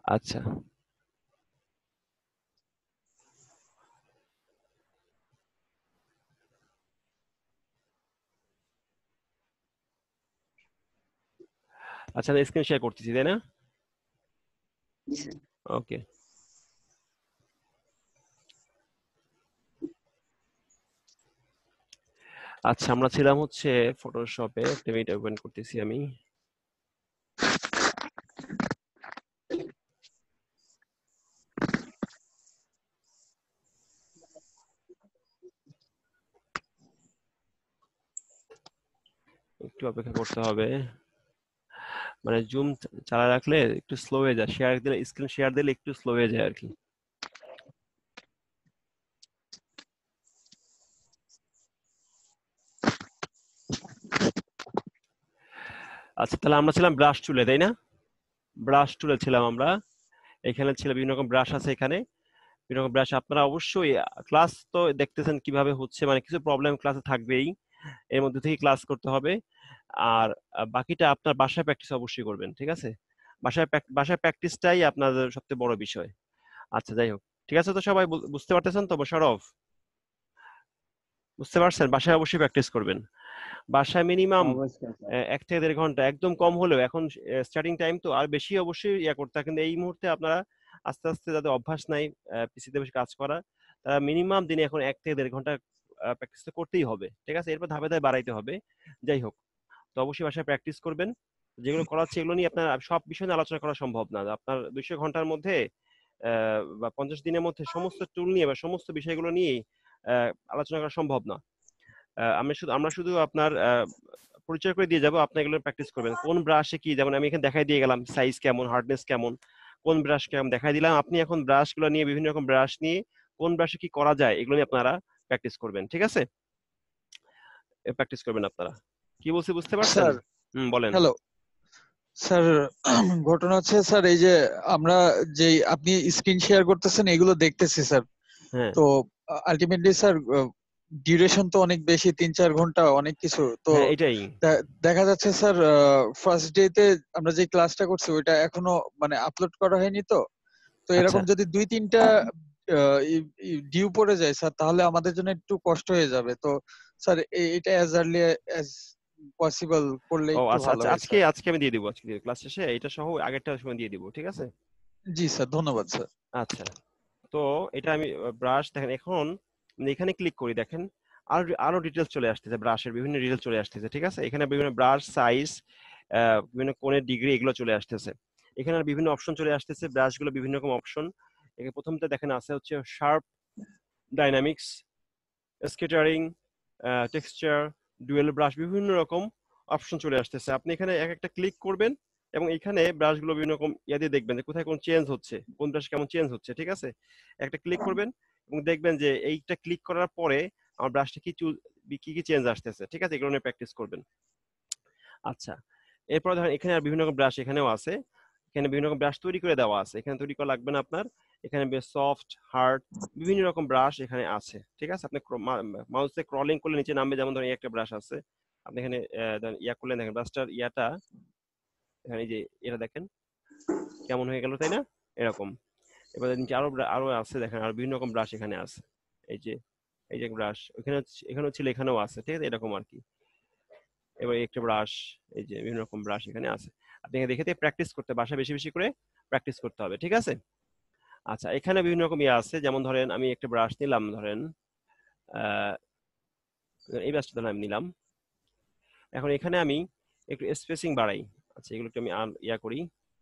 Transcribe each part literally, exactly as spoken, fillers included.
আচ্ছা আচ্ছা screen share করতেছি তাই না? ওকে আচ্ছা আমরা ছিলাম হচ্ছে ফটোশপে, একটা মিনিট ওপেন করতেছি আমি। একটু অপেক্ষা করতে হবে, মানে জুম চালা রাখলে একটু স্লো হয়ে যায়, শেয়ার দিলে স্ক্রিন শেয়ার দিলে একটু স্লো হয়ে যায় আর কি। আচ্ছা তাহলে আমরা ছিলাম ব্রাশ টুলে তাই না? ব্রাশ টুলে ছিলাম আমরা, এখানে ছিল বিভিন্ন রকম ব্রাশ আছে, এখানে বিভিন্ন রকম ব্রাশ। আপনারা অবশ্যই ক্লাস তো দেখতেছেন কিভাবে হচ্ছে, মানে কিছু প্রবলেম ক্লাসে থাকবেই, এর মধ্যে থেকে ক্লাস করতে হবে। আর আহ, বাকিটা আপনার বাসায় প্র্যাকটিস অবশ্যই করবেন, ঠিক আছে? বাসায় প্র্যাক- বাসায় প্র্যাকটিসটাই আপনাদের সবচেয়ে বড় বিষয়। আচ্ছা যাই হোক, ঠিক আছে, তো সবাই বু- বুঝতে পারতেছেন তো? সরব বুঝতে পারছেন? বাসায় অবশ্যই প্র্যাকটিস করবেন। বাসায় মিনিমাম অবশ্যই স্যার। এক থেকে দেড় ঘন্টা, একদম কম হলেও, এখন স্টার্টিং টাইম তো আর বেশি অবশ্যই ইয়া করতে হয়, কিন্তু এই মুহূর্তে আপনারা আস্তে আস্তে যাদের অভ্যাস নাই পিসিতে বসে কাজ করা, তারা মিনিমাম দিনে এখন এক থেকে দেড় ঘন্টা প্র্যাকটিস তো করতেই হবে, ঠিক আছে? এরপর ধাপে ধাপে বাড়াইতে হবে। যাই হোক, তো অবশ্যই বাসায় প্র্যাকটিস করবেন। যেগুলো করাচ্ছে এগুলো নিয়ে আপনার সব বিষয় নিয়ে আলোচনা করা সম্ভব না, আপনার দুইশো ঘন্টার মধ্যে আহ, বা পঞ্চাশ দিনের মধ্যে সমস্ত টুল নিয়ে বা সমস্ত বিষয়গুলো নিয়ে আলোচনা করা সম্ভব না। আহ, আমি শুধু আমরা শুধু আপনার আহ, পরিচয় করে দিয়ে যাবো, আপনি এগুলো প্র্যাকটিস করবেন। কোন ব্রাশে কি, যেমন আমি এখানে দেখাই দিয়ে গেলাম সাইজ কেমন, হার্ডনেস কেমন, কোন ব্রাশ কেমন দেখাই দিলাম। আপনি এখন ব্রাশ গুলো নিয়ে, বিভিন্ন রকম ব্রাশ নিয়ে কোন ব্রাশে কি করা যায় এগুলো নিয়ে আপনারা প্র্যাকটিস করবেন, ঠিক আছে? প্র্যাকটিস করবেন আপনারা। কি বলছি বুঝতে পারছেন? স্যার হুম বলেন। হ্যালো স্যার, ঘটনা হচ্ছে স্যার এই যে আমরা যে আপনি স্ক্রিন শেয়ার করতেছেন এগুলো দেখতেছি স্যার। হ্যাঁ তো আলটিমেটলি স্যার ডিউরেশন তো অনেক বেশি, তিন চার ঘন্টা অনেক কিছু তো। হ্যাঁ এটাই। দে- দেখা যাচ্ছে স্যার ফার্স্ট ডে তে আমরা যে ক্লাসটা করছি ওইটা এখনো মানে আপলোড করা হয়নি তো। তো আচ্ছা এরকম যদি দুই তিনটা ডিউ পড়ে যায় স্যার তাহলে আমাদের জন্য একটু কষ্ট হয়ে যাবে। তো স্যার এটা অ্যাজ আর্লি অ্যাজ পসিবল করলে ও একটু আচ্ছা ভালো আচ্ছা, হয় আজকে স্যার। আজকে আমি দিয়ে দিব, আজকে ক্লাস শেষে এটা সহ আগেরটা সময় দিয়ে দিব, ঠিক আছে? জি স্যার, ধন্যবাদ স্যার। আচ্ছা, তো এটা আমি ব্রাশ দেখেন এখন, মানে এখানে ক্লিক করি দেখেন, আরো আরো ডিটেলস চলে আসতেছে, ব্রাশের বিভিন্ন ডিটেলস চলে আসতেছে, ঠিক আছে? এখানে বিভিন্ন ব্রাশ সাইজ, বিভিন্ন কোণের ডিগ্রি এগুলো চলে আসতেছে। এখানে আর বিভিন্ন অপশন চলে আসতেছে, ব্রাশগুলো বিভিন্ন রকম অপশন। এখানে প্রথমটা দেখেন আছে হচ্ছে sharp, dynamics, scattering, texture, dual brush, বিভিন্ন রকম অপশন চলে আসতেছে। আপনি এখানে এক একটা ক্লিক করবেন এবং এখানে ব্রাশগুলো বিভিন্ন রকম ইয়া দিয়ে দেখবেন যে কোথায় কোন চেঞ্জ হচ্ছে, কোন ব্রাশ কেমন চেঞ্জ হচ্ছে, ঠিক আছে? একটা ক্লিক করবেন এবং দেখবেন যে এইটা ক্লিক করার পরে আমার ব্রাশটা কি চু- কি কি চেঞ্জ আসতেছে, ঠিক আছে? এগুলো নিয়ে প্র্যাকটিস করবেন। আচ্ছা, এরপর ধরেন এখানে আর বিভিন্ন রকম ব্রাশ এখানেও আছে, এখানে বিভিন্ন রকম ব্রাশ তৈরি করে দেওয়া আছে, এখানে তৈরি করা লাগবে না আপনার। এখানে বেশ সফট, হার্ড, বিভিন্ন রকম ব্রাশ এখানে আছে, ঠিক আছে? আপনি মাউসে ক্রলিং করলে নিচে নামবে, যেমন ধরেন এই একটা ব্রাশ আছে, আপনি এখানে আহ, ধরেন ইয়া করলেন, দেখেন ব্রাশটার ইয়াটা এখানে, এই যে এটা দেখেন কেমন হয়ে গেল, তাই না? এরকম। এবার নিচে আরো ব্রা- আরো আছে, দেখেন আর বিভিন্ন রকম ব্রাশ এখানে আছে, এই যে এই যে ব্রাশ ওখানে এখানেও ছিল, এখানেও আছে, ঠিক আছে? এরকম আর কি। এবার একটা ব্রাশ, এই যে বিভিন্ন রকম ব্রাশ এখানে আছে। আপনি এখানে দেখে দেখে প্র্যাকটিস করতে, বাসায় বেশি বেশি করে প্র্যাকটিস করতে হবে, ঠিক আছে? আচ্ছা, এখানে বিভিন্ন রকম ইয়ে আছে, যেমন ধরেন আমি একটা ব্রাশ নিলাম, ধরেন আহ এই ব্রাশটা ধরেন আমি নিলাম। এখন এখানে আমি একটু স্পেসিং বাড়াই। আচ্ছা, এগুলো একটু আমি আন- ইয়া করি।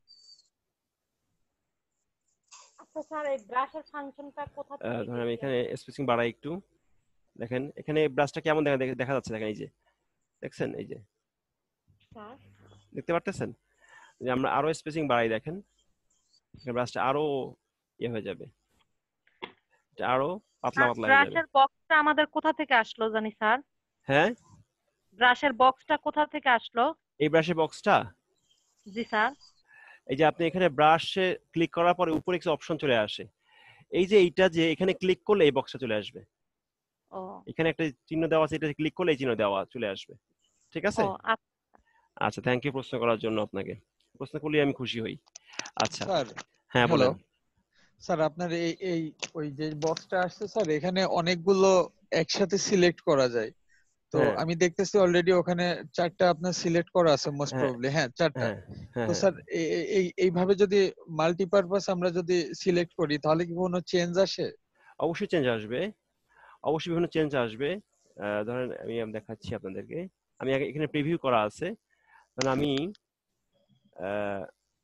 আচ্ছা স্যার, এই ব্রাশের ফাংশনটা কোথা আহ, থেকে ধরেন আমি বেশি এখানে আসে? স্পেসিং বাড়াই একটু। দেখেন এখানে ব্রাশটা কেমন দেখা দেখা যাচ্ছে, দেখেন এই যে, দেখছেন এই যে, স্যার দেখতে পারতেছেন যে আমরা আরো স্পেসিং বাড়াই, দেখেন ব্রাশটা আরো ইয়ে হয়ে যাবে, এটা আরো পাতলা আর পাতলা হয়ে যাবে। ব্রাশের বক্সটা আমাদের কোথা থেকে আসলো জানি স্যার? হ্যাঁ, ব্রাশের বক্সটা কোথা থেকে আসলো? এই ব্রাশের বক্সটা, জি স্যার। এই যে আপনি এখানে ব্রাশে ক্লিক করার পরে উপরে কিছু অপশন চলে আসে, এই যে এইটা, যে এখানে ক্লিক করলে এই বক্সটা চলে আসবে। ও এখানে একটা চিহ্ন দেওয়া আছে, এটা ক্লিক করলে এই চিহ্ন দেওয়া চলে আসবে, ঠিক আছে? ও আচ্ছা। আচ্ছা, থ্যাংক ইউ প্রশ্ন করার জন্য আপনাকে, প্রশ্ন করলে আমি খুশি হই। আচ্ছা স্যার হ্যাঁ হ্যালো বলেন। স্যার, আপনার এই এই ওই যে বক্সটা আসছে স্যার, এখানে অনেকগুলো একসাথে সিলেক্ট করা যায়। তো হ্যাঁ আমি দেখতেছি অলরেডি ওখানে চারটা আপনার সিলেক্ট করা আছে মোস্ট হ্যাঁ প্রবাবলি, হ্যাঁ চারটা। হ্যাঁ হ্যাঁ তো হ্যাঁ স্যার এই এই এইভাবে যদি মাল্টিপারপাস আমরা যদি সিলেক্ট করি তাহলে কি কোনো চেঞ্জ আসে? অবশ্যই চেঞ্জ আসবে, অবশ্যই বিভিন্ন চেঞ্জ আসবে। আহ, ধরেন আমি আমি দেখাচ্ছি আপনাদেরকে। আমি আগে এখানে প্রিভিউ করা আছে। ধরেন আমি আহ,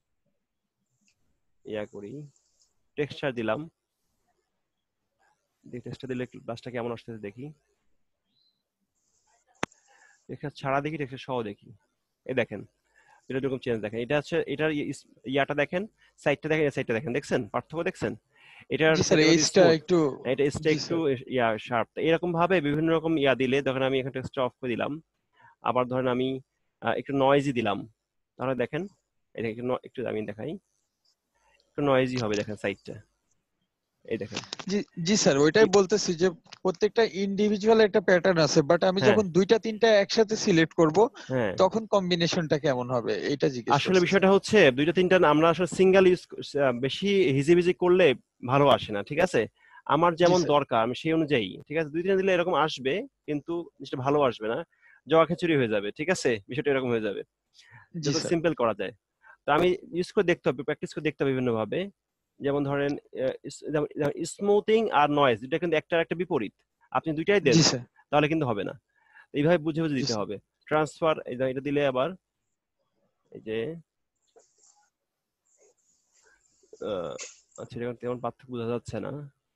ইয়া করি, টেক্সচার দিলাম। টেক্সচার দিলে ক্লাসটা কেমন আসতেছে দেখি। টেক্সচার ছাড়া দেখি, টেক্সচার সহ দেখি। এই দেখেন, এটা এরকম চেঞ্জ দেখেন। এটা হচ্ছে এটার ইস- ইয়াটা দেখেন, সাইডটা দেখেন, এই সাইডটা দেখেন, দেখছেন পার্থক্য দেখছেন? এটার জি স্যার, সাইডটা কত এইচটা স্মুথ, একটু। এটা স্টে জি একটু স্যার। ইয়া শার্প। এরকম ভাবে বিভিন্ন রকম ইয়া দিলে, তখন আমি এখানে টেক্সটটা অফ করে দিলাম। আবার ধরেন আমি আহ, একটু নয়েজি দিলাম, তাহলে দেখেন এটা একটু ন- একটু আমি দেখাই, একটু নয়েজি হবে দেখেন সাইডটা, এই দেখেন। জি জি স্যার, ওইটাই এই- বলতেছি যে প্রত্যেকটা ইন্ডিভিজুয়াল একটা প্যাটার্ন আছে, বাট আমি হ্যাঁ যখন দুইটা তিনটা একসাথে সিলেক্ট করব হ্যাঁ, তখন কম্বিনেশনটা কেমন হবে এটা জিজ্ঞেস আসলে করছি স্যার। বিষয়টা হচ্ছে দুইটা তিনটা না, আমরা আসলে সিঙ্গেল ইউজ বেশি হিজিবিজি করলে ভালো আসে না, ঠিক আছে? আমার জি যেমন স্যার। দরকার আমি সেই অনুযায়ী, ঠিক আছে, দুই তিনটা দিলে এরকম আসবে, কিন্তু জিনিসটা ভালো আসবে না, জগা খিচুড়ি হয়ে যাবে, ঠিক আছে, বিষয়টা এরকম হয়ে যাবে। জি যত স্যার। সিম্পল করা যায়। তো আমি ইউজ করে দেখতে হবে, প্র্যাকটিস করে দেখতে হবে বিভিন্ন ভাবে। যেমন ধরেন স্মুথিং আর নয়েজ, দুটা কিন্তু একটার একটা বিপরীত। আপনি দুইটাই দেন জি স্যার। তাহলে কিন্তু হবে না। এইভাবে বুঝে বুঝে জি দিতে স্যার। হবে। ট্রান্সফার এটা দিলে আবার এই যে আহ, আচ্ছা, এটা তেমন পার্থক্য বোঝা যাচ্ছে না।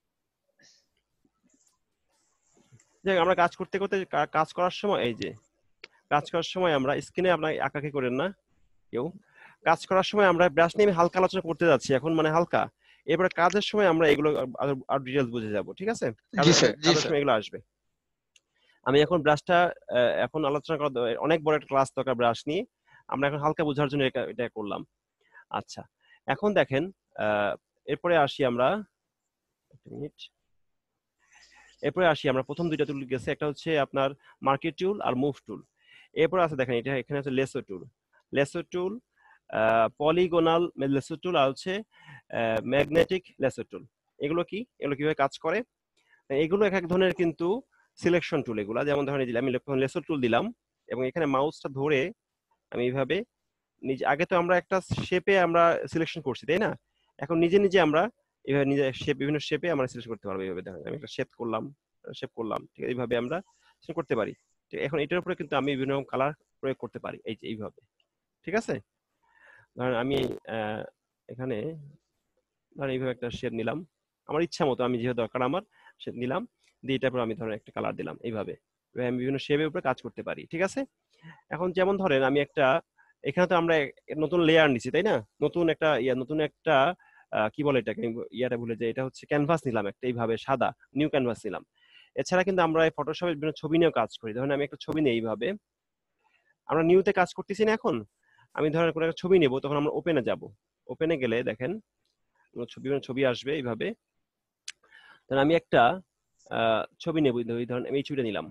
যাই হোক, আমরা কাজ করতে করতে কা- কাজ করার সময় এই যে কাজ করার সময় আমরা স্ক্রিনে আপনার আঁকাকি করেন না কেউ। কাজ করার সময় আমরা ব্রাশ নিয়ে আমি হালকা আলোচনা করতে যাচ্ছি এখন, মানে হালকা। এবারে কাজের সময় আমরা এগুলো আরো আর ডিটেলস বুঝে যাব, ঠিক আছে? জি কাজের স্যার। জি কাজের স্যার। সময় এগুলো আসবে। আমি এখন ব্রাশটা এখন আলোচনা করা দ- অনেক বড় একটা ক্লাস দরকার ব্রাশ নিয়ে, আমরা এখন হালকা বোঝার জন্য এটা এটা করলাম। আচ্ছা, এখন দেখেন, আহ এরপরে আসি আমরা, একটা মিনিট। এরপরে আসি আমরা, প্রথম দুইটা টুল গেছে, একটা হচ্ছে আপনার মার্কেট টুল আর মুভ টুল। এরপরে আছে দেখেন, এটা এখানে আছে lasso tool. Lasso tool, polygonal lasso tool, আর হচ্ছে ম্যাগনেটিক লেসো টুল। এগুলো কি, এগুলো কিভাবে কাজ করে? এগুলো এক এক ধরনের কিন্তু সিলেকশন টুল এগুলা। যেমন ধরেন এই যে আমি লেসো টুল দিলাম, এবং এখানে মাউসটা ধরে আমি এইভাবে নিজে, আগে তো আমরা একটা শেপে আমরা সিলেকশন করছি তাই না, এখন নিজে নিজে আমরা এইভাবে নিজে শেপ, বিভিন্ন শেপে আমরা সিলেকশন করতে পারবো। এইভাবে দেখেন আমি একটা শেপ করলাম, শেপ করলাম, ঠিক আছে, এইভাবে আমরা select করতে পারি। ঠিক আছে? এখন এটার উপরে কিন্তু আমি বিভিন্ন রকম কালার প্রয়োগ করতে পারি, এই যে এইভাবে, ঠিক আছে? ধরেন আমি আহ, এখানে ধরেন এইভাবে একটা শেপ নিলাম, আমার ইচ্ছা মতো, আমি যেহেতু দরকার আমার শেপ নিলাম, দিয়ে এটার উপর আমি ধরেন একটা কালার দিলাম এইভাবে। এভাবে আমি বিভিন্ন শেপের উপরে কাজ করতে পারি, ঠিক আছে? এখন যেমন ধরেন আমি একটা, এখানে তো আমরা এক- নতুন লেয়ার নিছি তাই না, নতুন একটা ইয়া, নতুন একটা আহ, কি বলে এটাকে, আমি ইয়াটা ভুলে যাই, এটা হচ্ছে ক্যানভাস নিলাম একটা, এইভাবে সাদা নিউ ক্যানভাস নিলাম। এছাড়া কিন্তু আমরা এই ফটোশপের বিভিন্ন ছবি নিয়েও কাজ করি। ধরেন আমি একটা ছবি নিই এইভাবে, আমরা নিউতে কাজ করতেছি না এখন, আমি ধরেন কোনো একটা ছবি নেব, তখন আমরা ওপেনে যাব। ওপেনে গেলে দেখেন আমার ছবি, বিভিন্ন ছবি আসবে এইভাবে। ধরেন আমি একটা আহ, ছবি নেব, এই ধরেন আমি এই ছবিটা নিলাম,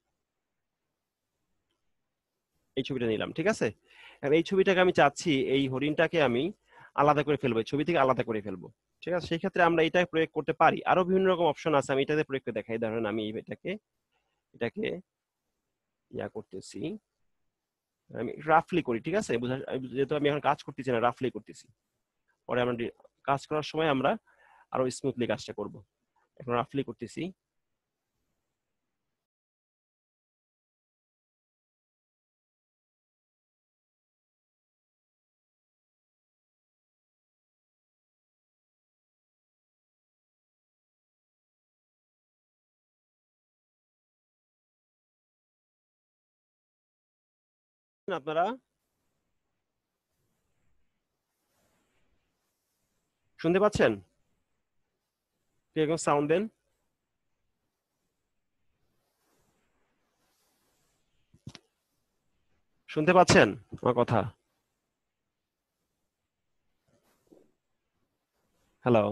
এই ছবিটা নিলাম, ঠিক আছে? এখন এই ছবিটাকে আমি চাচ্ছি, এই হরিণটাকে আমি আলাদা করে ফেলবো, এই ছবি থেকে আলাদা করে ফেলবো, ঠিক আছে? সেই ক্ষেত্রে আমরা এটা প্রয়োগ করতে পারি। আরো বিভিন্ন রকম অপশন আছে, আমি এটাতে প্রয়োগ করে দেখাই। ধরেন আমি এটাকে এটাকে ইয়া করতেছি, আমি রাফলি করি, ঠিক আছে? বুঝা, যেহেতু আমি এখন কাজ করতেছি না, রাফলি করতেছি। পরে আমরা ডি- কাজ করার সময় আমরা আরো স্মুথলি কাজটা করব। এখন রাফলি করতেছি। আপনারা শুনতে পাচ্ছেন? কিরকম সাউন্ড দেন? শুনতে পাচ্ছেন আমার কথা? হ্যালো?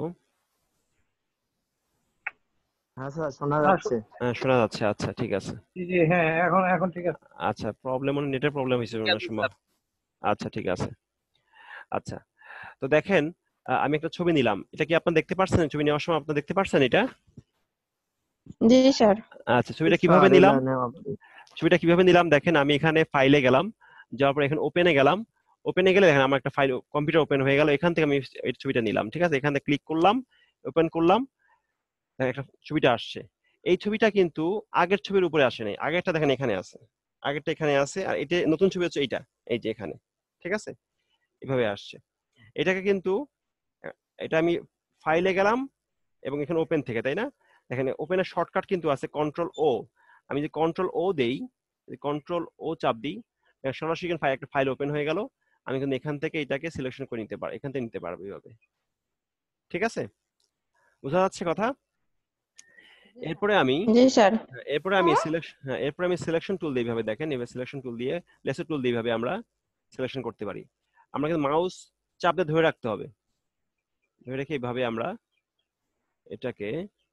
হ্যাঁ স্যার, শোনা হ্যাঁ শু- যাচ্ছে। হ্যাঁ শোনা যাচ্ছে, আচ্ছা ঠিক আছে। জি জি, হ্যাঁ এখন এখন ঠিক আছে। আচ্ছা, প্রবলেম, মানে নেটের প্রবলেম হয়েছে ঠিক মনে হয় আছে সম্ভব। স্যার। আচ্ছা ঠিক আছে। আচ্ছা, তো দেখেন, আহ, আমি একটা ছবি নিলাম, এটা কি আপনারা দেখতে পাচ্ছেন? ছবি নেওয়ার সময় আপনারা দেখতে পাচ্ছেন এটা? জি স্যার। আচ্ছা, ছবিটা কিভাবে স্যার নিলাম? এলা নেওয়া ছবিটা কিভাবে নিলাম দেখেন, আমি এখানে ফাইলে গেলাম, যাওয়ার পর এখানে ওপেনে গেলাম, ওপেনে গেলে দেখেন আমার একটা ফাইল কম্পিউটার ওপেন হয়ে গেল, এখান থেকে আমি এই ছবিটা নিলাম, ঠিক আছে? এখানে ক্লিক করলাম, ওপেন করলাম, দেখেন একটা ছবিটা আসছে। এই ছবিটা কিন্তু আগের ছবির উপরে আসে নাই, আগেরটা দেখেন এখানে আছে, আগেরটা এখানে আছে, আর এটা নতুন ছবি হচ্ছে এইটা, এই যে এখানে, ঠিক আছে? এভাবে আসছে। এটাকে কিন্তু আহ, এটা আমি ফাইলে গেলাম এবং এখানে ওপেন থেকে, তাই না? এখানে ওপেনের শর্টকাট কিন্তু আছে কন্ট্রোল ও। আমি যে কন্ট্রোল ও দেই, কন্ট্রোল ও চাপ দিই, আহ, সরাসরি ফাইল একটা ফাইল ওপেন হয়ে গেল। আমি কিন্তু এখান থেকে এটাকে সিলেকশন করে নিতে পারবো, এখান থেকে নিতে পারবো এইভাবে, ঠিক আছে? বোঝা যাচ্ছে কথা? এরপরে আমি জি স্যার। হ্যাঁ, এরপরে আমি সিলেকশন হ্যাঁ এরপরে আমি সিলেকশন টুল দিয়ে এইভাবে দেখেন, এবার সিলেকশন টুল দিয়ে, লেসো টুল দিয়ে এইভাবে আমরা সিলেকশন করতে পারি। আমরা কিন্তু মাউস চাপ দিয়ে ধরে রাখতে হবে, ধরে রেখে এইভাবে আমরা এটাকে,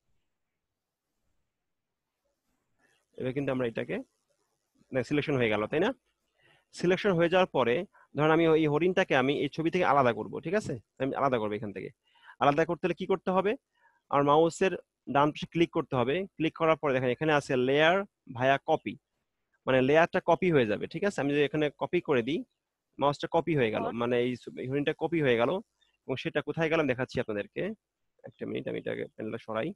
এবার কিন্তু আমরা এটাকে সিলেকশন হয়ে গেল, তাই না? সিলেকশন হয়ে যাওয়ার পরে ধরেন আমি এই হরিণটাকে আমি এই ছবি থেকে আলাদা করব, ঠিক আছে? আমি আলাদা করবো এখান থেকে। আলাদা করতে হলে কি করতে হবে? আমার মাউসের ডান পাশে ক্লিক করতে হবে, ক্লিক করার পরে দেখেন এখানে আছে লেয়ার ভায়া কপি, মানে লেয়ারটা কপি হয়ে যাবে, ঠিক আছে? আমি যদি এখানে কপি করে দিই, মাউসটা কপি হয়ে গেল, মানে এই এই হরিণটা কপি হয়ে গেল। এবং সেটা কোথায় গেলাম দেখাচ্ছি আপনাদেরকে, একটা মিনিট, আমি এটাকে প্যানেলটা সরাই।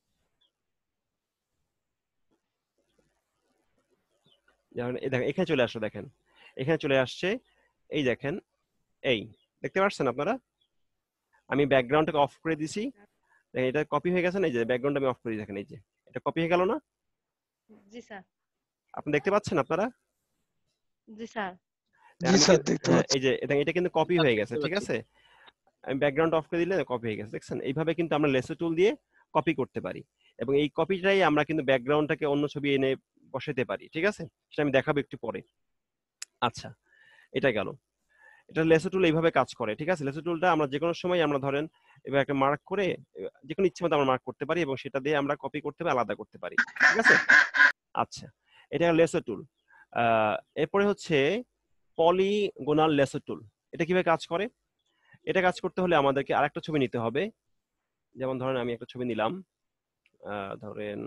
যেমন এই দেখেন এখানে চলে আসলো, দেখেন এখানে চলে আসছে, এই দেখেন, এই দেখতে পাচ্ছেন আপনারা? আমি ব্যাকগ্রাউন্ডটাকে অফ করে দিছি, দেখেন এটা কপি হয়ে গেছে না? এই যে ব্যাকগ্রাউন্ড আমি অফ করে দিই, দেখেন এই যে এটা কপি হয়ে গেল না? জি স্যার। আপনি দেখতে পাচ্ছেন আপনারা? জি স্যার। হ্যাঁ, জি আমি স্যার কি- দেখতে হ্যাঁ, পাচ্ছি। এই যে দেখেন এটা কিন্তু কপি হয়ে গেছে, দেখতে ঠিক পাচ্ছি। আছে? আমি ব্যাকগ্রাউন্ড অফ করে দিলে কপি হয়ে গেছে, দেখছেন? এইভাবে কিন্তু আমরা লেসো টুল দিয়ে কপি করতে পারি, এবং এই কপিটাই আমরা কিন্তু ব্যাকগ্রাউন্ডটাকে অন্য ছবি এনে বসাতে পারি, ঠিক আছে? সেটা আমি দেখাবো একটু পরে। আচ্ছা, এটা গেল। এটা লেসো টুল এইভাবে কাজ করে, ঠিক আছে? লেসো টুলটা আমরা যে কোনো সময় আমরা ধরেন এবার একটা মার্ক করে এ- যে কোনো ইচ্ছে মতো আমরা মার্ক করতে পারি এবং সেটা দিয়ে আমরা কপি করতে পারি, আলাদা করতে পারি, ঠিক আছে? আচ্ছা, এটা লেসো টুল। আহ এরপরে হচ্ছে পলিগোনাল লেসো টুল। এটা কিভাবে কাজ করে? এটা কাজ করতে হলে আমাদেরকে আরেকটা ছবি নিতে হবে। যেমন ধরেন আমি একটা ছবি নিলাম, আহ ধরেন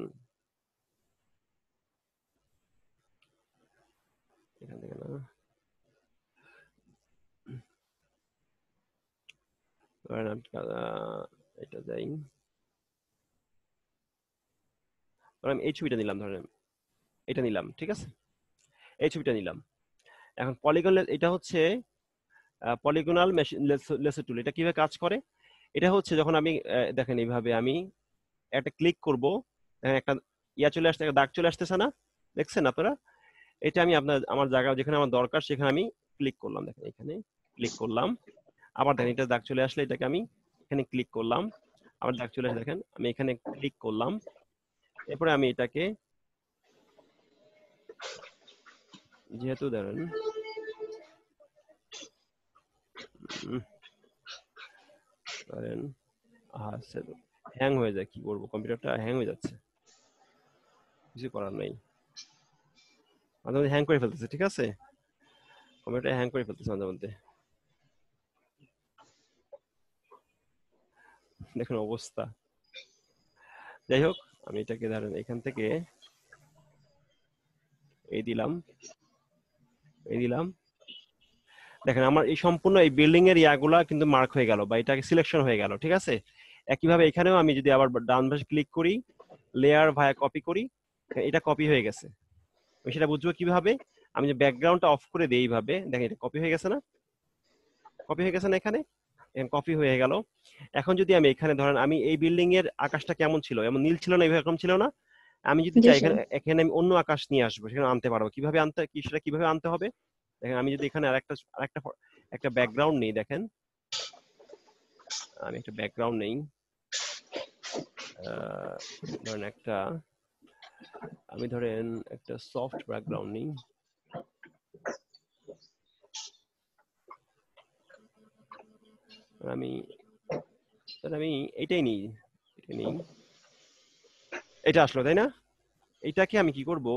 এখান থেকে না, ধরেন আমি, আহ, এটা যাই, ধরেন আমি এই ছবিটা নিলাম, ধরেন এটা নিলাম, ঠিক আছে? এই ছবিটা নিলাম। এখন পলিগন, এটা হচ্ছে পলিগোনাল মেশিন লেসো টুল। এটা কিভাবে কাজ করে? এটা হচ্ছে যখন আমি আহ, দেখেন এইভাবে আমি একটা ক্লিক করব, দেখেন একটা ইয়া চলে আসছে, একটা দাগ চলে আসতেছে না? দেখছেন আপনারা? এটা আমি আপনার আমার জায়গা যেখানে আমার দরকার সেখানে আমি ক্লিক করলাম, দেখেন এখানে ক্লিক করলাম, আবার দেখেন এটা দাগ চলে আসলে এটাকে আমি এখানে ক্লিক করলাম, আবার দাগ চলে আসলে দেখেন আমি এখানে ক্লিক করলাম। এরপরে আমি এটাকে, যেহেতু ধরেন উম, ধরেন আচ্ছা, হ্যাং হয়ে যায়, কি করবো, কম্পিউটারটা হ্যাং হয়ে যাচ্ছে, কিছু করার নাই, মাঝে মধ্যে হ্যাং করে ফেলতেছে, ঠিক আছে? কম্পিউটার হ্যাং করে ফেলতেছে মাঝে মধ্যে, দেখুন অবস্থা। যাই হোক, আমি এটাকে ধরেন এখান থেকে এই দিলাম, এই দিলাম, দেখেন আমার এই সম্পূর্ণ এই বিল্ডিং এর ইয়াগুলা কিন্তু মার্ক হয়ে গেল বা এটাকে সিলেকশন হয়ে গেল, ঠিক আছে? একইভাবে এখানেও আমি যদি আবার ডান পাশে ক্লিক করি, লেয়ার ভায়া কপি করি, এটা কপি হয়ে গেছে। আমি সেটা বুঝবো কিভাবে? আমি যে ব্যাকগ্রাউন্ডটা অফ করে দিই এইভাবে, দেখেন এটা কপি হয়ে গেছে না? কপি হয়ে গেছে না এখানে? কপি হয়ে গেল। এখন যদি আমি এখানে ধরেন আমি এই বিল্ডিং এর আকাশটা কেমন ছিল, এমন নীল ছিল না, এরকম ছিল না? আমি যদি জি চাই স্যার। এখানে এখানে আমি অন্য আকাশ নিয়ে আসবো, সেখানে আনতে পারবো, কিভাবে আনতে, কি সেটা কিভাবে আনতে হবে? দেখেন আমি যদি এখানে আরেকটা আরেকটা একটা ব্যাকগ্রাউন্ড নেই, দেখেন আমি একটা ব্যাকগ্রাউন্ড নেই, আহ, ধরেন একটা, আমি ধরেন একটা সফট ব্যাকগ্রাউন্ড নেই, আমি তাহলে আমি এটাই নিই, এটা নিই, এটা আসলো, তাই না? এটাকে আমি কি করব,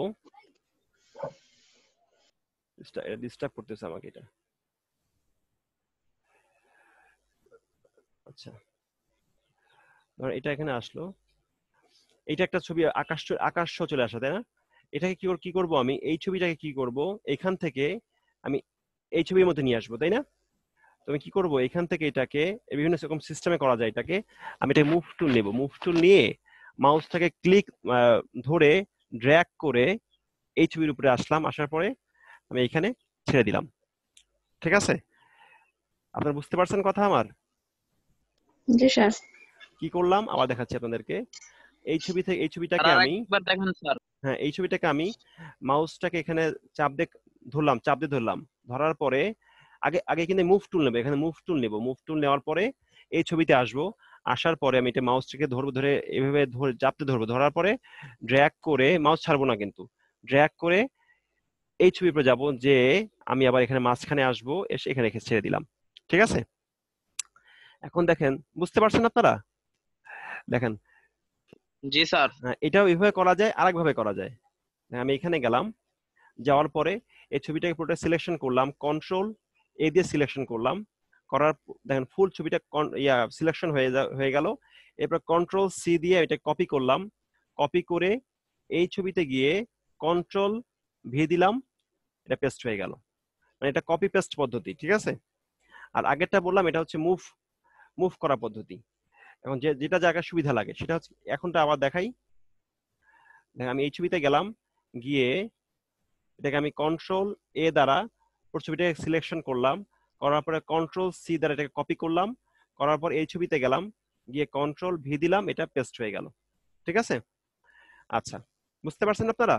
ডিস্টার্ব করতেছে আমাকে এটা। আচ্ছা, ধর এটা এখানে আসলো, এটা একটা ছবি আকাশ আকাশ চলে আসে, তাই না? এটাকে কি কি করব আমি, এই ছবিটাকে কি করব, এখান থেকে আমি এই ছবির মধ্যে নিয়ে আসবো, তাই না? তো আমি কি করব, এখান থেকে এটাকে বিভিন্ন রকম সিস্টেমে করা যায় এটাকে, আমি এটা মুভ টুল নেব, মুভ টুল নিয়ে মাউসটাকে ক্লিক ধরে ড্র্যাগ করে এই ছবির উপরে আসলাম, আসার পরে আমি এখানে ছেড়ে দিলাম। ঠিক আছে, আপনারা বুঝতে পারছেন কথা আমার? জি স্যার। কি করলাম আবার দেখাচ্ছি আপনাদেরকে। এই ছবি থেকে এই ছবিটাকে স্যার আমি, আরেকবার দেখেন স্যার। হ্যাঁ এই ছবিটাকে আমি মাউসটাকে এখানে চাপ দিয়ে ধরলাম, চাপ দিয়ে ধরলাম, ধরার পরে আগে আগে কিন্তু মুভ টুল নেবো, এখানে মুভ টুল নেবো, মুভ টুল নেওয়ার পরে এই ছবিতে আসবো, আসার পরে আমি এটা মাউসটাকে ধরবো, ধরে এভাবে ধরে চাপতে ধরবো, ধরার পরে ড্র্যাগ করে, মাউস ছাড়বো না কিন্তু, ড্র্যাগ করে এই ছবির উপরে যাবো, যে আমি আবার এখানে মাঝখানে আসবো, এসে এখানে রেখে ছেড়ে দিলাম। ঠিক আছে, এখন দেখেন বুঝতে পারছেন আপনারা? দেখেন জি স্যার। হ্যাঁ, এটাও এভাবে করা যায়, আরেক ভাবে করা যায়। আমি এখানে গেলাম, যাওয়ার পরে এই ছবিটাকে পুরোটা সিলেকশন করলাম, কন্ট্রোল এ দিয়ে সিলেকশন করলাম, করার প- দেখেন ফুল ছবিটা কন- ইয়া সিলেকশন হয়ে যা- হয়ে গেল। এরপর কন্ট্রোল সি দিয়ে এটা কপি করলাম, কপি করে এই ছবিতে গিয়ে কন্ট্রোল ভি দিলাম, এটা পেস্ট হয়ে গেল। মানে এটা কপি পেস্ট পদ্ধতি, ঠিক আছে? আর আগেরটা বললাম এটা হচ্ছে মুভ মুভ করা পদ্ধতি। এখন যে যেটা জায়গায় সুবিধা লাগে সেটা হচ্ছে, এখনটা আবার দেখাই। দেখেন, আমি এই ছবিতে গেলাম, গিয়ে এটাকে আমি কন্ট্রোল এ দ্বারা পুরো ছবিটাকে সিলেকশন করলাম, করার পরে কন্ট্রোল সি দ্বারা এটাকে কপি করলাম, করার পর এই ছবিতে গেলাম, গিয়ে কন্ট্রোল ভি দিলাম, এটা পেস্ট হয়ে গেল। ঠিক আছে, আচ্ছা বুঝতে পারছেন আপনারা?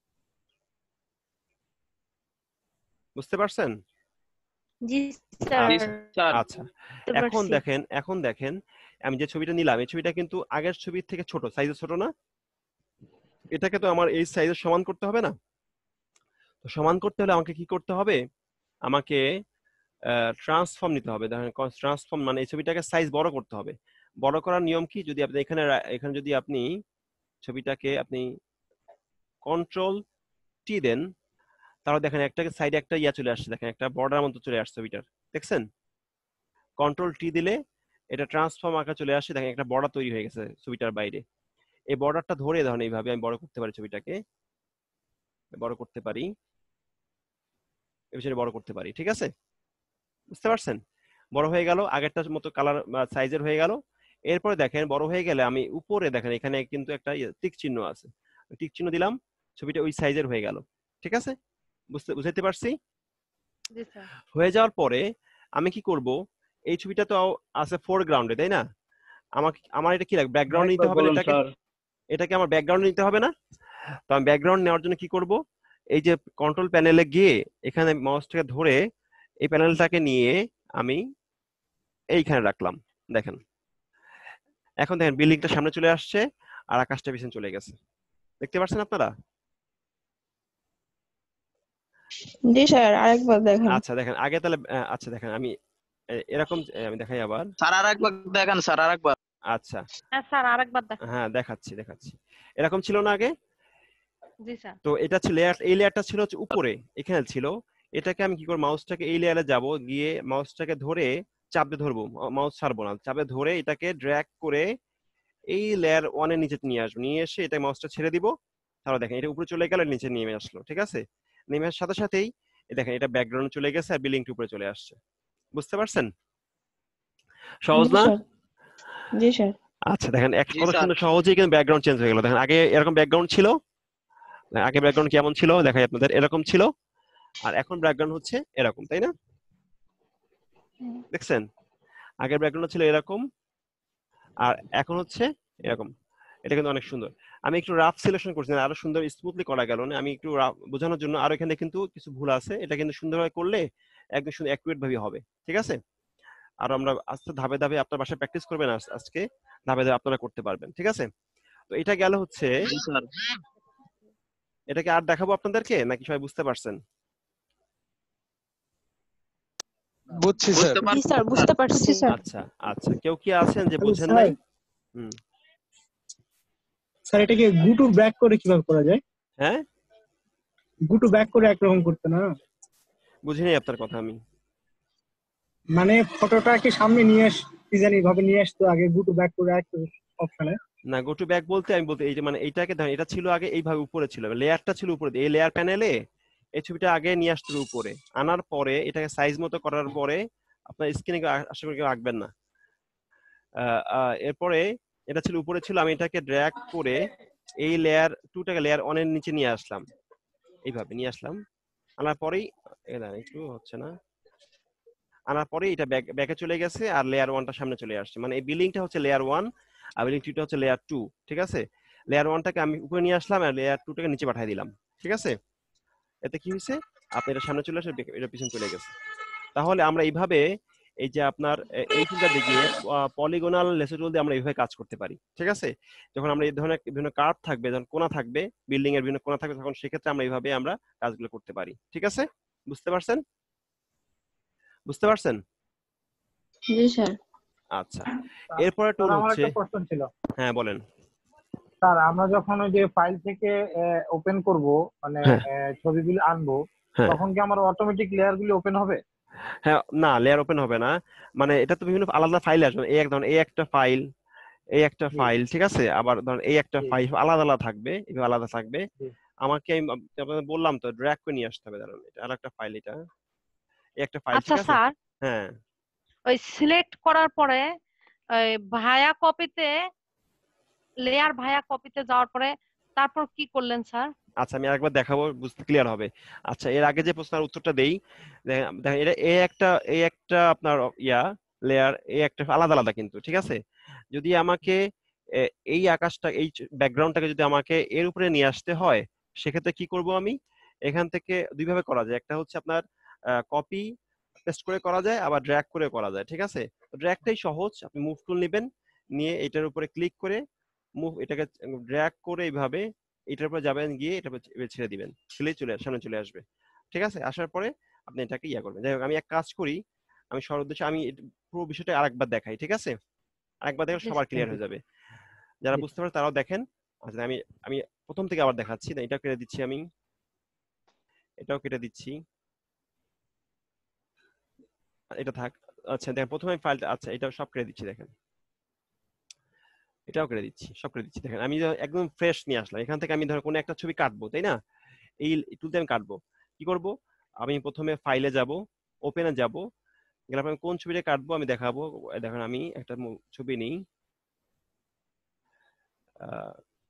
বুঝতে পারছেন? জি স্যার। জি স্যার। আচ্ছা, বুঝতে এখন পারছি। দেখেন, এখন দেখেন আমি যে ছবিটা নিলাম, এই ছবিটা কিন্তু আগের ছবির থেকে ছোট, সাইজে ছোট না? এটাকে তো আমার এই সাইজের সমান করতে হবে না? তো সমান করতে হলে আমাকে কি করতে হবে, আমাকে ট্রান্সফর্ম নিতে হবে। দেখেন ট্রান্সফর্ম মানে এই ছবিটাকে সাইজ বড় করতে হবে। বড় করার নিয়ম কি, যদি আপনি এখানে রা- এখানে যদি আপনি ছবিটাকে আপনি কন্ট্রোল টি দেন, তাহলে দেখেন একটা সাইডে একটা ইয়া চলে আসছে, দেখেন একটা বর্ডার মতো চলে আসছে ছবিটার, দেখছেন? কন্ট্রোল টি দিলে এটা ট্রান্সফর্ম আকারে চলে আসে, দেখেন একটা বর্ডার তৈরি হয়ে গেছে ছবিটার বাইরে। এই বর্ডারটা ধরে ধরেন এইভাবে আমি বড় করতে পারি, ছবিটাকে বড় করতে পারি, এই বিষয়ে বড় করতে পারি। ঠিক আছে, বুঝতে পারছেন? বড় হয়ে গেল, আগেরটার মতো কালার সাইজের হয়ে গেল। এরপরে দেখেন বড় হয়ে গেলে আমি উপরে দেখেন এখানে কিন্তু একটা টিক চিহ্ন আছে, টিক চিহ্ন দিলাম, ছবিটা ওই সাইজের হয়ে গেল। ঠিক আছে, বুঝতে বুঝাইতে পারছি? জি স্যার। হয়ে যাওয়ার পরে আমি কি করব, এই ছবিটা তো আছে ফোরগ্রাউন্ডে, তাই না? আমাকে আমার এটা কি লাগবে, ব্যাকগ্রাউন্ড নিতে হবে না এটাকে? এটাকে আমার ব্যাকগ্রাউন্ড নিতে হবে না? তো আমি ব্যাকগ্রাউন্ড নেওয়ার জন্য কি করব, এই যে কন্ট্রোল প্যানেলে গিয়ে এখানে মাউসটাকে ধরে এই প্যানেলটাকে নিয়ে আমি এইখানে রাখলাম। দেখেন এখন দেখেন বিল্ডিংটা সামনে চলে আসছে, আর আকাশটা পিছনে চলে গেছে। দেখতে পাচ্ছেন আপনারা? জি স্যার, আরেকবার দেখেন। আচ্ছা দেখেন আগে তাহলে, আহ, আচ্ছা দেখেন আমি এ- এরকম এ, আমি দেখাই আবার। স্যার আরেকবার দেখেন স্যার, আরেকবার। আচ্ছা হ্যাঁ স্যার, আরেকবার দেখান। হ্যাঁ দেখাচ্ছি দেখাচ্ছি, এরকম ছিল না আগে? জি স্যার। তো এটা ছিল লেয়ার, এই লেয়ারটা ছিল হচ্ছে উপরে, এখানে ছিল। এটাকে আমি কি করব, মাউসটাকে এই লেয়ারে যাব, গিয়ে মাউসটাকে ধরে চাপে ধরবো, মাউস ছাড়বো না, চাপে ধরে এটাকে ড্র্যাগ করে এই লেয়ার ওয়ানের নিচে নিয়ে আসবো, নিয়ে এসে এটা মাউসটা ছেড়ে দিব, তাহলে দেখেন এটা উপরে চলে গেল, নিচে নেমে আসলো। ঠিক আছে, নেমে আসার সাথে সাথেই এই দেখেন এটা ব্যাকগ্রাউন্ড চলে গেছে আর বিল্ডিংটা উপরে চলে আসছে। বুঝতে পারছেন? সহজ জি না? স্যার। জি স্যার। আচ্ছা দেখেন এক জি কত স্যার। সুন্দর সহজেই কিন্তু ব্যাকগ্রাউন্ড চেঞ্জ হয়ে গেল। দেখেন আগে এরকম ব্যাকগ্রাউন্ড ছিল, আগে ব্যাকগ্রাউন্ড কেমন ছিল দেখাই আপনাদের, এরকম ছিল, আর এখন ব্যাকগ্রাউন্ড হচ্ছে এরকম, তাই না? দেখছেন, আগের ব্যাকগ্রাউন্ড ছিল এরকম, আর এখন হচ্ছে এরকম। এটা কিন্তু অনেক সুন্দর। আমি একটু রাফ সিলেকশন করছি, আরো সুন্দর স্মুথলি করা গেল না, আমি একটু রাফ বোঝানোর জন্য, আর এখানে কিন্তু কিছু ভুল আছে, এটা কিন্তু সুন্দরভাবে করলে একদম সুন্দর অ্যাকুরেট ভাবে হবে। ঠিক আছে, আর আমরা আস্তে ধাপে ধাপে আপনার বাসায় প্র্যাকটিস করবেন, আজ- আজকে ধাপে ধাপে আপনারা করতে পারবেন। ঠিক আছে, তো এটা গেল হচ্ছে, জি স্যার। এটাকে আর দেখাবো আপনাদেরকে নাকি সবাই বুঝতে পারছেন? বুঝছি স্যার। বুঝতে জি পারছি স্যার, বুঝতে পারছি স্যার। আচ্ছা আচ্ছা, কেউ কি আছেন যে তাহলে বুঝেন স্যার নাই? হুম, স্যার এটাকে গুটু ব্যাক করে কিভাবে করা যায়? হ্যাঁ গুটু ব্যাক করে একরকম করতে না, বুঝিনি আপনার কথা আমি। মানে ফটোটাকে সামনে নিয়ে আস কি জানি ভাবে নিয়ে আসতো আগে গো টু ব্যাক করে একটা অপশনে। না, গো টু ব্যাক বলতে আমি বলতে এই যে মানে এইটাকে ধরেন এটা ছিল আগে এইভাবে উপরে ছিল, লেয়ারটা ছিল উপরে, এই লেয়ার প্যানেলে এই ছবিটা আগে নিয়ে আসতে হবে উপরে, আনার পরে এটাকে সাইজ মতো করার পরে আপনার স্ক্রিনে আশা করি কেউ আঁকবেন না। আহ, আহ, এরপরে এটা ছিল উপরে ছিল, আমি এটাকে ড্র্যাগ করে এই লেয়ার টুটাকে লেয়ার ওয়ানের নিচে নিয়ে আসলাম, এইভাবে নিয়ে আসলাম। আনার পরেই এটা একটু হচ্ছে না, আনার পরে এটা ব্যাক ব্যাকে চলে গেছে আর লেয়ার ওয়ানটা সামনে চলে আসছে, মানে এই বিল্ডিংটা হচ্ছে লেয়ার ওয়ান আর বিল্ডিং টুটা হচ্ছে লেয়ার টু। ঠিক আছে, লেয়ার ওয়ানটাকে আমি উপরে নিয়ে আসলাম আর লেয়ার টুটাকে নিচে পাঠিয়ে দিলাম। ঠিক আছে, এতে কি হয়েছে, আপনি এটা সামনে চলে আসে, এটা পিছনে চলে গেছে। তাহলে আমরা এইভাবে এই যে আপনার এ- এই টুলটা দিয়ে পলিগোনাল লেসো টুল দিয়ে আমরা এইভাবে কাজ করতে পারি। ঠিক আছে, যখন আমরা এই ধরনের বিভিন্ন কার্ভ থাকবে, যখন কোণা থাকবে, বিল্ডিং এর বিভিন্ন কোণা থাকবে, তখন সেক্ষেত্রে আমরা এইভাবে আমরা কাজগুলো করতে পারি। ঠিক আছে, বুঝতে পারছেন? বুঝতে পারছেন? জি স্যার। আচ্ছা, এরপরে টুল স্যার আমার হচ্ছে, একটা কোশ্চেন ছিল। হ্যাঁ বলেন। স্যার আমরা যখন ওই যে ফাইল থেকে ওপেন করব মানে হ্যাঁ আহ, ছবিগুলো আনবো, হ্যাঁ তখন কি আমার অটোমেটিক লেয়ার গুলো ওপেন হবে? হ্যাঁ, না লেয়ার ওপেন হবে না, মানে এটা তো বিভিন্ন আলাদা ফাইল আসবে, এই এক ধরনের এই একটা ফাইল, এই একটা জি ফাইল, ঠিক আছে, আবার ধরেন এই একটা জি ফাইল আলাদা আলাদা থাকবে, এভাবে আলাদা থাকবে। জি আমাকে আমি আপনাদের বললাম তো ড্র্যাগ করে নিয়ে আসতে হবে, দাঁড়ান এটা আরেকটা ফাইল, এটা এই একটা ফাইল, আচ্ছা ঠিক আছে। স্যার, হ্যাঁ ওই সিলেক্ট করার পরে ওই ভায়া কপিতে, লেয়ার ভায়া কপিতে যাওয়ার পরে তারপর কি করলেন স্যার? আচ্ছা, আমি আরেকবার দেখাবো, বুঝতে ক্লিয়ার হবে। আচ্ছা, এর আগে যে প্রশ্নের উত্তরটা দেই, দেখেন দেখেন, এটা এই একটা এই একটা আপনার ইয়া লেয়ার, এই একটা আলাদা আলাদা কিন্তু, ঠিক আছে। যদি আমাকে এ, এই আকাশটা এই ব্যাকগ্রাউন্ডটাকে যদি আমাকে এর উপরে নিয়ে আসতে হয়, সেক্ষেত্রে কি করব আমি, এখান থেকে দুইভাবে করা যায়, একটা হচ্ছে আপনার কপি পেস্ট করে করা যায়, আবার ড্র্যাগ করে করা যায়। ঠিক আছে, তো ড্র্যাগটাই সহজ, আপনি মুভ টুল নেবেন, নিয়ে এটার উপরে ক্লিক করে মুভ এটাকে ড্র্যাগ করে এইভাবে এটার উপরে যাবেন, গিয়ে এটা ছেড়ে দিবেন, ছেলেই চলে সামনে চলে আসবে। ঠিক আছে, আসার পরে আপনি এটাকে ইয়া করবেন। যাই হোক, আমি এক কাজ করি, আমি সর উদ্দেশ্যে আমি এটা- পুরো বিষয়টা আরেকবার দেখাই। ঠিক আছে, আরেকবার দেখলে জি সবার স্যার। ক্লিয়ার হয়ে যাবে, যারা জি বুঝতে পারে তারাও দেখেন। আচ্ছা, আমি আমি প্রথম থেকে আবার দেখাচ্ছি, না এটাও কেটে দিচ্ছি, আমি এটাও কেটে দিচ্ছি, এটা থাক। আচ্ছা দেখেন, প্রথমে ফাইলটা, আচ্ছা এটা সব কেটে দিচ্ছি, দেখেন এটাও কেটে দিচ্ছি, সব কেটে দিচ্ছি। দেখেন আমি যখন একদম ফ্রেশ নিয়ে আসলাম, এখান থেকে আমি ধর কোনো একটা ছবি কাটবো, তাই না, এই টুলতে আমি কাটবো, কি করব, আমি প্রথমে ফাইলে যাব, ওপেনে যাব, গেলে আমি কোন ছবিটা কাটবো আমি দেখাবো। এই দেখেন আমি একটা মু- ছবি নিই, আহ,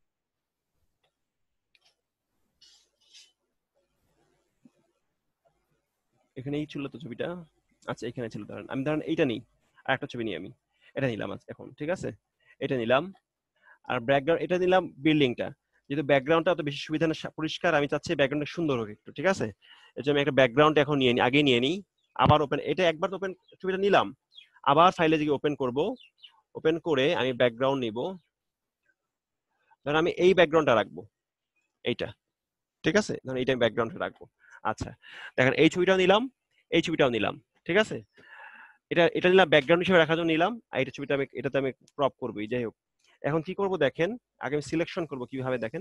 এখানে এই ছিল তো ছবিটা, আচ্ছা এখানে ছিল, ধরেন আমি ধরেন এইটা নিই, আর একটা ছবি নিই আমি, এটা নিলাম আজ এখন, ঠিক আছে, এটা নিলাম, আর ব্যাকগ্রাউন্ড এটা নিলাম বিল্ডিংটা, যেহেতু ব্যাকগ্রাউন্ডটা অত বেশি সুবিধা না, সা- পরিষ্কার, আমি চাচ্ছি ব্যাকগ্রাউন্ডটা সুন্দর হোক একটু, ঠিক আছে। এর জন্য আমি একটা ব্যাকগ্রাউন্ড এখন নিয়ে নিই, আগে নিয়ে নিই, আবার ওপেন, এটা একবার ওপেন ছবিটা নিলাম, আবার ফাইলে গিয়ে ওপেন করব, ওপেন করে আমি ব্যাকগ্রাউন্ড নিব, ধরেন আমি এই ব্যাকগ্রাউন্ডটা রাখবো, এইটা, ঠিক আছে, ধরেন এইটা আমি ব্যাকগ্রাউন্ডে রাখবো। আচ্ছা দেখেন, এই ছবিটাও নিলাম, এই ছবিটাও নিলাম, ঠিক আছে, এটা এটা নিলাম ব্যাকগ্রাউন্ড হিসেবে রাখার জন্য নিলাম, আর এটা ছবিটা আমি এটাতে আমি ক্রপ করবোই। যাই হোক, এখন কি করব দেখেন, আগে আমি সিলেকশন করব কিভাবে, দেখেন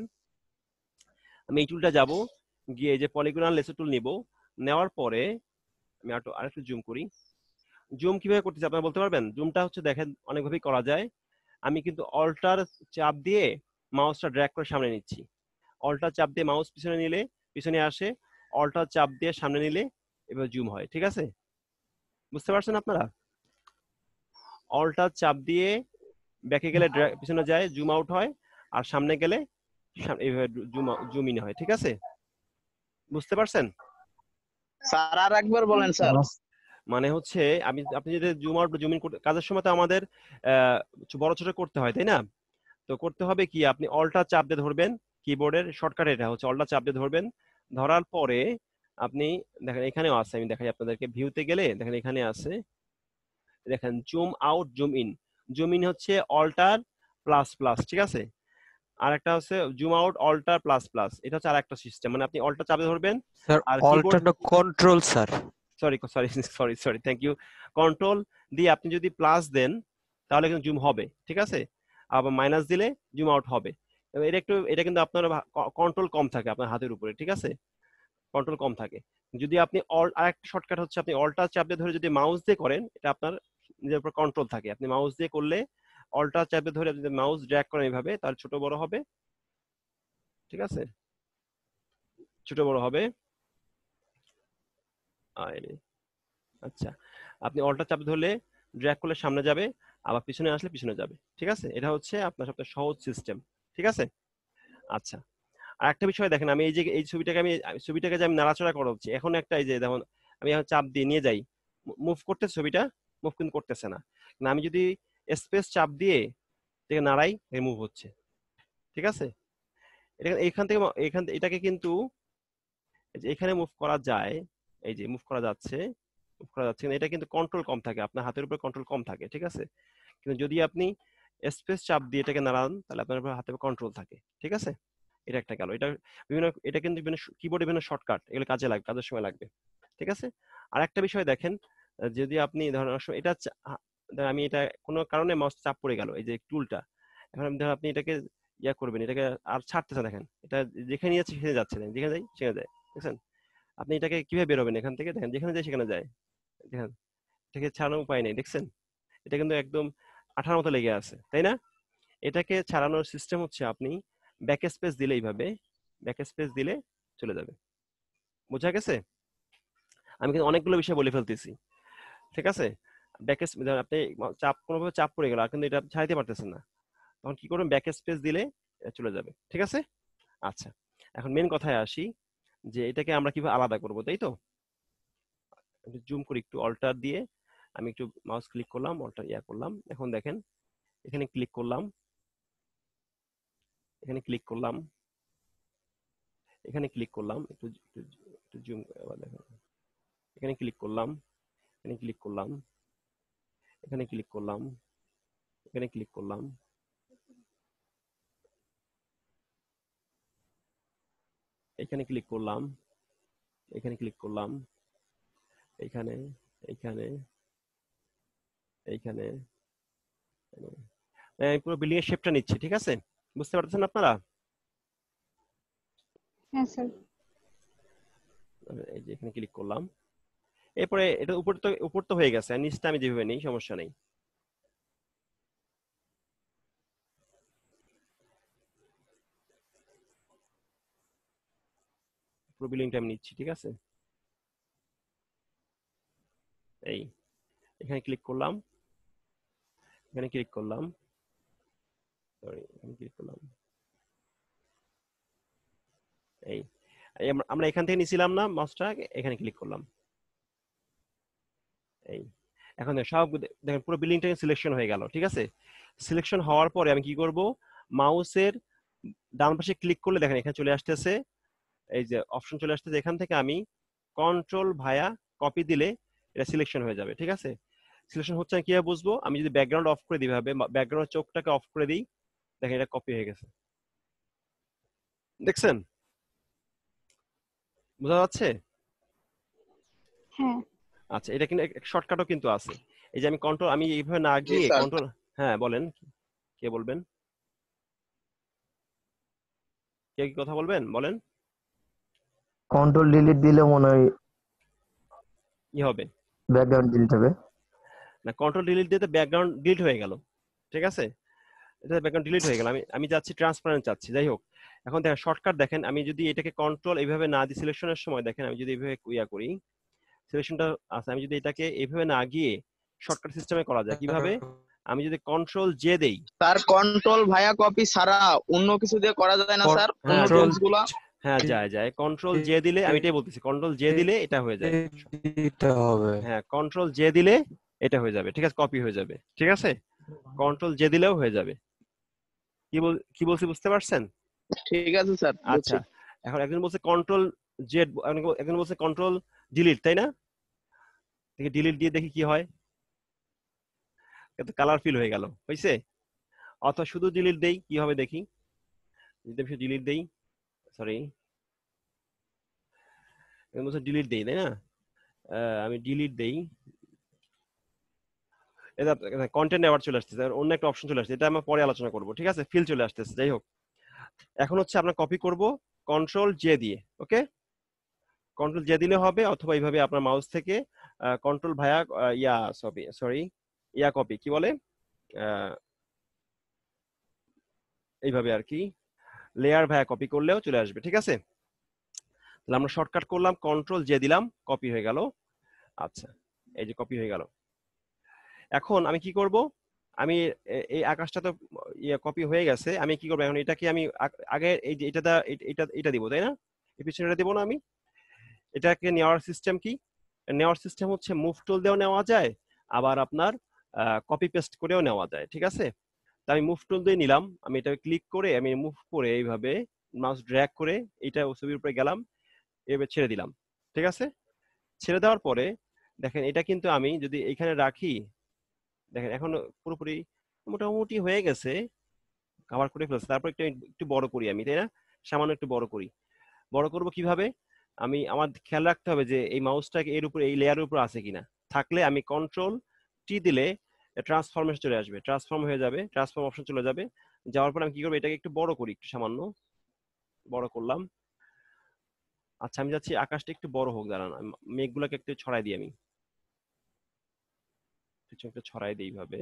আমি এই টুলটা যাব, গিয়ে এই যে পলিগনাল লেসো টুল নিব, নেওয়ার পরে আমি আরেকটু আরেকটু জুম করি। জুম কিভাবে করতেছি আপনারা বলতে পারবেন? জুমটা হচ্ছে দেখেন অনেকভাবেই করা যায়, আমি কিন্তু অল্টার চাপ দিয়ে মাউসটা ড্র্যাগ করে সামনে নিচ্ছি, অল্টার চাপ দিয়ে মাউস পিছনে নিলে পিছনে আসে, অল্টার চাপ দিয়ে সামনে নিলে এবার জুম হয়। ঠিক আছে, বুঝতে পারছেন আপনারা? অল্টার চাপ দিয়ে ব্যাকে গেলে drag- পিছনে যায়, জুম আউট হয়, আর সামনে গেলে সাম- এইভাবে জুম জুম ইন হয়। ঠিক আছে, বুঝতে পারছেন? স্যার আর একবার বলেন স্যার। মানে হচ্ছে আমি আপনি যদি জুম আউট জুম ইন করতে কাজের সময় তো আমাদের আহ, বড় ছোট করতে হয়, তাই না? তো করতে হবে কি, আপনি অল্টার চাপ দিয়ে ধরবেন, কিবোর্ডের শর্টকাট এটা হচ্ছে অল্টার চাপ দিয়ে ধরবেন, ধরার পরে আপনি দেখেন এখানেও আছে, আমি দেখাই আপনাদেরকে, ভিউতে গেলে দেখেন এখানে আছে, দেখেন zoom out zoom in, zoom in হচ্ছে অল্টার প্লাস প্লাস, ঠিক আছে, আর একটা হচ্ছে zoom out alt plus plus, এটা হচ্ছে আর একটা সিস্টেম, মানে আপনি অল্টার চাপে ধরবেন স্যার আর কিবোর্ড, অল্টারটা control sir. Sorry sorry sorry sorry thank you, control দিয়ে আপনি যদি প্লাস দেন তাহলে কিন্তু জুম হবে, ঠিক আছে, আবার মাইনাস দিলে জুম আউট হবে। এবার এটা একটু, এটা কিন্তু আপনার কন্ট্রোল কম থাকে আপনার হাতের উপরে, ঠিক আছে, কন্ট্রোল কম থাকে। যদি আপনি অল, আরেকটা শর্টকাট হচ্ছে আপনি অল্টার চাপ দিয়ে ধরে যদি মাউস দিয়ে করেন, এটা আপনার নিজের উপর কন্ট্রোল থাকে। আপনি মাউস দিয়ে করলে অল্টা চাপে ধরে আপনি যদি মাউস ড্র্যাগ করেন এইভাবে তাহলে ছোট বড় হবে, ঠিক আছে, ছোট বড় হবে। আরে, আচ্ছা, আপনি অল্টা চাপে ধরলে ড্র্যাগ করলে সামনে যাবে, আবার পিছনে আসলে পিছনে যাবে, ঠিক আছে। এটা হচ্ছে আপনার সবচেয়ে সহজ সিস্টেম, ঠিক আছে। আচ্ছা, আর একটা বিষয় দেখেন, আমি এই যে এই ছবিটাকে আমি আমি ছবিটাকে যে আমি নাড়াচাড়া করা হচ্ছে, এখন একটা এই যে যেমন আমি এখন চাপ দিয়ে নিয়ে যাই, মুভ করতে ছবিটা মুভ কিন্তু করতেছে না, না আমি যদি স্পেস চাপ দিয়ে এটাকে নাড়াই মুভ হচ্ছে, ঠিক আছে। এটা এখান থেকে এখান এটাকে কিন্তু এই যে এখানে মুভ করা যায়, এই যে মুভ করা যাচ্ছে, মুভ করা যাচ্ছে, এটা কিন্তু কন্ট্রোল কম থাকে, আপনার হাতের উপর কন্ট্রোল কম থাকে, ঠিক আছে। কিন্তু যদি আপনি স্পেস চাপ দিয়ে এটাকে নাড়ান তাহলে আপনার উপর হাতের কন্ট্রোল থাকে, ঠিক আছে। এটা একটা গেল, এটা বিভিন্ন, এটা কিন্তু বিভিন্ন কিবোর্ডে বিভিন্ন শর্টকাট, এগুলো কাজে লাগবে, কাজের সময় লাগবে, ঠিক আছে। আর একটা বিষয় দেখেন, যদি আপনি ধরেন এটা আমি এটা কোনো কারণে মাউস চাপ পড়ে গেল, এই যে টুলটা, এখন ধরেন আপনি এটাকে ইয়া করবেন, এটাকে আর ছাড়তেছে, দেখেন এটা যেখানে যাচ্ছে সেখানে যাচ্ছে, যেখানে যাই সেখানে যায়, দেখছেন। আপনি এটাকে কিভাবে বেরোবেন এখান থেকে, দেখেন যেখানে যায় সেখানে যায়, দেখেন এটাকে ছাড়ানোর উপায় নেই, দেখছেন এটা কিন্তু একদম আঠার মতো লেগে আছে, তাই না। এটাকে ছাড়ানোর সিস্টেম হচ্ছে আপনি ব্যাক স্পেস দিলে, এইভাবে ব্যাক স্পেস দিলে চলে যাবে, বোঝা গেছে। আমি কিন্তু অনেকগুলো বিষয় বলে ফেলতেছি, ঠিক আছে। ব্যাক আপনি চাপ কোনোভাবে চাপ পড়ে গেল আর কিন্তু এটা ছাড়াইতে পারতেছেন না, তখন কি করবেন, ব্যাক স্পেস দিলে চলে যাবে, ঠিক আছে। আচ্ছা, এখন মেন কথায় আসি যে এটাকে আমরা কিভাবে আলাদা করব, তাই তো। জুম করি একটু, অল্টার দিয়ে আমি একটু মাউস ক্লিক করলাম, অল্টার ইয়া করলাম, এখন দেখেন এখানে ক্লিক করলাম, এখানে ক্লিক করলাম, এখানে ক্লিক করলাম, একটু একটু জুম আবার দেখেন, এখানে ক্লিক করলাম, এখানে ক্লিক করলাম, এখানে ক্লিক করলাম, এখানে ক্লিক করলাম, এখানে ক্লিক করলাম, এখানে ক্লিক করলাম, এখানে, এইখানে, এইখানে, পুরো বিল্ডিং এর শেপটা নিচ্ছে, ঠিক আছে, বুঝতে পারতেছেন আপনারা। হ্যাঁ স্যার। এই যে এখানে ক্লিক করলাম, এরপরে এটা উপর তো উপর তো হয়ে গেছে, নিচটা আমি যেভাবে নেই সমস্যা নেই। পুরো বিল্ডিংটা আমি নিচ্ছি, ঠিক আছে। এই এখানে ক্লিক করলাম, এখানে ক্লিক করলাম, সরি এখানে ক্লিক করলাম, এই আমরা এখান থেকে নিছিলাম না মাউসটা, এখানে ক্লিক করলাম, এই এখন সব দেখেন পুরো বিল্ডিংটা সিলেকশন হয়ে গেল, ঠিক আছে। সিলেকশন হওয়ার পরে আমি কি করব, মাউসের ডান পাশে ক্লিক করলে দেখেন এখানে চলে আসতেছে, এই যে অপশন চলে আসতেছে, এখান থেকে আমি কন্ট্রোল ভায়া কপি দিলে এটা সিলেকশন হয়ে যাবে, ঠিক আছে। সিলেকশন হচ্ছে আমি কিভাবে বুঝবো, আমি যদি ব্যাকগ্রাউন্ড অফ করে দিই, ভাবে ব্যাকগ্রাউন্ড চোখটাকে অফ করে দিই, দেখেন এটা কপি হয়ে গেছে, দেখছেন, বোঝা যাচ্ছে। হ্যাঁ আচ্ছা, এটা কিন্তু শর্টকাটও কিন্তু আছে, এই যে আমি কন্ট্রোল আমি এইভাবে না গিয়ে কন্ট্রোল, হ্যাঁ বলেন, কে বলবেন, কে কি কথা বলবেন বলেন। কন্ট্রোল ডিলিট দিলে মনে হয় কি হবে, ব্যাকগ্রাউন্ড ডিলিট হবে। না কন্ট্রোল ডিলিট দিয়ে তো ব্যাকগ্রাউন্ড ডিলিট হয়ে গেল, ঠিক আছে, এটা ব্যাকগ্রাউন্ড ডিলিট হয়ে গেল, আমি আমি যাচ্ছি ট্রান্সপারেন্ট চাচ্ছি, যাই হোক। এখন দেখেন শর্টকাট দেখেন, আমি যদি এটাকে কন্ট্রোল এইভাবে না দিই সিলেকশনের সময়, দেখেন আমি যদি এইভাবে ইয়া করি সিলেকশনটা আছে, আমি যদি এটাকে এইভাবে না গিয়ে শর্টকাট সিস্টেমে করা যায় কিভাবে, আমি যদি কন্ট্রোল জে দেই, স্যার কন্ট্রোল ভায়া কপি ছাড়া অন্য কিছু দিয়ে করা যায় না স্যার, অন্য টুলস গুলা। হ্যাঁ যায় যায়, কন্ট্রোল জে দিলে, আমি এটাই বলতেছি, কন্ট্রোল জে দিলে এটা হয়ে যায়, এটা হবে। হ্যাঁ কন্ট্রোল জে দিলে এটা হয়ে যাবে, ঠিক আছে, কপি হয়ে যাবে, ঠিক আছে, কন্ট্রোল জে দিলেও হয়ে যাবে। কি বল কি বলছি বুঝতে পারছেন? ঠিক আছে স্যার। আচ্ছা, এখন একজন বলছে কন্ট্রোল জেড, একজন বলছে কন্ট্রোল ডিলিট, তাই না? দেখি ডিলিট দিয়ে দেখি কি হয়, কালার ফিল হয়ে গেল, হয়েছে। অথবা শুধু ডিলিট দেই, কি হবে দেখি, যদি আমি ডিলিট দেই, সরি বলছে ডিলিট দেই, তাই না, আমি ডিলিট দেই, এটা কন্টেন্ট আবার চলে আসতেছে, অন্য একটা অপশন চলে আসছে, এটা আমরা পরে আলোচনা করব, ঠিক আছে, ফিল চলে আসতেছে, যাই হোক। এখন হচ্ছে আমরা কপি করব কন্ট্রোল জে দিয়ে, ওকে, কন্ট্রোল জে দিলে হবে, অথবা এইভাবে আপনার মাউস থেকে control via yeah sorry sorry yeah copy কি বলে আহ, এইভাবে আর কি লেয়ার ভায়া কপি করলেও চলে আসবে, ঠিক আছে। তাহলে আমরা শর্টকাট করলাম, কন্ট্রোল জে দিলাম, কপি হয়ে গেল। আচ্ছা, এই যে কপি হয়ে গেল। এখন আমি কি করব, আমি এ- এই আকাশটা তো ইয়ে কপি হয়ে গেছে, আমি কি করবো এখন, এটাকে আমি আগ- আগে এই যে এটা দা- এ- এটা এটা দিব তাই না, এই পিছনেটা দিব না আমি। এটাকে নেওয়ার সিস্টেম কি, নেওয়ার সিস্টেম হচ্ছে মুভ টুল দিয়েও নেওয়া যায়, আবার আপনার কপি পেস্ট করেও নেওয়া যায়, ঠিক আছে। তো আমি মুভ টুল দিয়ে নিলাম, আমি এটা ক্লিক করে আমি মুভ করে এইভাবে মাউস ড্র্যাগ করে এইটা ছবির উপরে গেলাম, এভাবে ছেড়ে দিলাম, ঠিক আছে। ছেড়ে দেওয়ার পরে দেখেন এটা কিন্তু আমি যদি এখানে রাখি, দেখেন এখন পুরোপুরি মোটামুটি হয়ে গেছে, কভার করে ফেলছে। তারপর একটু একটু বড় করি আমি, তাই না, সামান্য একটু বড় করি। বড় করব কিভাবে, আমি আমার খেয়াল রাখতে হবে যে এই মাউসটাকে এর উপরে এই লেয়ারের উপর আছে কিনা, থাকলে আমি কন্ট্রোল টি দিলে ট্রান্সফরমেশন চলে আসবে, ট্রান্সফর্ম হয়ে যাবে, ট্রান্সফর্ম অপশন চলে যাবে। যাওয়ার পর আমি কি করবো, এটাকে একটু বড় করি, একটু সামান্য বড় করলাম। আচ্ছা আমি যাচ্ছি আকাশটা একটু বড় হোক, দাঁড়ান আমি মেঘগুলোকে একটু ছড়াই দিই, আমি কিছু একটু ছড়াই দিই এইভাবে,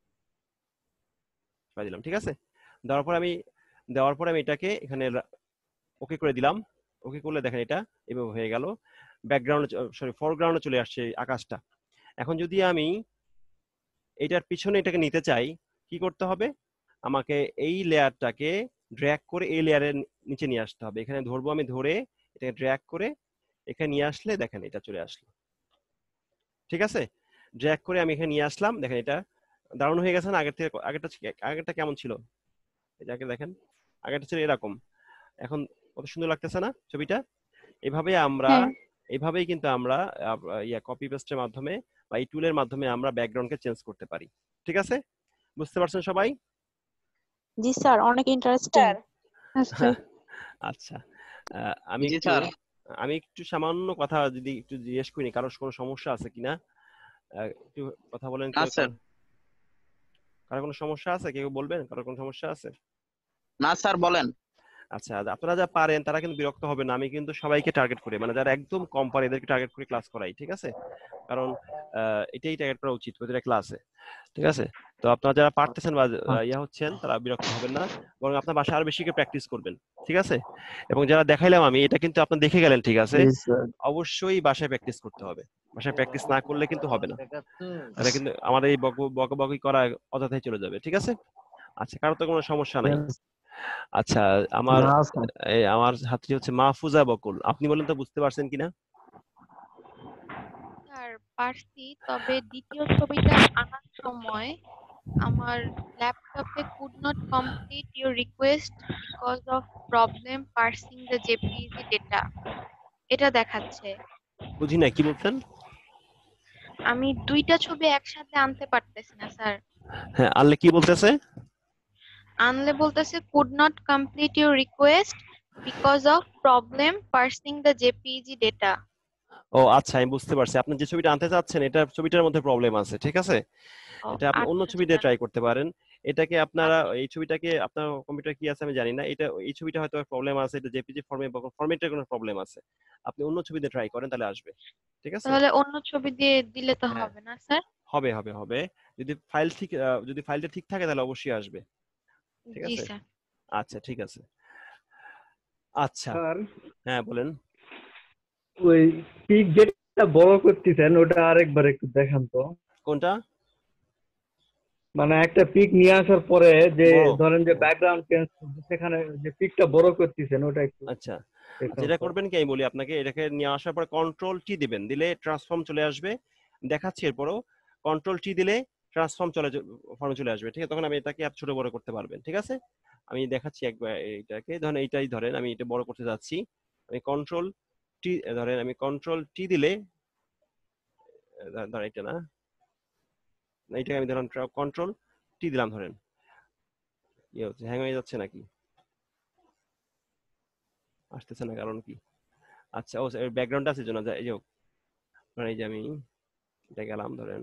ছড়াই দিলাম, ঠিক আছে। দেওয়ার পর আমি দেওয়ার পর আমি এটাকে এখানে ওকে করে দিলাম। ওকে করলে দেখেন এটা এভাবে হয়ে গেল, ব্যাকগ্রাউন্ডে সরি ফরগ্রাউন্ডে চলে আসছে আকাশটা। এখন যদি আমি এটার পিছনে এটাকে নিতে চাই, কি করতে হবে, আমাকে এই লেয়ারটাকে ড্র্যাগ করে এই লেয়ারের নিচে নিয়ে আসতে হবে। এখানে ধরবো আমি, ধরে এটাকে ড্র্যাগ করে এখানে নিয়ে আসলে দেখেন এটা চলে আসলো, ঠিক আছে। ড্র্যাগ করে আমি এখানে নিয়ে আসলাম, দেখেন এটা দারুণ হয়ে গেছে না, আগের থেকে আগেরটা আগেরটা কেমন ছিল, এই যে আগে দেখেন আগেরটা ছিল এরকম, এখন কত সুন্দর লাগতেছে না ছবিটা। এভাবে আমরা হ্যাঁ এইভাবেই কিন্তু আমরা আহ, ইয়া কপি পেস্টের মাধ্যমে বা এই টুলের মাধ্যমে আমরা ব্যাকগ্রাউন্ডকে চেঞ্জ করতে পারি, ঠিক আছে। বুঝতে পারছেন সবাই? জি স্যার, অনেক ইন্টারেস্টিং। আচ্ছা আচ্ছা, আহ, আমি জি একটু স্যার। আমি একটু সামান্য কথা যদি একটু জিজ্ঞেস করি, কারোর কোনো সমস্যা আছে কিনা, আহ, একটু কথা বলেন, না কেউ স্যার, কারোর কোনো সমস্যা আছে, কেউ বলবেন কারোর কোনো সমস্যা আছে? না স্যার বলেন। আচ্ছা, আপনারা যা পারেন তারা কিন্তু বিরক্ত হবে না, আমি কিন্তু সবাইকে টার্গেট করি, মানে যারা একদম কম পারে এদেরকে টার্গেট করে ক্লাস করাই, ঠিক আছে। কারণ আহ, এটাই টার্গেট করা উচিত প্রতিটা ক্লাসে, ঠিক আছে। তো আপনারা যারা পারতেছেন বা আহ, ইয়া হচ্ছেন তারা বিরক্ত হবেন না, বরং আপনার বাসায় আরো বেশি করে প্র্যাকটিস করবেন, ঠিক আছে। এবং যারা দেখাইলাম আমি, এটা কিন্তু আপনি দেখে গেলেন, ঠিক আছে, জি স্যার। অবশ্যই বাসায় প্র্যাকটিস করতে হবে। বাসায় প্র্যাকটিস না করলে কিন্তু হবে না, তাহলে কিন্তু আমাদের এই বক বকাবকি করা অযথাই চলে যাবে, ঠিক আছে। আচ্ছা, কারো তো কোনো সমস্যা নাই? আচ্ছা, আমার না স্যার। এই আমার ছাত্রী হচ্ছে মাহফুজা বকুল, আপনি বলেন তো বুঝতে পারছেন কিনা? স্যার পারছি, তবে দ্বিতীয় ছবিটা আনার সময় আমার ল্যাপটপে could not complete your request because of problem parsing the JPEG data এটা দেখাচ্ছে। বুঝি না কি বলছেন। আমি দুইটা ছবি একসাথে আনতে পারতেছি না স্যার। হ্যাঁ, আনলে কি বলতেছে? আনলে বলতেছে could not complete your request because of problem parsing the JPEG data. ও আচ্ছা, আমি বুঝতে পারছি, আপনি যে ছবিটা আনতে চাচ্ছেন এটা ছবিটার মধ্যে প্রবলেম আছে, ঠিক আছে। ও এটা আপনি অন্য আচ্ছা ছবি দিয়ে স্যার, ট্রাই করতে পারেন। এটাকে আপনারা আচ্ছা এই ছবিটাকে আপনার কম্পিউটার কি আছে আমি জানি না, এটা এই ছবিটা হয়তো প্রবলেম আছে, এটা জেপিজি ফর্মে ফরম্যাটের কোনো প্রবলেম আছে, আপনি অন্য ছবি দিয়ে ট্রাই করেন তাহলে আসবে, ঠিক আছে। তাহলে অন্য ছবি দিয়ে দিলে তো হ্যাঁ, হবে না স্যার? হবে হবে হবে, যদি ফাইল ঠিক আহ, যদি ফাইলটা ঠিক থাকে তাহলে অবশ্যই আসবে, ঠিক জি আছে। স্যার। আচ্ছা ঠিক আছে। আচ্ছা, স্যার হ্যাঁ বলেন। ওই পিক যেটা বড় করতেছেন ওটা আরেকবার একটু দেখান তো। কোনটা মানে একটা পিক নিয়ে আসার পরে যে বড়? ধরেন যে ব্যাকগ্রাউন্ড চেঞ্জ সেখানে যে পিকটা বড় করতেছেন ওটা একটু আচ্ছা, দেখান যেটা তো। করবেন কি আমি বলি আপনাকে, এটাকে নিয়ে আসার পর কন্ট্রোল টি দিবেন, দিলে ট্রান্সফর্ম চলে আসবে, দেখাচ্ছি এরপরও কন্ট্রোল টি দিলে ট্রান্সফর্ম চলে ফর্মে চলে আসবে, ঠিক আছে। তখন আমি এটাকে আর ছোট বড় করতে পারবেন, ঠিক আছে। আমি দেখাচ্ছি একবার, এইটাকে ধরেন এইটাই ধরেন আমি এটা বড় করতে যাচ্ছি, আমি কন্ট্রোল টি ধরেন, আমি কন্ট্রোল টি দিলে আহ, ধরেন এটা না, এইটাকে আমি ধরেন কন্ট্রোল টি দিলাম, ধরেন কি হচ্ছে, হ্যাং হয়ে যাচ্ছে নাকি, আসতেছে না, কারণ কি? আচ্ছা, ও ব্যাকগ্রাউন্ড আছে জন্য, এই যে ধরেন এই যে আমি এটা গেলাম, ধরেন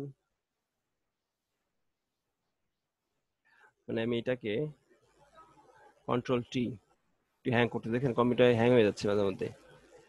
মানে আমি এটাকে কন্ট্রোল টি হ্যাং করতে, দেখেন কম্পিউটার হ্যাং হয়ে যাচ্ছে মাঝে মধ্যে।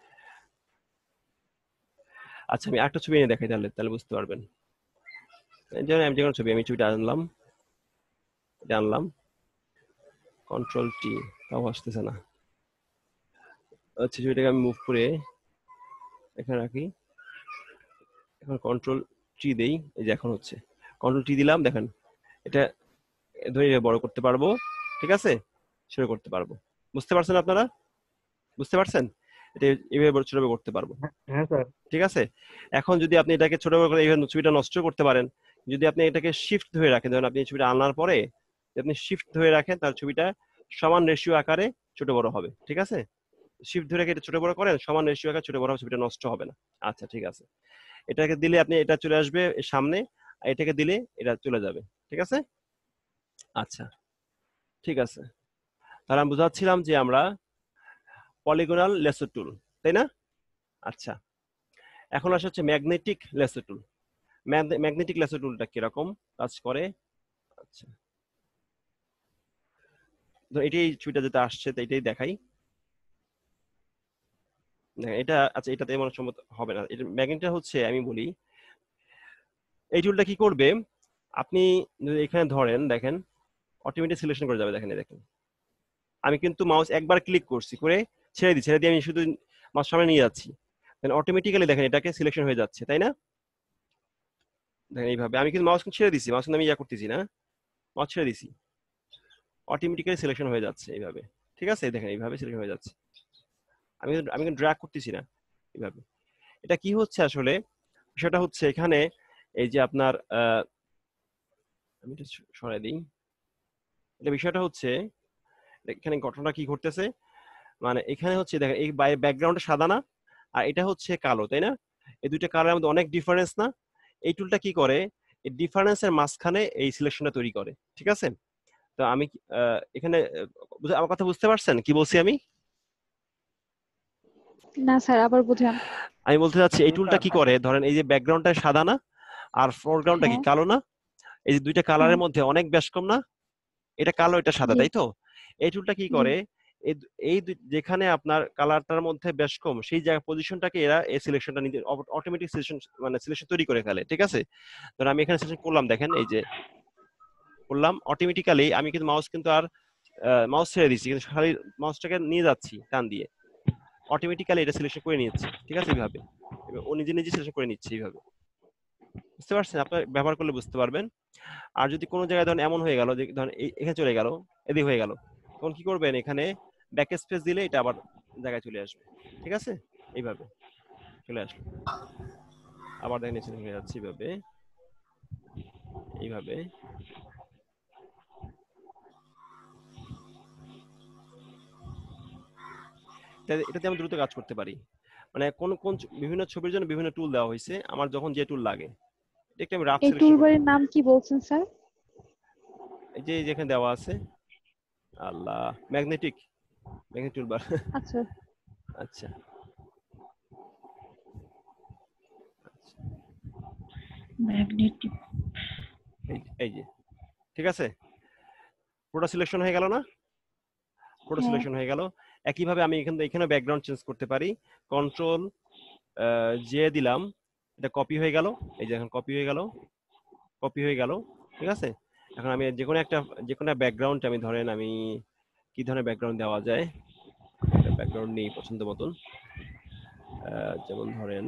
আচ্ছা, আমি একটা ছবি এনে দেখাই, তাহলে তাহলে বুঝতে পারবেন। এই জন্য আমি যে কোনো ছবি আমি ছবিটা আনলাম, এটা আনলাম, কন্ট্রোল টি, তাও আসতেছে না। আচ্ছা ছবিটাকে আমি মুভ করে এখানে রাখি, এখন কন্ট্রোল টি দেই, এই যে এখন হচ্ছে কন্ট্রোল টি দিলাম, দেখেন এটা ধরে বড় করতে পারবো, ঠিক আছে, ছোট করতে পারবো। বুঝতে পারছেন আপনারা? বুঝতে পারছেন? এটা এইভাবে ছোট বড় করতে পারবো, হ্যাঁ স্যার। ঠিক আছে। এখন যদি আপনি এটাকে ছোট বড় করে এইভাবে ছবিটা নষ্ট করতে পারেন, যদি আপনি এটাকে শিফট ধরে রাখেন, ধরেন আপনি ছবিটা আনার পরে যদি আপনি শিফট ধরে রাখেন, তার ছবিটা সমান রেশিও আকারে ছোট বড় হবে, ঠিক আছে। শিফট ধরে এটা ছোট বড় করেন, সমান রেশিও আকারে ছোট বড় হবে, ছবিটা নষ্ট হবে না। আচ্ছা ঠিক আছে, এটাকে দিলে আপনি এটা চলে আসবে সামনে, আর এটাকে দিলে এটা চলে যাবে, ঠিক আছে। আচ্ছা ঠিক আছে, তাহলে আমি বুঝাচ্ছিলাম যে আমরা পলিগোনাল লেসো টুল, তাই না? আচ্ছা এখন আসা হচ্ছে magnetic lasso tool. Magnetic lasso টুলটা কিরকম কাজ করে? আচ্ছা তো এটাই ছবিটা যেটা আসছে তো এটাই দেখাই, দেখেন এটা, আচ্ছা এটা তেমন সম্মত হবে না, এটা ম্যাগনেটটা হচ্ছে আমি বলি, এই টুলটা কি করবে, আপনি যদি এখানে ধরেন দেখেন অটোমেটিক সিলেকশন করে যাবে, দেখেন এই দেখেন আমি কিন্তু মাউস একবার ক্লিক করছি, করে ছেড়ে দিই, ছেড়ে দিয়ে আমি শুধু মাউস সামনে নিয়ে যাচ্ছি, দেন অটোমেটিক্যালি দেখেন এটাকে সিলেকশন হয়ে যাচ্ছে, তাই না? দেখেন এইভাবে আমি কিন্তু মাউস ছেড়ে দিছি, মাউস কিন্তু আমি ইয়া করতেছি না, মাউস ছেড়ে দিছি, অটোমেটিক্যালি সিলেকশন হয়ে যাচ্ছে এইভাবে, ঠিক আছে। দেখেন এইভাবে সিলেকশন হয়ে যাচ্ছে, আমি কিন্তু- আমি কিন্তু ড্র্যাগ করতেছি না এইভাবে। এটা কি হচ্ছে আসলে, সেটা হচ্ছে এখানে এই যে আপনার আহ, আমি এটা সরাই দিই, এটা বিষয়টা হচ্ছে এখানে ঘটনাটা কি ঘটতেছে, মানে এখানে হচ্ছে দেখেন এই ব্যাকগ্রাউন্ডটা সাদা না, আর এটা হচ্ছে কালো, তাই না? এই দুইটা কালারের মধ্যে অনেক ডিফারেন্স না? এই টুলটা কি করে, এই ডিফারেন্সের মাঝখানে এই সিলেকশনটা তৈরি করে, ঠিক আছে। তো আমি আহ, এখানে আহ, বুঝ- আমার কথা বুঝতে পারছেন কি বলছি আমি? না স্যার, আবার বুঝান। আমি বলতে চাচ্ছি এই টুলটা কি করে, ধরেন এই যে ব্যাকগ্রাউন্ডটা সাদা না, আর ফোরগ্রাউন্ডটা কি হ্যাঁ কালো না, এই যে দুইটা হ্যাঁ কালারের মধ্যে অনেক বেশ কম না, এটা কালো এটা সাদা, জি তাই তো? এই টুলটা কি জি করে, এই দু- এই দু- যেখানে আপনার কালারটার মধ্যে বেশ কম সেই জায়গা পজিশনটাকে এরা এই সিলেকশনটা নিজে অটোমেটিক সিলেকশন মানে সিলেকশন তৈরি করে ফেলে, ঠিক আছে। ধর আমি এখানে সিলেকশন করলাম, দেখেন এই যে করলাম অটোমেটিক্যালি, আমি কিন্তু মাউস কিন্তু আর মাউস ছেড়ে দিচ্ছি, কিন্তু খালি মাউসটাকে নিয়ে যাচ্ছি টান দিয়ে, অটোমেটিক্যালি এটা সিলেকশন করে নিচ্ছে, ঠিক আছে। এইভাবে এবার ও নিজে নিজে সিলেকশন করে নিচ্ছে এইভাবে, বুঝতে পারছেন? আপনার ব্যবহার করলে বুঝতে পারবেন। আর যদি কোনো জায়গায় ধরেন এমন হয়ে গেল যে ধরেন এই- এখানে চলে গেল, এদিকে হয়ে গেল, তখন কি করবেন, এখানে ব্যাক স্পেস দিলে এটা আবার জায়গায় চলে আসবে, ঠিক আছে। এইভাবে চলে আসলো, আবার দেখেন এখানে হয়ে যাচ্ছে এইভাবে, এইভাবে এটা- এটাতে আমি দ্রুত কাজ করতে পারি। মানে কোন কোন ছ- বিভিন্ন ছবির জন্য বিভিন্ন টুল দেওয়া হয়েছে, আমার যখন যে টুল লাগে এটা একটু আমি রাফ এই সিলেকশন করতে টুলবারের পারি। নাম কি বলছেন স্যার? এই যে যেখানে দেওয়া আছে, আল্লাহ, ম্যাগনেটিক, ম্যাগনেটিক টুলবার। আচ্ছা আচ্ছা ম্যাগনেটিক। এই এই যে, ঠিক আছে, পুরো সিলেকশন হয়ে গেল না, পুরো হ্যাঁ সিলেকশন হয়ে গেল। একইভাবে আমি এখানে এখানে ব্যাকগ্রাউন্ড চেঞ্জ করতে পারি, কন্ট্রোল জে দিলাম, এটা কপি হয়ে গেল, এই যে এখন কপি হয়ে গেল, কপি হয়ে গেল, ঠিক আছে। এখন আমি যে কোনো একটা যে কোনো ব্যাকগ্রাউন্ড আমি ধরেন আমি কি ধরনের ব্যাকগ্রাউন্ড দেওয়া যায়, একটা ব্যাকগ্রাউন্ড নেই পছন্দ মতন, আহ, যেমন ধরেন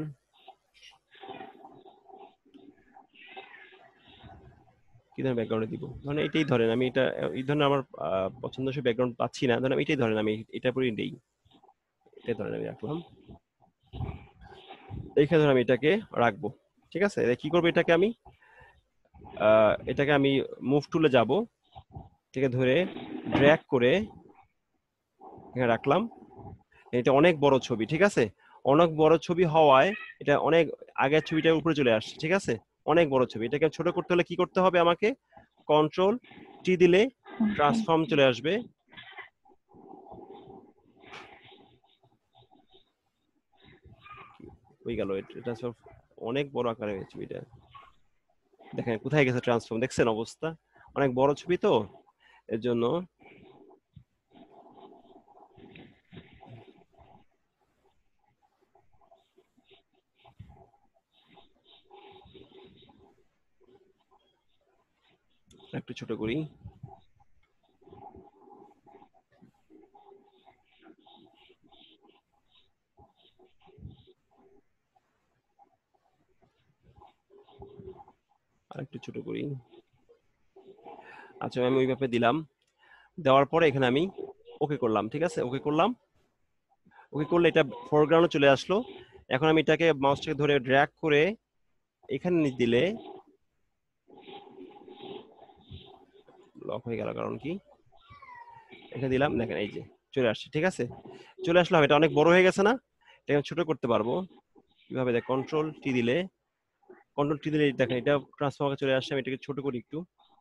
কি ধরনের ব্যাকগ্রাউন্ডে দিব, ধরেন এটাই ধরেন, আমি এটা এই ধরনের আমার আহ, পছন্দসই ব্যাকগ্রাউন্ড পাচ্ছি না, ধরেন আমি এটাই ধরেন আমি এটা পরেই নেই, এটাই ধরেন আমি রাখলাম, এইখানে ধরেন আমি এটাকে রাখবো, ঠিক আছে। এবার কি করবো, এটাকে আমি আহ, এটাকে আমি মুভ টুলে যাব, এটাকে ধরে ড্র্যাগ করে এখানে রাখলাম। এটা অনেক বড় ছবি, ঠিক আছে, অনেক বড় ছবি হওয়ায় এটা অনেক আগের ছবিটার উপরে চলে আসছে, ঠিক আছে, অনেক বড় ছবি। এটাকে ছোট করতে হলে কি করতে হবে আমাকে, কন্ট্রোল টি দিলে ট্রান্সফর্ম চলে আসবে, হয়ে গেল ট্রান্সফর্ম, অনেক বড় আকারে হয়েছে ছবিটা, দেখেন কোথায় গেছে ট্রান্সফর্ম, দেখছেন অবস্থা, অনেক বড় ছবি তো এর জন্য। একটু ছোট করি। আর একটু ছোট করি। আচ্ছা আমি ওইভাবে দিলাম, দেওয়ার পরে এখানে আমি ওকে করলাম, ঠিক আছে, ওকে করলাম। ওকে করলে এটা ফোরগ্রাউন্ডে চলে আসলো। এখন আমি এটাকে মাউসটাকে ধরে ড্র্যাগ করে এখানে নিয়ে দিলে লক হয়ে গেল, কারণ কি এখানে দিলাম, দেখেন এই যে চলে আসছে, ঠিক আছে, চলে আসলাম। এটা অনেক বড় হয়ে গেছে না, এটা ছোট করতে পারবো কিভাবে, দেখ কন্ট্রোল টি দিলে, কন্ট্রোল টি দিলে দেখেন এটা ট্রান্সফর্মারে চলে আসছে। আমি এটাকে ছোট করি একটু,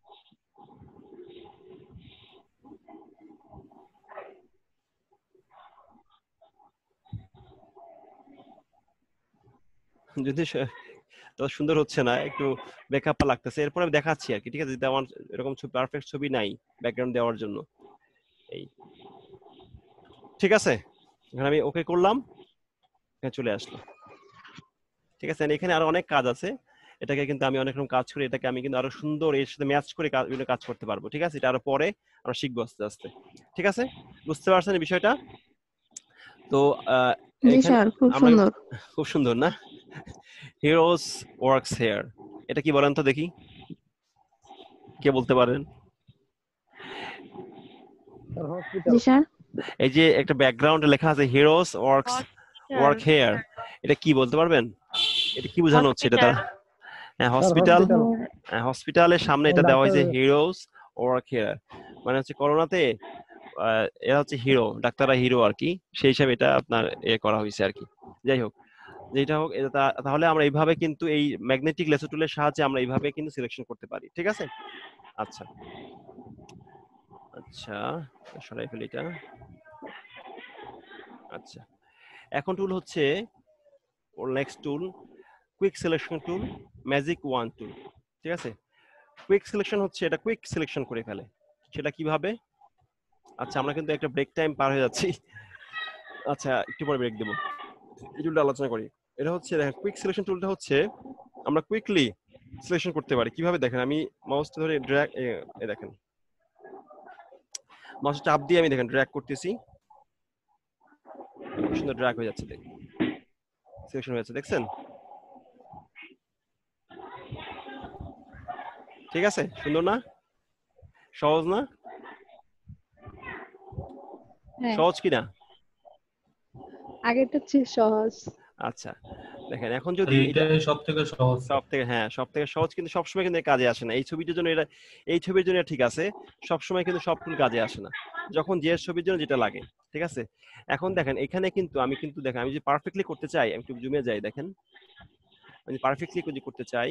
যদি তো সুন্দর হচ্ছে না, একটু ব্যাকআপ লাগতেছে। এরপর আমি দেখাচ্ছি আর কি, ঠিক আছে, যদি আমার এরকম পারফেক্ট ছবি নাই ব্যাকগ্রাউন্ড দেওয়ার জন্য। এই ঠিক আছে, এখানে আমি ওকে করলাম, এখানে চলে আসলো, ঠিক আছে। এখানে আরো অনেক কাজ আছে, এটাকে কিন্তু আমি অনেক রকম কাজ করি, এটাকে আমি কিন্তু আরো সুন্দর এর সাথে ম্যাচ করে বিভিন্ন কাজ করতে পারবো, ঠিক আছে। এটা আরো পরে আমরা শিখবো আস্তে আস্তে, ঠিক আছে, বুঝতে পারছেন এই বিষয়টা? তো এখানে আমরা খুব সুন্দর না, হিরোজ ওয়ার্কস হেয়ার, এটা কি বলেন তো দেখি, কে বলতে পারেন? এই যে একটা ব্যাকগ্রাউন্ডে লেখা আছে হিরোজ ওয়ার্কস ওয়ার্ক হেয়ার, এটা কি বলতে পারবেন? এটা কি বোঝানো হচ্ছে? এটা তার হ্যাঁ হসপিটাল, হসপিটালের সামনে এটা দেওয়া হয়েছে হিরোজ ওয়ার্ক হেয়ার, মানে হচ্ছে করোনাতে এরা হচ্ছে হিরো, ডাক্তাররা হিরো আর কি, সেই হিসাবে এটা আপনার এ করা হয়েছে আর কি। যাই হোক, যেটা হোক, তাহলে আমরা এইভাবে কিন্তু এই ম্যাগনেটিক লেসার টুলের সাহায্যে আমরা এইভাবে কিন্তু সিলেকশন করতে পারি, ঠিক আছে। আচ্ছা আচ্ছা সরাই ফেলি এটা। আচ্ছা এখন টুল হচ্ছে ওর next tool, quick selection tool, magic wand tool, ঠিক আছে। কুইক সিলেকশন হচ্ছে এটা কুইক সিলেকশন করে ফেলে, সেটা কিভাবে? আচ্ছা আমরা কিন্তু একটা ব্রেক টাইম পার হয়ে যাচ্ছি, আচ্ছা একটু পরে ব্রেক দেবো, এই টুলটা আলোচনা করি। এটা হচ্ছে দেখেন কুইক সিলেকশন টুলটা হচ্ছে আমরা কুইকলি সিলেকশন করতে পারি কিভাবে, দেখেন আমি মাউসটা ধরে ড্র্যাগ, এই দেখেন মাউস চাপ দিয়ে আমি দেখেন ড্র্যাগ করতেছি, সুন্দর ড্র্যাগ হয়ে যাচ্ছে, দেখেন সিলেকশন হয়ে যাচ্ছে, দেখছেন? ঠিক আছে, সুন্দর না? সহজ না? সহজ কি না? আগেরটা চেয়ে সহজ। আচ্ছা দেখেন এখন যদি এটা সবথেকে সহজ, সবথেকে হ্যাঁ সবথেকে সহজ, কিন্তু সবসময় কিন্তু কাজে আসে না। এই ছবিটার জন্য এটা, এই ছবির জন্য ঠিক আছে, সবসময় কিন্তু সব টুল কাজে আসে না, যখন যে ছবির জন্য যেটা লাগে, ঠিক আছে। এখন দেখেন এখানে কিন্তু আমি কিন্তু দেখেন আমি যদি পারফেক্টলি করতে চাই, আমি একটু জুমে যাই, দেখেন আমি পারফেক্টলি যদি করতে চাই,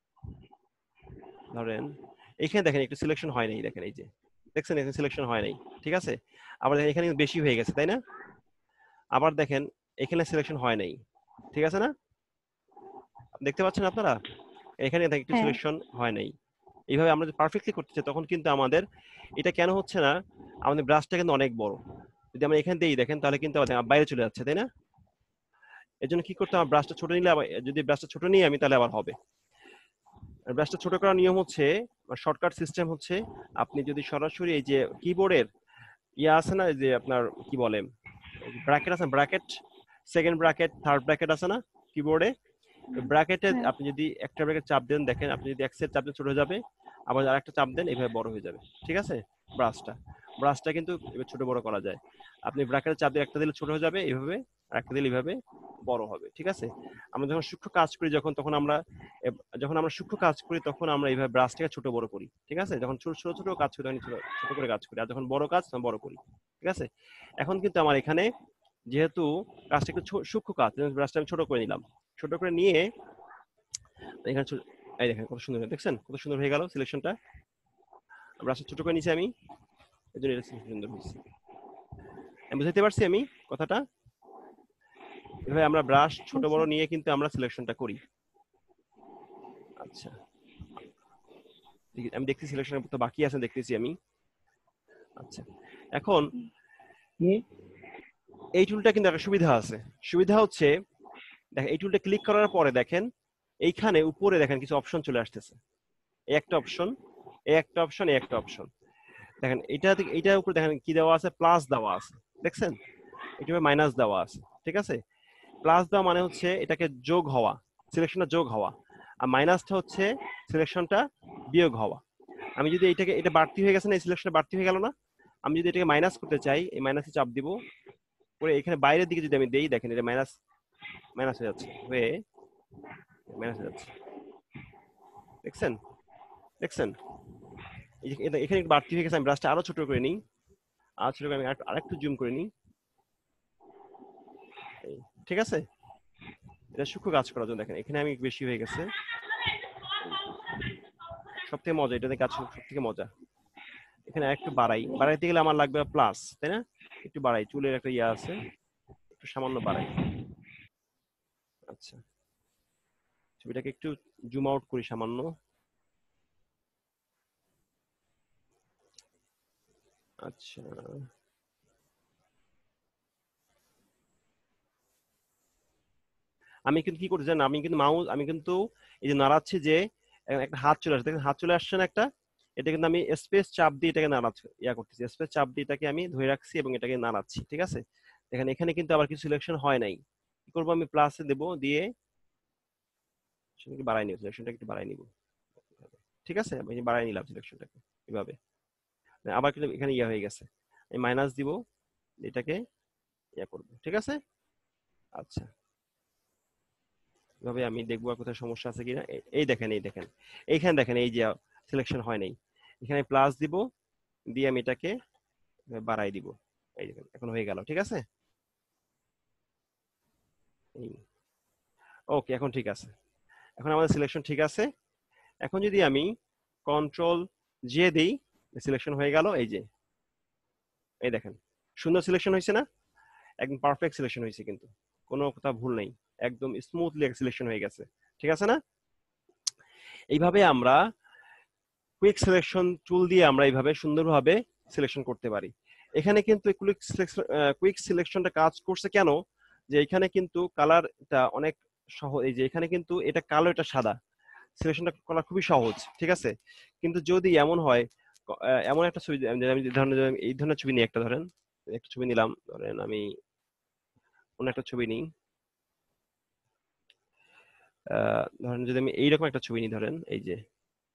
ধরেন এখানে দেখেন একটু সিলেকশন হয় নাই, দেখেন এই যে দেখছেন এখানে সিলেকশন হয় নাই, ঠিক আছে। আবার দেখেন এখানে বেশি হয়ে গেছে, তাই না? আবার দেখেন এখানে সিলেকশন হয় নাই, ঠিক আছে না? দেখতে পাচ্ছেন আপনারা এখানে একটু সিলেকশন হয় নাই। এইভাবে আমরা যদি পারফেক্টলি করতে চাই তখন কিন্তু আমাদের এটা কেন হচ্ছে না, আমাদের ব্রাশটা কিন্তু অনেক বড়, যদি আমরা এখান দিয়েই দেখেন তাহলে কিন্তু বাইরে চলে যাচ্ছে, তাই না? এর জন্য কি করতে হবে, ব্রাশটা ছোট নিলে, যদি ব্রাশটা ছোট নিয়ে আমি তাহলে আবার হবে। ব্রাশটা ছোট করার নিয়ম হচ্ছে, শর্টকাট সিস্টেম হচ্ছে, আপনি যদি সরাসরি এই যে কিবোর্ডের ইয়া আছে না, যে আপনার কি বলে ব্র্যাকেট আছে, bracket second bracket third bracket আছে না কিবোর্ডে, ব্র্যাকেটে আপনি যদি একটা ব্র্যাকেট চাপ দেন, দেখেন আপনি যদি এক সেট চাপ দেন ছোট হয়ে যাবে, আবার আরেকটা চাপ দেন এইভাবে বড় হয়ে যাবে, ঠিক আছে। ব্রাশটা ব্রাশটা কিন্তু ছোট বড় করা যায়, আপনি ব্র্যাকেটে চাপ দিয়ে একটা দিলে ছোট হয়ে যাবে এইভাবে, আর একটা দিলে এইভাবে বড় হবে, ঠিক আছে। আমরা যখন সূক্ষ্ম কাজ করি, যখন তখন আমরা যখন আমরা সূক্ষ্ম কাজ করি তখন আমরা এইভাবে ব্রাশটাকে ছোট বড় করি, ঠিক আছে। যখন ছোট ছোট ছোট কাজ করি তখন ছোট করে কাজ করি, আর যখন বড় কাজ তখন বড় করি, ঠিক আছে। এখন কিন্তু আমার এখানে যেহেতু কাজটা একটু সূক্ষ্ম কাজ, ব্রাশটা আমি ছোট করে নিলাম, ছোট করে নিয়ে এখানে এই দেখেন কত সুন্দর, দেখছেন কত সুন্দর হয়ে গেল সিলেকশনটা, ব্রাশটা ছোট করে নিয়েছি আমি, এই জন্য এটা সুন্দর হয়েছে। আমি বুঝতে পারছি আমি কথাটা, এভাবে আমরা ব্রাশ ছোট বড় নিয়ে কিন্তু আমরা সিলেকশনটা করি। আচ্ছা আমি দেখছি সিলেকশন তো বাকি আছে, দেখতেছি আমি। আচ্ছা এখন এই টুলটা কিন্তু একটা সুবিধা আছে, সুবিধা হচ্ছে দেখেন এই টুলটা ক্লিক করার পরে দেখেন এইখানে উপরে দেখেন কিছু অপশন চলে আসতেছে, এই একটা অপশন, এই একটা অপশন, এই একটা অপশন। দেখেন এটা এইটার উপরে দেখেন কি দেওয়া আছে, প্লাস দেওয়া আছে, দেখছেন? এটা মাইনাস দেওয়া আছে, ঠিক আছে? প্লাস দেওয়া মানে হচ্ছে এটাকে যোগ হওয়া, সিলেকশনটা যোগ হওয়া, আর মাইনাসটা হচ্ছে সিলেকশনটা বিয়োগ হওয়া। আমি যদি এটাকে, এটা বাড়তি হয়ে গেছে না, এই সিলেকশনটা বাড়তি হয়ে গেল না, আমি যদি এটাকে মাইনাস করতে চাই, এই মাইনাসে চাপ দিব করে এখানে বাইরের দিকে যদি আমি দেই, দেখেন এটা মাইনাস মাইনাস হয়ে যাচ্ছে, হয়ে মাইনাস হয়ে যাচ্ছে, দেখছেন? দেখছেন এখানে একটু বাড়তি হয়ে গেছে। আমি ব্রাশটা আরো ছোট করে নিই, আরো ছোট করে আমি আরেকটু জুম করে নিই, ঠিক আছে? এটা সূক্ষ্ম কাজ করার জন্য দেখেন এখানে আমি বেশি হয়ে গেছে। সব থেকে মজা এটাতে কাজ, সব থেকে মজা এখানে একটু বাড়াই, বাড়াইতে গেলে আমার লাগবে প্লাস, তাই না? একটু বাড়াই, চুলের একটা ইয়ে আছে, একটু সামান্য বাড়াই। আচ্ছা, ছবিটাকে একটু জুম আউট করি সামান্য। আচ্ছা, আমি কিন্তু কি করতে চাই, আমি কিন্তু মাউস, আমি কিন্তু এই যে নাড়াচ্ছি, যে একটা হাত চলে আসছে, দেখেন হাত চলে আসছে না একটা, এটা কিন্তু আমি স্পেস চাপ দিয়ে এটাকে নাড়াচ্ছি, ইয়া করতেছি, স্পেস চাপ দিয়ে এটাকে আমি ধরে রাখছি এবং এটাকে নাড়াচ্ছি, ঠিক আছে? দেখেন এখানে কিন্তু আবার কিছু সিলেকশন হয় নাই, কি করবো, আমি প্লাসে দেবো, দিয়ে সেটাকে বাড়াই নিব, সিলেকশনটাকে একটু বাড়াই নিব, ঠিক আছে? আমি বাড়াই নিলাম সিলেকশনটাকে এভাবে, আবার কিন্তু এখানে ইয়া হয়ে গেছে, আমি মাইনাস দিব, এটাকে ইয়া করবো, ঠিক আছে? আচ্ছা, এভাবে আমি দেখবো আর কোথায় সমস্যা আছে কিনা। এই দেখেন, এই দেখেন এইখানে দেখেন এই যে সিলেকশন হয় নাই, এখানে প্লাস দিব, দিয়ে আমি এটাকে বাড়াই দিব, এই দেখেন এখন হয়ে গেল, ঠিক আছে? ওকে, এখন ঠিক আছে, এখন আমাদের সিলেকশন ঠিক আছে। এখন যদি আমি কন্ট্রোল জে দিই, সিলেকশন হয়ে গেল, এই যে এই দেখেন সুন্দর সিলেকশন হয়েছে না? একদম পারফেক্ট সিলেকশন হয়েছে, কিন্তু কোনো কোথাও ভুল নেই, একদম স্মুথলি সিলেকশন হয়ে গেছে, ঠিক আছে না? এইভাবে আমরা কুইক সিলেকশন টুল দিয়ে আমরা এইভাবে সুন্দরভাবে সিলেকশন করতে পারি। এখানে কিন্তু কুইক সিলেকশন কুইক সিলেকশনটা কাজ করছে কেন, যে এখানে কিন্তু কালারটা অনেক সহজ, এই যে এখানে কিন্তু এটা কালো, এটা সাদা, সিলেকশনটা করা খুবই সহজ, ঠিক আছে? কিন্তু যদি এমন হয়, এমন একটা ছবি, আমি ধরেন এই ধরনের ছবি নিয়ে একটা, ধরেন একটা ছবি নিলাম, ধরেন আমি অন্য একটা ছবি নিই, আহ ধরেন যদি আমি এইরকম একটা ছবি নিই, ধরেন এই যে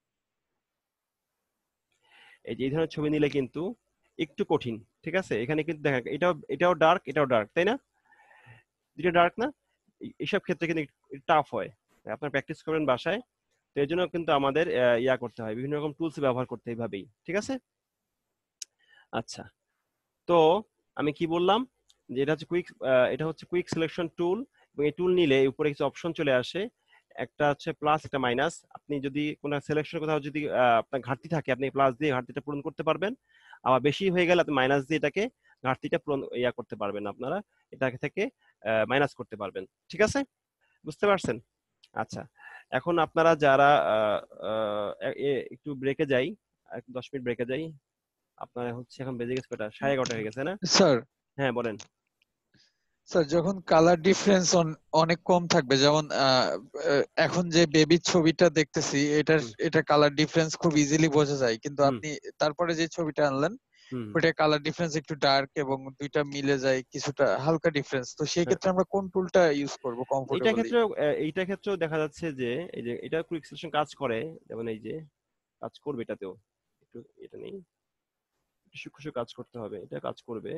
এই যে এই ধরনের ছবি নিলে কিন্তু একটু কঠিন, ঠিক আছে? এখানে কিন্তু দেখেন এটাও এটাও ডার্ক, এটাও ডার্ক, তাই না? দুটো ডার্ক না? এইসব ক্ষেত্রে কিন্তু টাফ হয়, আপনার প্র্যাকটিস করবেন বাসায়, তো এর জন্য কিন্তু আমাদের ইয়া করতে হয়, বিভিন্ন রকম টুলস ব্যবহার করতে এইভাবেই, ঠিক আছে? আচ্ছা, তো আমি কি বললাম, যে এটা হচ্ছে কুইক, এটা হচ্ছে কুইক সিলেকশন টুল, এবং এই টুল নিলে উপরে কিছু অপশন চলে আসে, একটা হচ্ছে প্লাস, একটা মাইনাস। আপনি যদি কোনো সিলেকশন কোথাও যদি আপনার ঘাটতি থাকে, আপনি প্লাস দিয়ে ঘাটতিটা পূরণ করতে পারবেন, আবার বেশি হয়ে গেলে আপনি মাইনাস দিয়ে এটাকে ঘাটতিটা পূরণ ইয়া করতে পারবেন, আপনারা এটা থেকে মাইনাস করতে পারবেন, ঠিক আছে? বুঝতে পারছেন? আচ্ছা, এখন আপনারা যারা একটু ব্রেকে যাই, দশ মিনিট ব্রেকে যাই, আপনার হচ্ছে এখন বেজে গেছে কটা, সাড়ে এগারোটা হয়ে গেছে না স্যার? হ্যাঁ বলেন স্যার, যখন কালার ডিফারেন্স অনেক কম থাকবে, যেমন এখন যে বেবির ছবিটা দেখতেছি, এটা এটা কালার ডিফারেন্স খুব ইজিলি বোঝা যায়, কিন্তু আপনি তারপরে যে ছবিটা আনলেন ওটা কালার ডিফারেন্স একটু ডার্ক এবং দুইটা মিলে যায় কিছুটা হালকা ডিফারেন্স, তো সেই ক্ষেত্রে আমরা কোন টুলটা ইউজ করব কমফোর্টেবলি? এইটা ক্ষেত্রে এইটা ক্ষেত্রেও দেখা যাচ্ছে যে এই যে এটা কুইক সিলেকশন কাজ করে, যেমন এই যে কাজ করবে, এটাতেও একটু এটা নেই, সূক্ষ্ম সূক্ষ্ম কাজ করতে হবে, এটা কাজ করবে,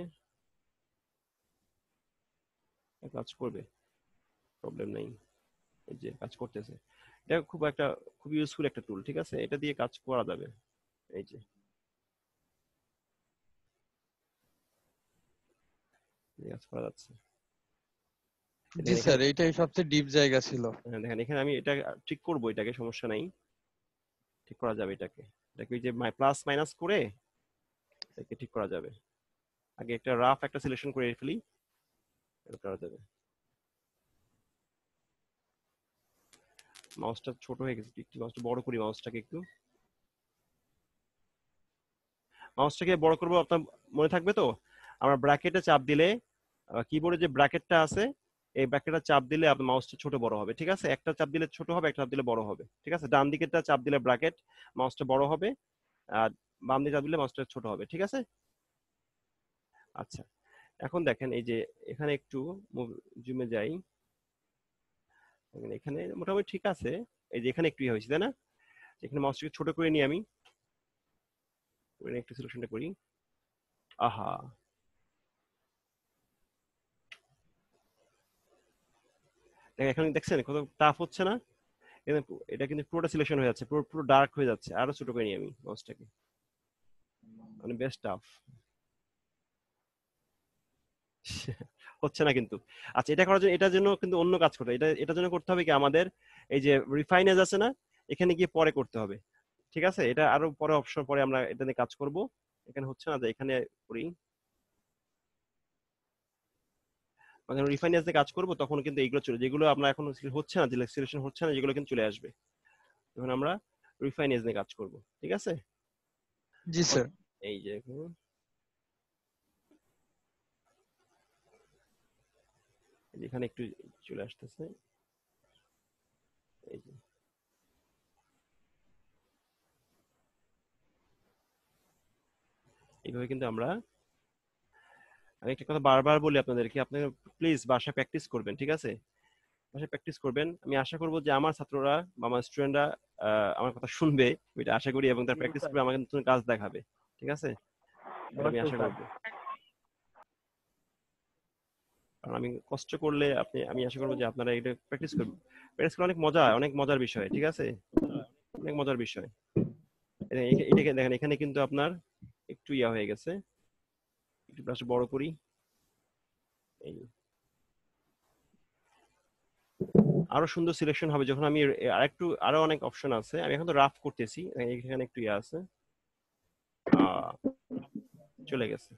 কাজ করবে, প্রবলেম নেই, এই যে কাজ করতেছে, এটা খুব একটা খুব ইউজফুল একটা টুল, ঠিক আছে? এটা দিয়ে কাজ করা যাবে, এই যে কাজ করা যাচ্ছে। জি স্যার, এইটাই সবচেয়ে ডিপ জায়গা ছিল। হ্যাঁ দেখেন এখানে আমি এটা ঠিক করব, এটাকে সমস্যা নাই, ঠিক করা যাবে, এটাকে এটাকে ওই যে প্লাস মাইনাস করে এটাকে ঠিক করা যাবে। আগে একটা রাফ একটা সিলেকশন করে ফেলি, এটা করা যাবে। মাউসটা ছোট হয়ে গেছে, একটু মাউসটা বড় করি, মাউসটাকে একটু মাউসটাকে বড় করবো, আপনার মনে থাকবে তো? আমরা ব্র্যাকেটে চাপ দিলে, কিবোর্ডে যে ব্র্যাকেটটা আছে, এই ব্র্যাকেটটা চাপ দিলে আপনার মাউসটা ছোট বড় হবে, ঠিক আছে? একটা চাপ দিলে ছোট হবে, একটা চাপ দিলে বড় হবে, ঠিক আছে? ডান দিকেরটা চাপ দিলে ব্র্যাকেট, মাউসটা বড় হবে, আর বাম দিকে চাপ দিলে মাউসটা ছোট হবে, ঠিক আছে? আচ্ছা, এখন দেখেন এই যে এখানে একটু জুমে যাই, এখানে মোটামুটি ঠিক আছে। এই যে এখানে একটু ইয়ে হয়েছে তাই না? এখানে মাউসটাকে ছোট করে নিই আমি, একটু সিলেকশনটা করি। আহা, এখন দেখছেন কত টাফ হচ্ছে না? এটা কিন্তু পুরোটা সিলেকশন হয়ে যাচ্ছে, পুরো পুরো ডার্ক হয়ে যাচ্ছে। আরো ছোট করে নিই আমি মাউসটাকে, মানে বেশ টাফ হচ্ছে না কিন্তু। আচ্ছা, এটা করার জন্য এটার জন্য কিন্তু অন্য কাজ করতে হবে। এটা এটার জন্য করতে হবে কি আমাদের এই যে রিফাইনেজ আছে না, এখানে গিয়ে পরে করতে হবে, ঠিক আছে? এটা আরো পরে অপশন, পরে আমরা এটা নিয়ে কাজ করব। এখানে হচ্ছে না, যে এখানে করি, মানে রিফাইনেজ দিয়ে কাজ করব, তখন কিন্তু এইগুলো চলে, যেগুলো আমরা এখন হচ্ছে না, যে সিলেকশন হচ্ছে না, যেগুলো কিন্তু চলে আসবে, তখন আমরা রিফাইনেজ নিয়ে কাজ করব, ঠিক আছে? জি স্যার। এই যে এখানে একটু চলে আসতেছে, এই যে এইভাবে কিন্তু আমরা, আমি একটা কথা বারবার বলি আপনাদেরকে, আপনারা প্লিজ বাসায় প্র্যাকটিস করবেন, ঠিক আছে? বাসায় প্র্যাকটিস করবেন। আমি আশা করব যে আমার ছাত্ররা বা আমার স্টুডেন্টরা আমার কথা শুনবে, এটা আশা করি, এবং তারা প্র্যাকটিস করবে, আমাকে নতুন কাজ দেখাবে, ঠিক আছে? আমি আশা করব, কারণ আমি কষ্ট করলে আপনি, আমি আশা করবো যে আপনারা এটা প্র্যাকটিস করবেন। প্র্যাকটিস করা অনেক মজা, অনেক মজার বিষয়, ঠিক আছে? অনেক মজার বিষয়। এটাকে দেখেন, এখানে কিন্তু আপনার একটু ইয়া হয়ে গেছে, একটু ব্রাশ বড় করি, এই আরো সুন্দর সিলেকশন হবে যখন আমি আরেকটু, আরো অনেক অপশন আছে। আমি এখন তো রাফ করতেছি, এখানে একটু ইয়া আছে, চলে গেছে,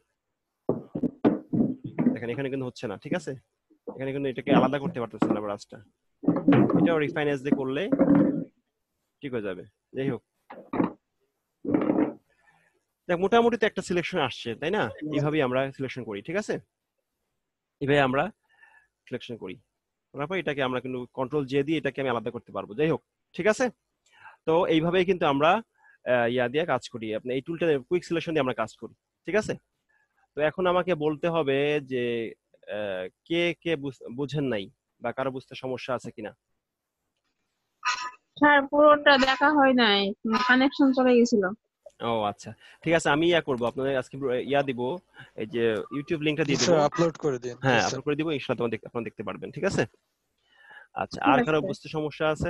দেখেন এখানে কিন্তু হচ্ছে না, ঠিক আছে? এখানে কিন্তু এটাকে আলাদা করতে পারতেছে না ব্রাশটা, এটাও রিফাইনেজ দিয়ে করলে ঠিক হয়ে যাবে। যাই হোক, দেখ মোটামুটি তো একটা সিলেকশন আসছে, তাই না? এইভাবেই আমরা সিলেকশন করি, ঠিক আছে? এইভাবে আমরা সিলেকশন করি, তারপর এটাকে আমরা কিন্তু কন্ট্রোল জে দিয়ে এটাকে আমি আলাদা করতে পারবো। যাই হোক, ঠিক আছে? তো এইভাবেই কিন্তু আমরা ইয়া দিয়ে কাজ করি, আপনি এই টুলটা কুইক সিলেকশন দিয়ে আমরা কাজ করি, ঠিক আছে? তো এখন আমাকে বলতে হবে যে কে কে বুঝেন নাই বা কারো বুঝতে সমস্যা আছে কিনা। স্যার পুরোটা দেখা হয় নাই, কানেকশন চলে গেছিল। ও আচ্ছা, ঠিক আছে, আমি ইয়া করব, আপনাদের আজকে ইয়া দিব, এই যে ইউটিউব লিংকটা দিয়ে দেব, স্যার আপলোড করে দিন। হ্যাঁ আপলোড করে দিব, ইনশাআল্লাহ তোমরা আপনারা দেখতে পারবেন, ঠিক আছে? আচ্ছা, আর কারো বুঝতে সমস্যা আছে?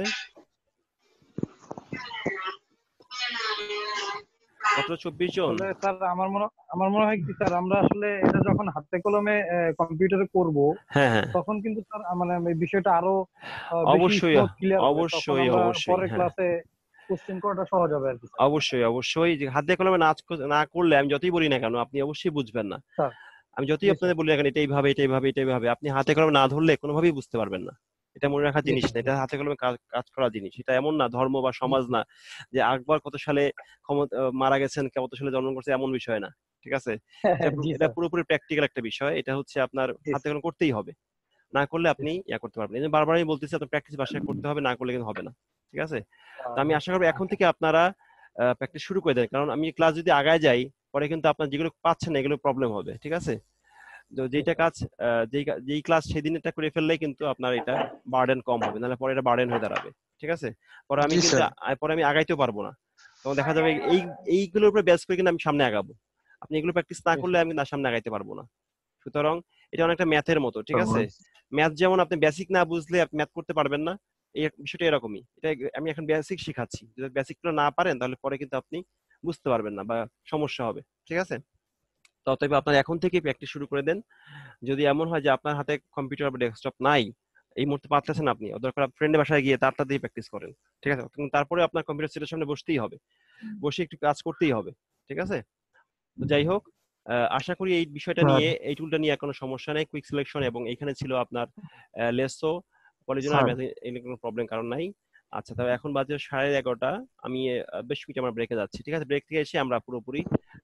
মাত্র চব্বিশ জন। স্যার আমার মনে আমার মনে হয় কি স্যার, আমরা আসলে এটা যখন হাতে কলমে কম্পিউটারে করব, হ্যাঁ হ্যাঁ, তখন কিন্তু স্যার মানে এই বিষয়টা আরো অবশ্যই অবশ্যই অবশ্যই পরের ক্লাসে কোশ্চেন করাটা সহজ হবে আর কি। অবশ্যই অবশ্যই, যে হাতে কলমে নাচ না করলে, আমি যতই বলি না কেন, আপনি অবশ্যই বুঝবেন না। আমি যতই আপনাদের বলি না কেন এটাই ভাবে এটাই ভাবে এটাই ভাবে, আপনি হাতে কলমে না ধরলে কোনোভাবেই বুঝতে পারবেন না। এটা মনে রাখার জিনিস না, এটা হাতে কলমে কাজ করা জিনিস। এটা এমন না ধর্ম বা সমাজ না, যে আকবর কত সালে ক্ষমতা মারা গেছেন, কত সালে জন্ম করছে, এমন বিষয় না, ঠিক আছে? এটা পুরোপুরি প্র্যাকটিক্যাল একটা বিষয়। এটা হচ্ছে আপনার হাতে কলমে করতেই হবে, না করলে আপনি ইয়া করতে পারবেন। এই জন্য বারবার আমি বলতেছি, আপনার প্র্যাকটিস বাসায় করতে হবে, না করলে কিন্তু হবে না, ঠিক আছে? তো আমি আশা করবো এখন থেকে আপনারা প্র্যাকটিস শুরু করে দেন, কারণ আমি ক্লাস যদি আগায় যাই, পরে কিন্তু আপনার যেগুলো পাচ্ছেন না এগুলো প্রবলেম হবে, ঠিক আছে? তো যেটা কাজ, যেই যেই ক্লাস সেদিন এটা করে ফেললেই কিন্তু আপনার এটা বার্ডেন কম হবে, নাহলে পরে এটা বার্ডেন হয়ে দাঁড়াবে, ঠিক আছে? পরে আমি কিন্তু পরে আমি আগাইতেও পারবো না, তখন দেখা যাবে এই এইগুলোর উপরে বেস করে কিন্তু আমি সামনে আগাবো। আপনি এগুলো প্র্যাকটিস না করলে আমি না সামনে আগাইতে পারবো না। সুতরাং এটা অনেকটা ম্যাথের মতো, ঠিক আছে? ম্যাথ যেমন আপনি বেসিক না বুঝলে আপনি ম্যাথ করতে পারবেন না, এই বিষয়টা এরকমই। এটা আমি এখন বেসিক শিখাচ্ছি, যদি বেসিকগুলো না পারেন তাহলে পরে কিন্তু আপনি বুঝতে পারবেন না বা সমস্যা হবে, ঠিক আছে? ততএব আপনার এখন থেকেই প্র্যাকটিস শুরু করে দেন। যদি এমন হয় যে আপনার হাতে কম্পিউটার বা ডেস্কটপ নাই, এই মুহূর্তে পারতেছেন, আপনি দরকার ফ্রেন্ডের বাসায় গিয়ে তারটা দিয়ে প্র্যাকটিস করেন, ঠিক আছে? তারপরে আপনার কম্পিউটার সেটের সামনে বসতেই হবে, বসে একটু কাজ করতেই হবে, ঠিক আছে? তো যাই হোক, আশা করি এই বিষয়টা নিয়ে, এই টুলটা নিয়ে কোনো সমস্যা নেই। কুইক সিলেকশন, এবং এখানে ছিল আপনার লেসো, পলিজনাল, এর কোনো প্রবলেম কারণ নাই। আচ্ছা, তবে এখন বাজে সাড়ে এগারোটা, আমি বেশ মিনিট আমরা ব্রেকে যাচ্ছি, ঠিক আছে? ব্রেক থেকে এসে আমরা পুরোপুরি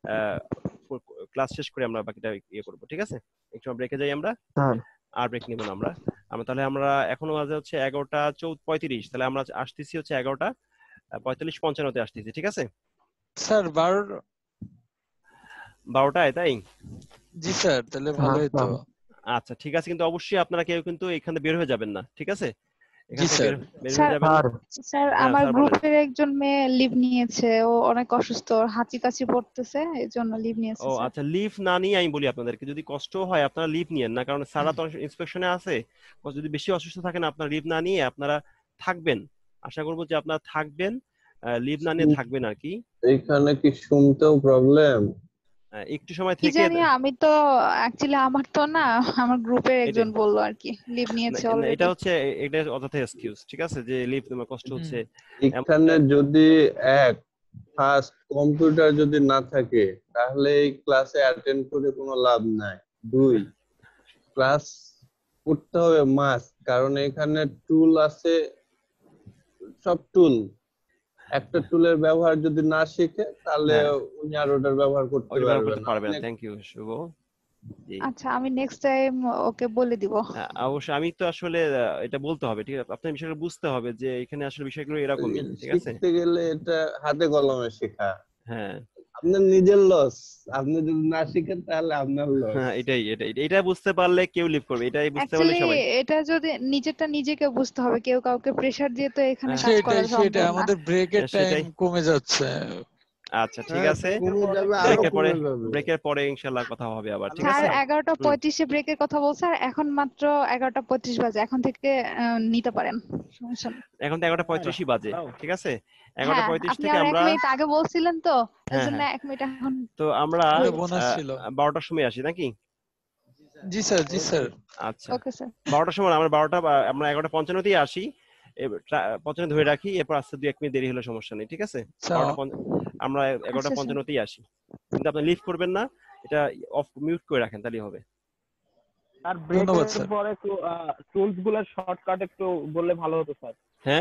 ক্লাস শেষ করে আমরা বাকিটা ইয়ে করবো, ঠিক আছে? একটু ব্রেকে যাই আমরা, আর ব্রেক নিব না আমরা। আমরা তাহলে আমরা এখনো বাজে হচ্ছে এগারোটা চৌ পঁয়ত্রিশ, তাহলে আমরা আসতেছি হচ্ছে এগারোটা পঁয়তাল্লিশ পঞ্চান্নতে আসতেছি, ঠিক আছে? স্যার বারো বারোটায় তাই? জি স্যার, তাহলে হ্যাঁ ভালোই তো। স্যার। আচ্ছা ঠিক আছে, কিন্তু অবশ্যই আপনারা কেউ কিন্তু এখান থেকে বের হয়ে যাবেন না, ঠিক আছে? এখান জি থেকে স্যার। বের বের স্যার হয়ে যাবেন না। স্যার স্যার হ্যাঁ আমার স্যার বলেন। গ্রুপের একজন মেয়ে লিভ নিয়েছে, ও অনেক অসুস্থ, ওর হাঁচি কাশি পড়তেছে, এই জন্য লিভ নিয়েছে ও স্যার। আচ্ছা, লিভ না নিয়ে আমি বলি আপনাদেরকে, যদি কষ্ট হয় আপনারা লিভ নিয়েন না, কারণ সারা তো ইন্সপেকশনে আছে। যদি বেশি অসুস্থ থাকেন আপনারা লিভ না নিয়ে আপনারা থাকবেন। আশা করবো যে আপনারা থাকবেন, লিভ না নিয়ে থাকবেন আর কি। এখানে কি শুনতেও প্রবলেম? আহ, একটু সময় কি থেকে জানি, আমি তো অ্যাকচুয়ালি আমার তো না, আমার গ্রুপের এটা একজন বললো আর কি, লিভ না, নিয়েছে না, এটা অলরেডি। হচ্ছে এটা অযথা এক্সকিউজ, ঠিক আছে, যে লিভ তোমার কষ্ট হচ্ছে এমন এখানে একটা- যদি এক ফার্স্ট কম্পিউটার যদি না থাকে তাহলে এই ক্লাসে অ্যাটেন্ড করে কোনো লাভ নাই। দুই, ক্লাস করতে হবে মাস্ট, কারণ এখানে টুল আছে, সব টুল। একটা টুলের ব্যবহার যদি না শিখে তাহলে হ্যাঁ উনি আর ওটার ব্যবহার করতে ওইটা ব্যবহার পারবে করতে না। পারবেন। অনেক থ্যাংক ইউ শুভ। জি আচ্ছা, আমি নেক্সট টাইম ওকে বলে দিব। আ- অবশ্যই আমি তো আসলে আহ, এটা বলতে হবে, ঠিক আছে, আপনার বিষয়গুলো বুঝতে হবে যে এখানে আসলে বিষয়গুলো এরকমই, ঠিক আছে। শিখতে গেলে এটা হাতে কলমে শেখা। হ্যাঁ আপনার নিজের লস, আপনি যদি না শিখেন তাহলে আপনার লস। হ্যাঁ এটাই এটাই এটা বুঝতে পারলে কেউ লিভ করবে, এটাই বুঝতে পারলে অ্যাকচুয়ালি সবাই। এটা যদি নিজেরটা নিজেকে বুঝতে হবে, কেউ কাউকে প্রেসার দিয়ে তো এখানে হ্যাঁ কাজ করা সেটাই সেটাই, সম্ভব না। আমাদের ব্রেকের হ্যাঁ, টাইম সেটাই। কমে যাচ্ছে। আচ্ছা ঠিক হ্যাঁ, আছে, কমে যাবে, আরো ব্রেকের পরে কমে যাবে। ব্রেকের পরে ইনশাল্লাহ কথা হবে আবার, ঠিক স্যার আছে। এগারোটা হুম পঁয়ত্রিশে ব্রেকের কথা বলছে, আর এখন মাত্র এগারোটা পঁয়ত্রিশ বাজে, এখন থেকে আহ, নিতে পারেন, সমস্যা নেই। এখন তো এগারোটা পঁয়ত্রিশই বাজে, ঠিক আছে। এগারোটা হ্যাঁ, পঁয়ত্রিশ আপনি থেকে আর এক আমরা মিনিট আগে বলছিলেন তো, এই হ্যাঁ জন্য হ্যাঁ এক মিনিট এখন তো আমরা এটা হয়ে গেছে। বোনাস আহ, ছিল। বারোটার সময় আসি নাকি? জি স্যার, জি স্যার। আচ্ছা ওকে স্যার। বারোটার সময় না, আমরা বারোটা বা- আমরা এগারোটা পঞ্চান্নতেই আসি। এবার ট্রা- পঞ্চান্ন ধরে রাখি, এরপর আসতে দুই এক মিনিট দেরি হলে সমস্যা নেই, ঠিক আছে। আচ্ছা বারোটা পঞ্চ- আমরা এগারোটা আচ্ছা স্যার। পঞ্চান্নতেই আসি, কিন্তু আপনি লিভ করবেন না, এটা অফ মিউট করে রাখেন, তাহলেই হবে। আর ধন্যবাদ ব্রেকের স্যার। পরে টুলস গুলার শর্টকাট একটু বললে ভালো হতো স্যার। হ্যাঁ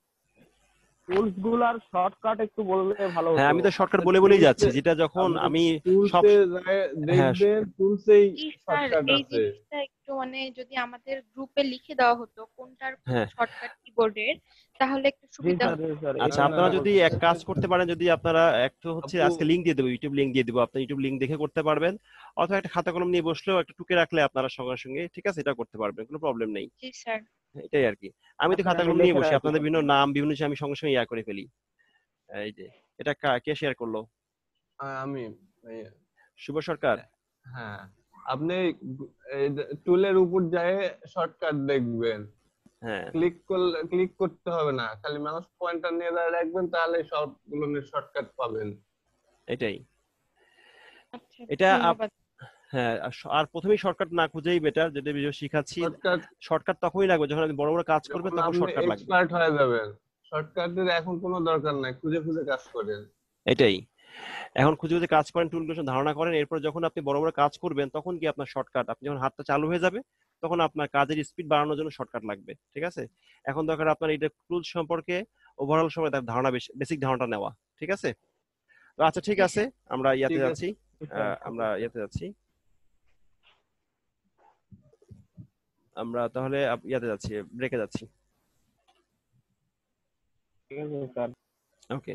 টুলস গুলার শর্টকাট একটু বললে ভালো হ্যাঁ হতো। আমি তো শর্টকাট আপনি বলে বলেই যাচ্ছি, টুলসে যেটা যখন আপনি আমি সব টুলসে যায় হ্যাঁ দেখবেন, টুলসেই জি স্যার, শর্টকাট এই আছে। জিনিসটা একটু মানে যদি আমাদের গ্রুপে লিখে দেওয়া হতো কোনটার কোন হ্যাঁ শর্টকাট কিবোর্ডের, তাহলে একটু জি সুবিধা স্যার, হতো। জি স্যার, আচ্ছা না এটা না আপনারা ভালো যদি হতো। এক কাজ করতে পারেন, যদি আপনারা এক তো হচ্ছে আপু, আজকে লিংক দিয়ে দেবো, ইউটিউব লিংক দিয়ে দেবো, আপনি ইউটিউব লিংক দেখে করতে পারবেন, অথবা একটা খাতা কলম নিয়ে বসলেও একটা টুকে রাখলে আপনারা সঙ্গে সঙ্গে, ঠিক আছে, এটা করতে পারবেন, কোনো প্রবলেম নেই। জি স্যার। এটাই আর কি, আমি তো আচ্ছা খাতা আমি কলম নিয়ে লিখে বসি, রাখি। আপনাদের বিভিন্ন নাম বিভিন্ন কিছু আমি সঙ্গে সঙ্গে ইয়া করে ফেলি। এই যে এটা কা- কে শেয়ার করলো? আ- আমি এই, শুভ সরকার। হ্যাঁ, আপনি টুলের উপর যায় শর্টকাট দেখবেন, হ্যাঁ ক্লিক করলে ক্লিক করতে হবে না, খালি মাউস পয়েন্টার নিয়ে দাঁড়িয়ে রাখবেন, তাহলে সবগুলো শর্টকাট পাবেন। এটাই আচ্ছা এটা আপ- ধন্যবাদ। হ্যাঁ আর স- আর প্রথমেই শর্টকাট না খুঁজেই বেটার, যেটা ভিডিও শিখাচ্ছি। শর্টকাট শর্টকাট তখনই লাগবে যখন আপনি বড় বড় কাজ করবেন, যখন তখন আপনি শর্টকাট লাগবে। এক্সপার্ট হয়ে যাবেন, শর্টকাটের এখন কোনো দরকার নাই, খুঁজে খুঁজে কাজ করেন। এটাই, এখন খুঁজে খুঁজে কাজ করেন, টুলগুলো ধারণা করেন, এরপর যখন আপনি বড় বড় কাজ করবেন তখন কি আপনার শর্টকাট, আপনি যখন হাতটা চালু হয়ে যাবে তখন আপনার কাজের স্পিড বাড়ানোর জন্য শর্টকাট লাগবে, ঠিক আছে। এখন দরকার আপনার এটা টুলস সম্পর্কে ওভারঅল সময় তার ধারণা, বেসিক ধারণাটা নেওয়া, ঠিক আছে। তো আচ্ছা ঠিক জি আছে, স্যার। আমরা ইয়াতে ঠিক যাচ্ছি, আছে, আহ, আমরা ইয়াতে যাচ্ছি, আমরা তাহলে আপ- ইয়াতে যাচ্ছি, ব্রেকে যাচ্ছি। ঠিক আছে স্যার। ওকে।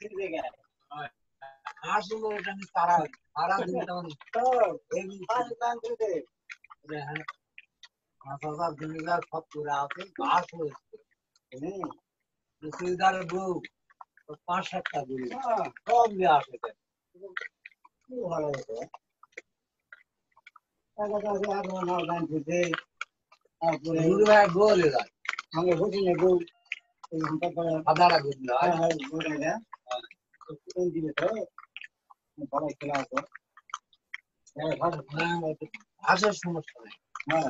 পাঁচ সাতটা গুলি সব নিয়ে আসে কি ভালো হতো তারপরে গোল এরা আমরা বুঝি না গোল আদারা গোল না গোল না কোন দিনে তো বড় খেলা হতো ভাষার সমস্যা নেই হ্যাঁ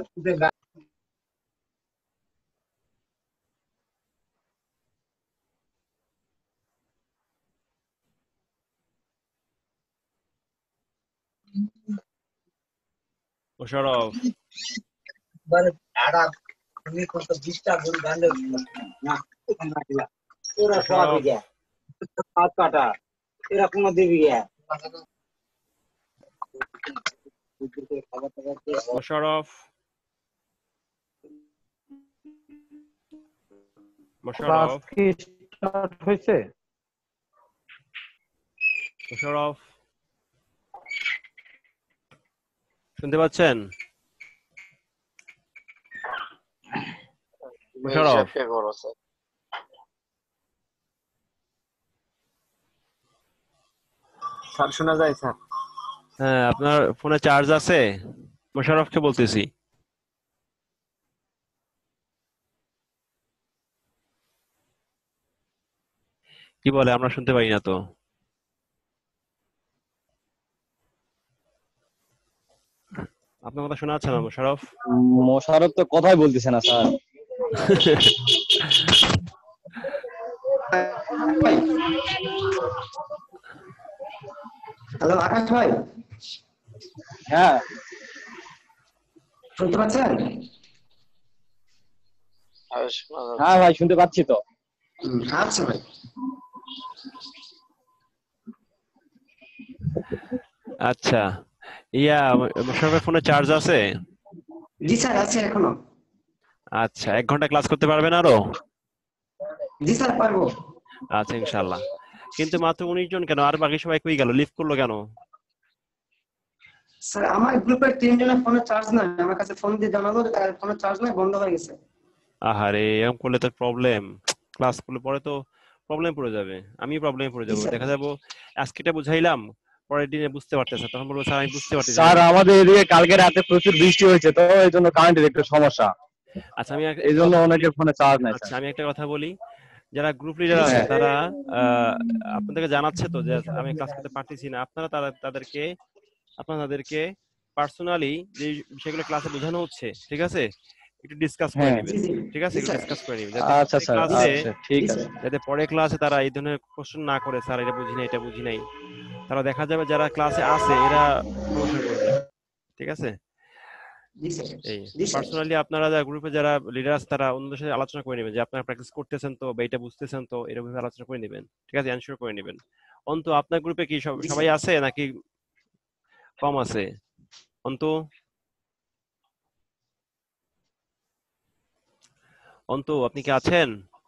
মোশাররফ মানে আড়া তুমি কত বিশটা গরু বাঁধলে না ওরা সব গিয়া হাত কাটা এরা কোনো দিবি গিয়া মোশাররফ ক্লাস মোশাররফ কি স্টার্ট হয়েছে? মোশাররফ শুনতে পাচ্ছেন? মোশাররফ স্যার শোনা যায় স্যার? হ্যাঁ, আপনার ফোনে চার্জ আছে? মোশাররফকে বলতেছি। কি বলে? আমরা শুনতে পাই না তো। আপনার কথা শোনা যাচ্ছে না মোশাররফ? মোশাররফ তো কথাই বলতেছে না স্যার। হ্যালো আকাশ ভাই। হ্যাঁ শুনতে পাচ্ছেন? হ্যাঁ ভাই শুনতে পাচ্ছি তো। আচ্ছা ভাই। আচ্ছা, ইয়া মোশাররফের ফোনে চার্জ আছে? জি স্যার আছে এখনো। আচ্ছা, এক ঘন্টা ক্লাস করতে পারবেন আরো? জি স্যার পারবো। আচ্ছা ইনশাআল্লাহ। কিন্তু মাত্র উনিশ জন কেন? আর বাকি সবাই কই গেল? লিভ করলো কেন? স্যার আমার গ্রুপের তিনজনের ফোনে চার্জ নাই, আমার কাছে ফোন দিয়ে জানালো তার ফোনে চার্জ নাই, বন্ধ হয়ে গেছে। আহারে, এরকম করলে তো প্রবলেম। ক্লাস করলে পরে তো প্রবলেম পড়ে যাবে, আমি প্রবলেমে পড়ে যাবো। দেখা যাবো আজকেটা বুঝাইলাম, পরের দিনে বুঝতে পারতেছে, তখন বলবো স্যার আমি বুঝতে পারতেছি। স্যার আমাদের এদিকে কালকে রাতে প্রচুর বৃষ্টি হয়েছে তো এই জন্য কারেন্টের একটু সমস্যা। আচ্ছা আমি এই জন্য অনেকের ফোনে চার্জ নাই। আচ্ছা আমি একটা কথা বলি, যারা গ্রুপ লিডার আছে তারা আপনাদেরকে জানাচ্ছে তো যে আমি ক্লাস করতে পারতেছি না, আপনারা তারা তাদেরকে আপনারা তাদেরকে পার্সোনালি যে বিষয়গুলো ক্লাসে বোঝানো হচ্ছে, ঠিক আছে, একটু ডিসকাস করে নেবেন। ঠিক আছে, একটু ডিসকাস করে নেবেন আচ্ছা স্যার, ক্লাসে, আচ্ছা ঠিক আছে, যাতে পরে ক্লাসে তারা এই ধরনের কোশ্চেন না করে স্যার এটা বুঝি নাই এটা বুঝি নাই, তারা দেখা যাবে যারা ক্লাসে আছে এরা প্রমোশন করবে। ঠিক আছে, এই পার্সোনালি আপনারা যারা গ্রুপে যারা লিডার আছে তারা অন্যদের সাথে আলোচনা করে নেবেন যে আপনারা প্র্যাকটিস করতেছেন তো বা এটা বুঝতেছেন তো, এরকম ভাবে আলোচনা করে নেবেন। ঠিক আছে, এনশিওর করে নেবেন। অন্তু আপনার গ্রুপে কি সবাই আছে নাকি কম আছে? অন্তু অন্তু আপনি কি আছেন?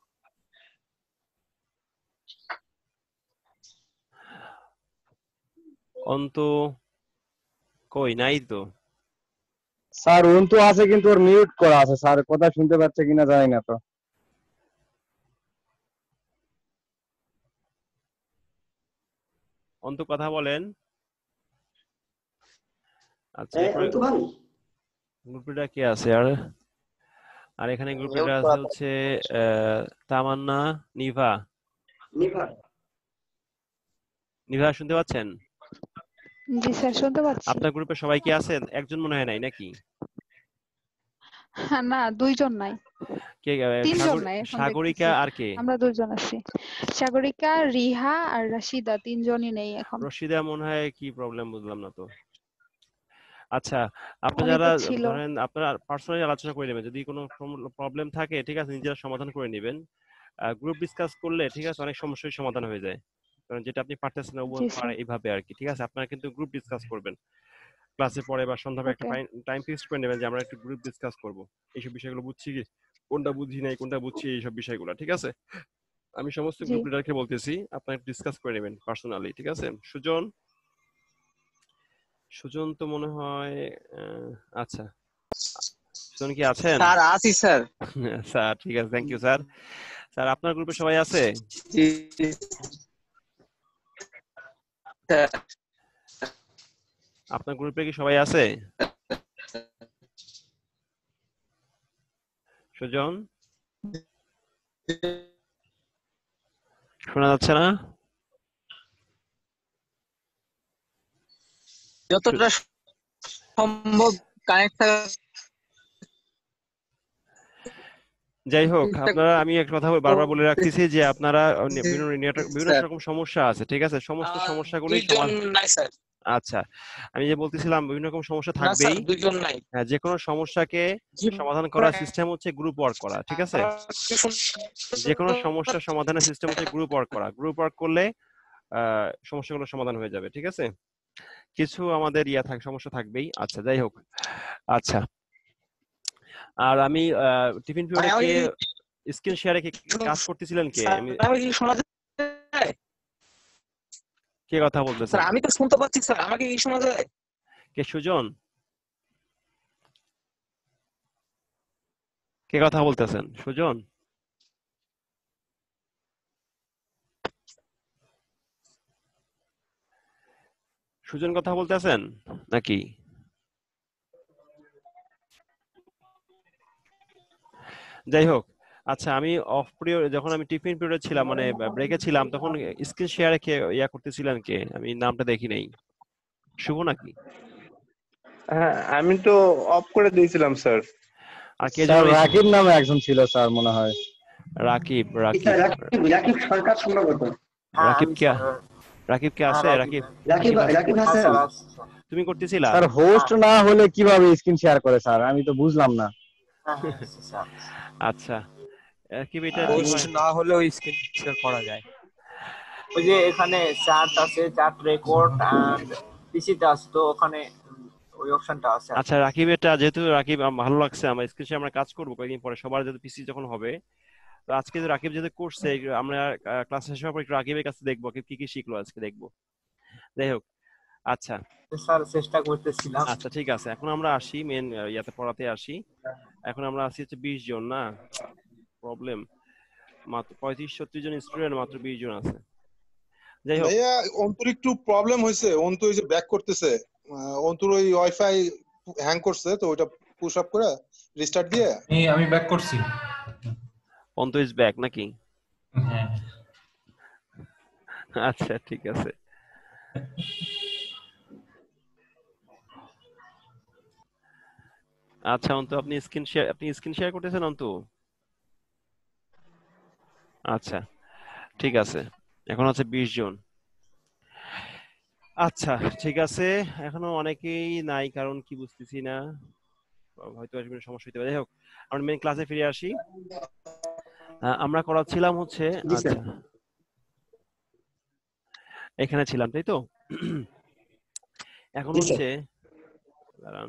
অন্তু কই নাই তো। স্যার অন্তু আছে কিন্তু ওর মিউট করা আছে স্যার, কথা শুনতে পাচ্ছে কিনা জানি না তো। অন্তু কথা বলেন। আচ্ছা গ্রুপ লিডার কে আছে আর? আর এখানে গ্রুপ লিডার আছে হচ্ছে তামান্না, নিভা। নিভা নিভা শুনতে পাচ্ছেন? জি স্যার শুনতে পাচ্ছি। আপনার গ্রুপে সবাই কি আছেন? একজন মনে হয় নাই নাকি? না দুইজন নাই, কে? তিনজন নাই, সাগরিকা আর কে? আমরা দুইজন আছি, সাগরিকা, রিহা আর রাশিদা, তিনজনই নেই এখন। রশিদা মনে হয় কি প্রবলেম বুঝলাম না তো। আচ্ছা আপনারা যারা ধরেন আপনারা পার্সোনালি আলোচনা করে নেবেন, যদি কোনো প্রবলেম থাকে ঠিক আছে নিজেরা সমাধান করে নেবেন। গ্রুপ ডিসকাস করলে ঠিক আছে অনেক সমস্যার সমাধান হয়ে যায়, কারণ যেটা আপনি পারতেছেন না ও পারে এইভাবে আর কি। ঠিক আছে, আপনারা কিন্তু গ্রুপ ডিসকাস করবেন ক্লাসে পরে বা সন্ধ্যাবে একটা টাইম ফিক্স করে নেবেন যে আমরা একটু গ্রুপ ডিসকাস করব, এইসব বিষয়গুলো বুঝছি কি কোনটা বুঝি নাই কোনটা বুঝছি এইসব বিষয়গুলো। ঠিক আছে, আমি সমস্ত জি গ্রুপ লিডারকে বলতেছি আপনারা ডিসকাস করে নেবেন পার্সোনালি, ঠিক আছে? সুজন সুজন তো মনে হয় আহ, আচ্ছা, সুজন কি আছেন? স্যার আছি স্যার। স্যার ঠিক আছে, থ্যাংক ইউ স্যার। স্যার আপনার গ্রুপে সবাই আছে? জি স্যার। আপনার গ্রুপে কি সবাই আছে? সুজন শোনা যাচ্ছে না? যতটা সম্ভব কানেক্ট থাকা। যাই হোক, আপনারা আমি একটা কথা বারবার বলে রাখতেছি যে আপনারা বিভিন্ন নেটওয়ার্ক বিভিন্ন রকম সমস্যা আছে, ঠিক আছে? সমস্ত সমস্যাগুলোই দুইজন নাই স্যার। আচ্ছা, আমি যে বলতেছিলাম বিভিন্ন রকম সমস্যা না স্যার, থাকবেই। দুইজন নাই। হ্যাঁ, যে কোনো সমস্যাকে সমাধান করার সিস্টেম হচ্ছে গ্রুপ ওয়ার্ক করা, ঠিক আছে? যে কোনো সমস্যা সমাধানের সিস্টেম হচ্ছে গ্রুপ ওয়ার্ক করা। গ্রুপ ওয়ার্ক করলে আহ সমস্যাগুলো সমাধান হয়ে যাবে, ঠিক আছে? কিছু আমাদের ইয়া থাক সমস্যা থাকবেই। আচ্ছা, যাই হোক। আচ্ছা, আর আমি টিফিন পিরিয়ডে স্ক্রিন শেয়ারে কি কাজ করতেছিলেন কে? আমি আমি কি শোনা যায়? কে কথা বলতেছেন? স্যার আমি তো শুনতে পাচ্ছি স্যার, আমাকে কি শোনা যায়? কে সুজন? কে কথা বলতেছেন? সুজন? সুজন কথা বলতেছেন নাকি? যাই হোক, আচ্ছা, আমি অফ পিরিয়ড যখন আমি টিফিন পিরিয়ডে ছিলাম, মানে ব্রেকে ছিলাম, তখন স্ক্রিন শেয়ারে কে ইয়া করতেছিলেন কে? আমি নামটা দেখি নাই। শুভ নাকি? হ্যাঁ, আমি তো অফ করে দিয়েছিলাম স্যার। আর কে স্যার যেন রাকিব নামে একজন ছিল স্যার মনে হয়। রাকিব রাকিব রাকিব রাকিব সরকার সম্ভবত। রাকিব কে? রাকিব কে আছে? রাকিব রাকিব রাকিব হাসান তুমি করতেছিলা? স্যার হোস্ট না হলে কিভাবে স্ক্রিন শেয়ার করে স্যার? আমি তো বুঝলাম না। আচ্ছা, রাকিব এটা হোস্ট না হলেও স্ক্রিন শেয়ার করা যায়। ওই যে এখানে চার্ট আছে, চার্ট রেকর্ড এন্ড পিসিতে আছে, তো ওখানে ওই অপশনটা আছে। আচ্ছা, রাকিব এটা যেহেতু রাকিব আমার ভালো লাগছে, আমার স্ক্রিন শেয়ার আমরা কাজ করব কয়েকদিন পরে, সবার যেহেতু পিসি যখন হবে। তো আজকে যে রাকিব যেহেতু করছে, আমরা ক্লাস শেষ হওয়ার পর একটু রাকিবের কাছে দেখবো কি কি শিখলো আজকে, দেখবো। যাই হোক, আচ্ছা স্যার চেষ্টা করতেছিলাম। আচ্ছা ঠিক আছে, এখন আমরা আসি মেন ইয়াতে পড়াতে আসি। এখন আমরা আসি হচ্ছে বিশ জন, না প্রবলেম, মাত্র পঁয়ত্রিশ ছত্রিশ জন স্টুডেন্ট, মাত্র বিশ জন আছে। যাই হোক ভাইয়া, অন্তর একটু প্রবলেম হয়েছে, অন্তু ওই যে ব্যাক করতেছে, আহ, অন্তুর ওই ওয়াইফাই হ্যাং করছে, তো ওইটা পুশ আপ করে রিস্টার্ট দিয়ে এই আমি ব্যাক করছি। অন্তু ইজ ব্যাক নাকি? হ্যাঁ আচ্ছা ঠিক আছে। আচ্ছা অন্তু, আপনি স্ক্রিন শেয়ার আপনি স্ক্রিন শেয়ার করতেছেন অন্তু? আচ্ছা ঠিক আছে, এখন আছে বিশ জন। আচ্ছা ঠিক আছে, এখনো অনেকেই নাই, কারণ কি বুঝতেছি না, হয়তো আসলে সমস্যা হতে পারে। যাই হোক, আমরা মেন ক্লাসে ফিরে আসি। আমরা করাচ্ছিলাম হচ্ছে, আচ্ছা এখানে ছিলাম তাই তো। এখন হচ্ছে দাঁড়ান,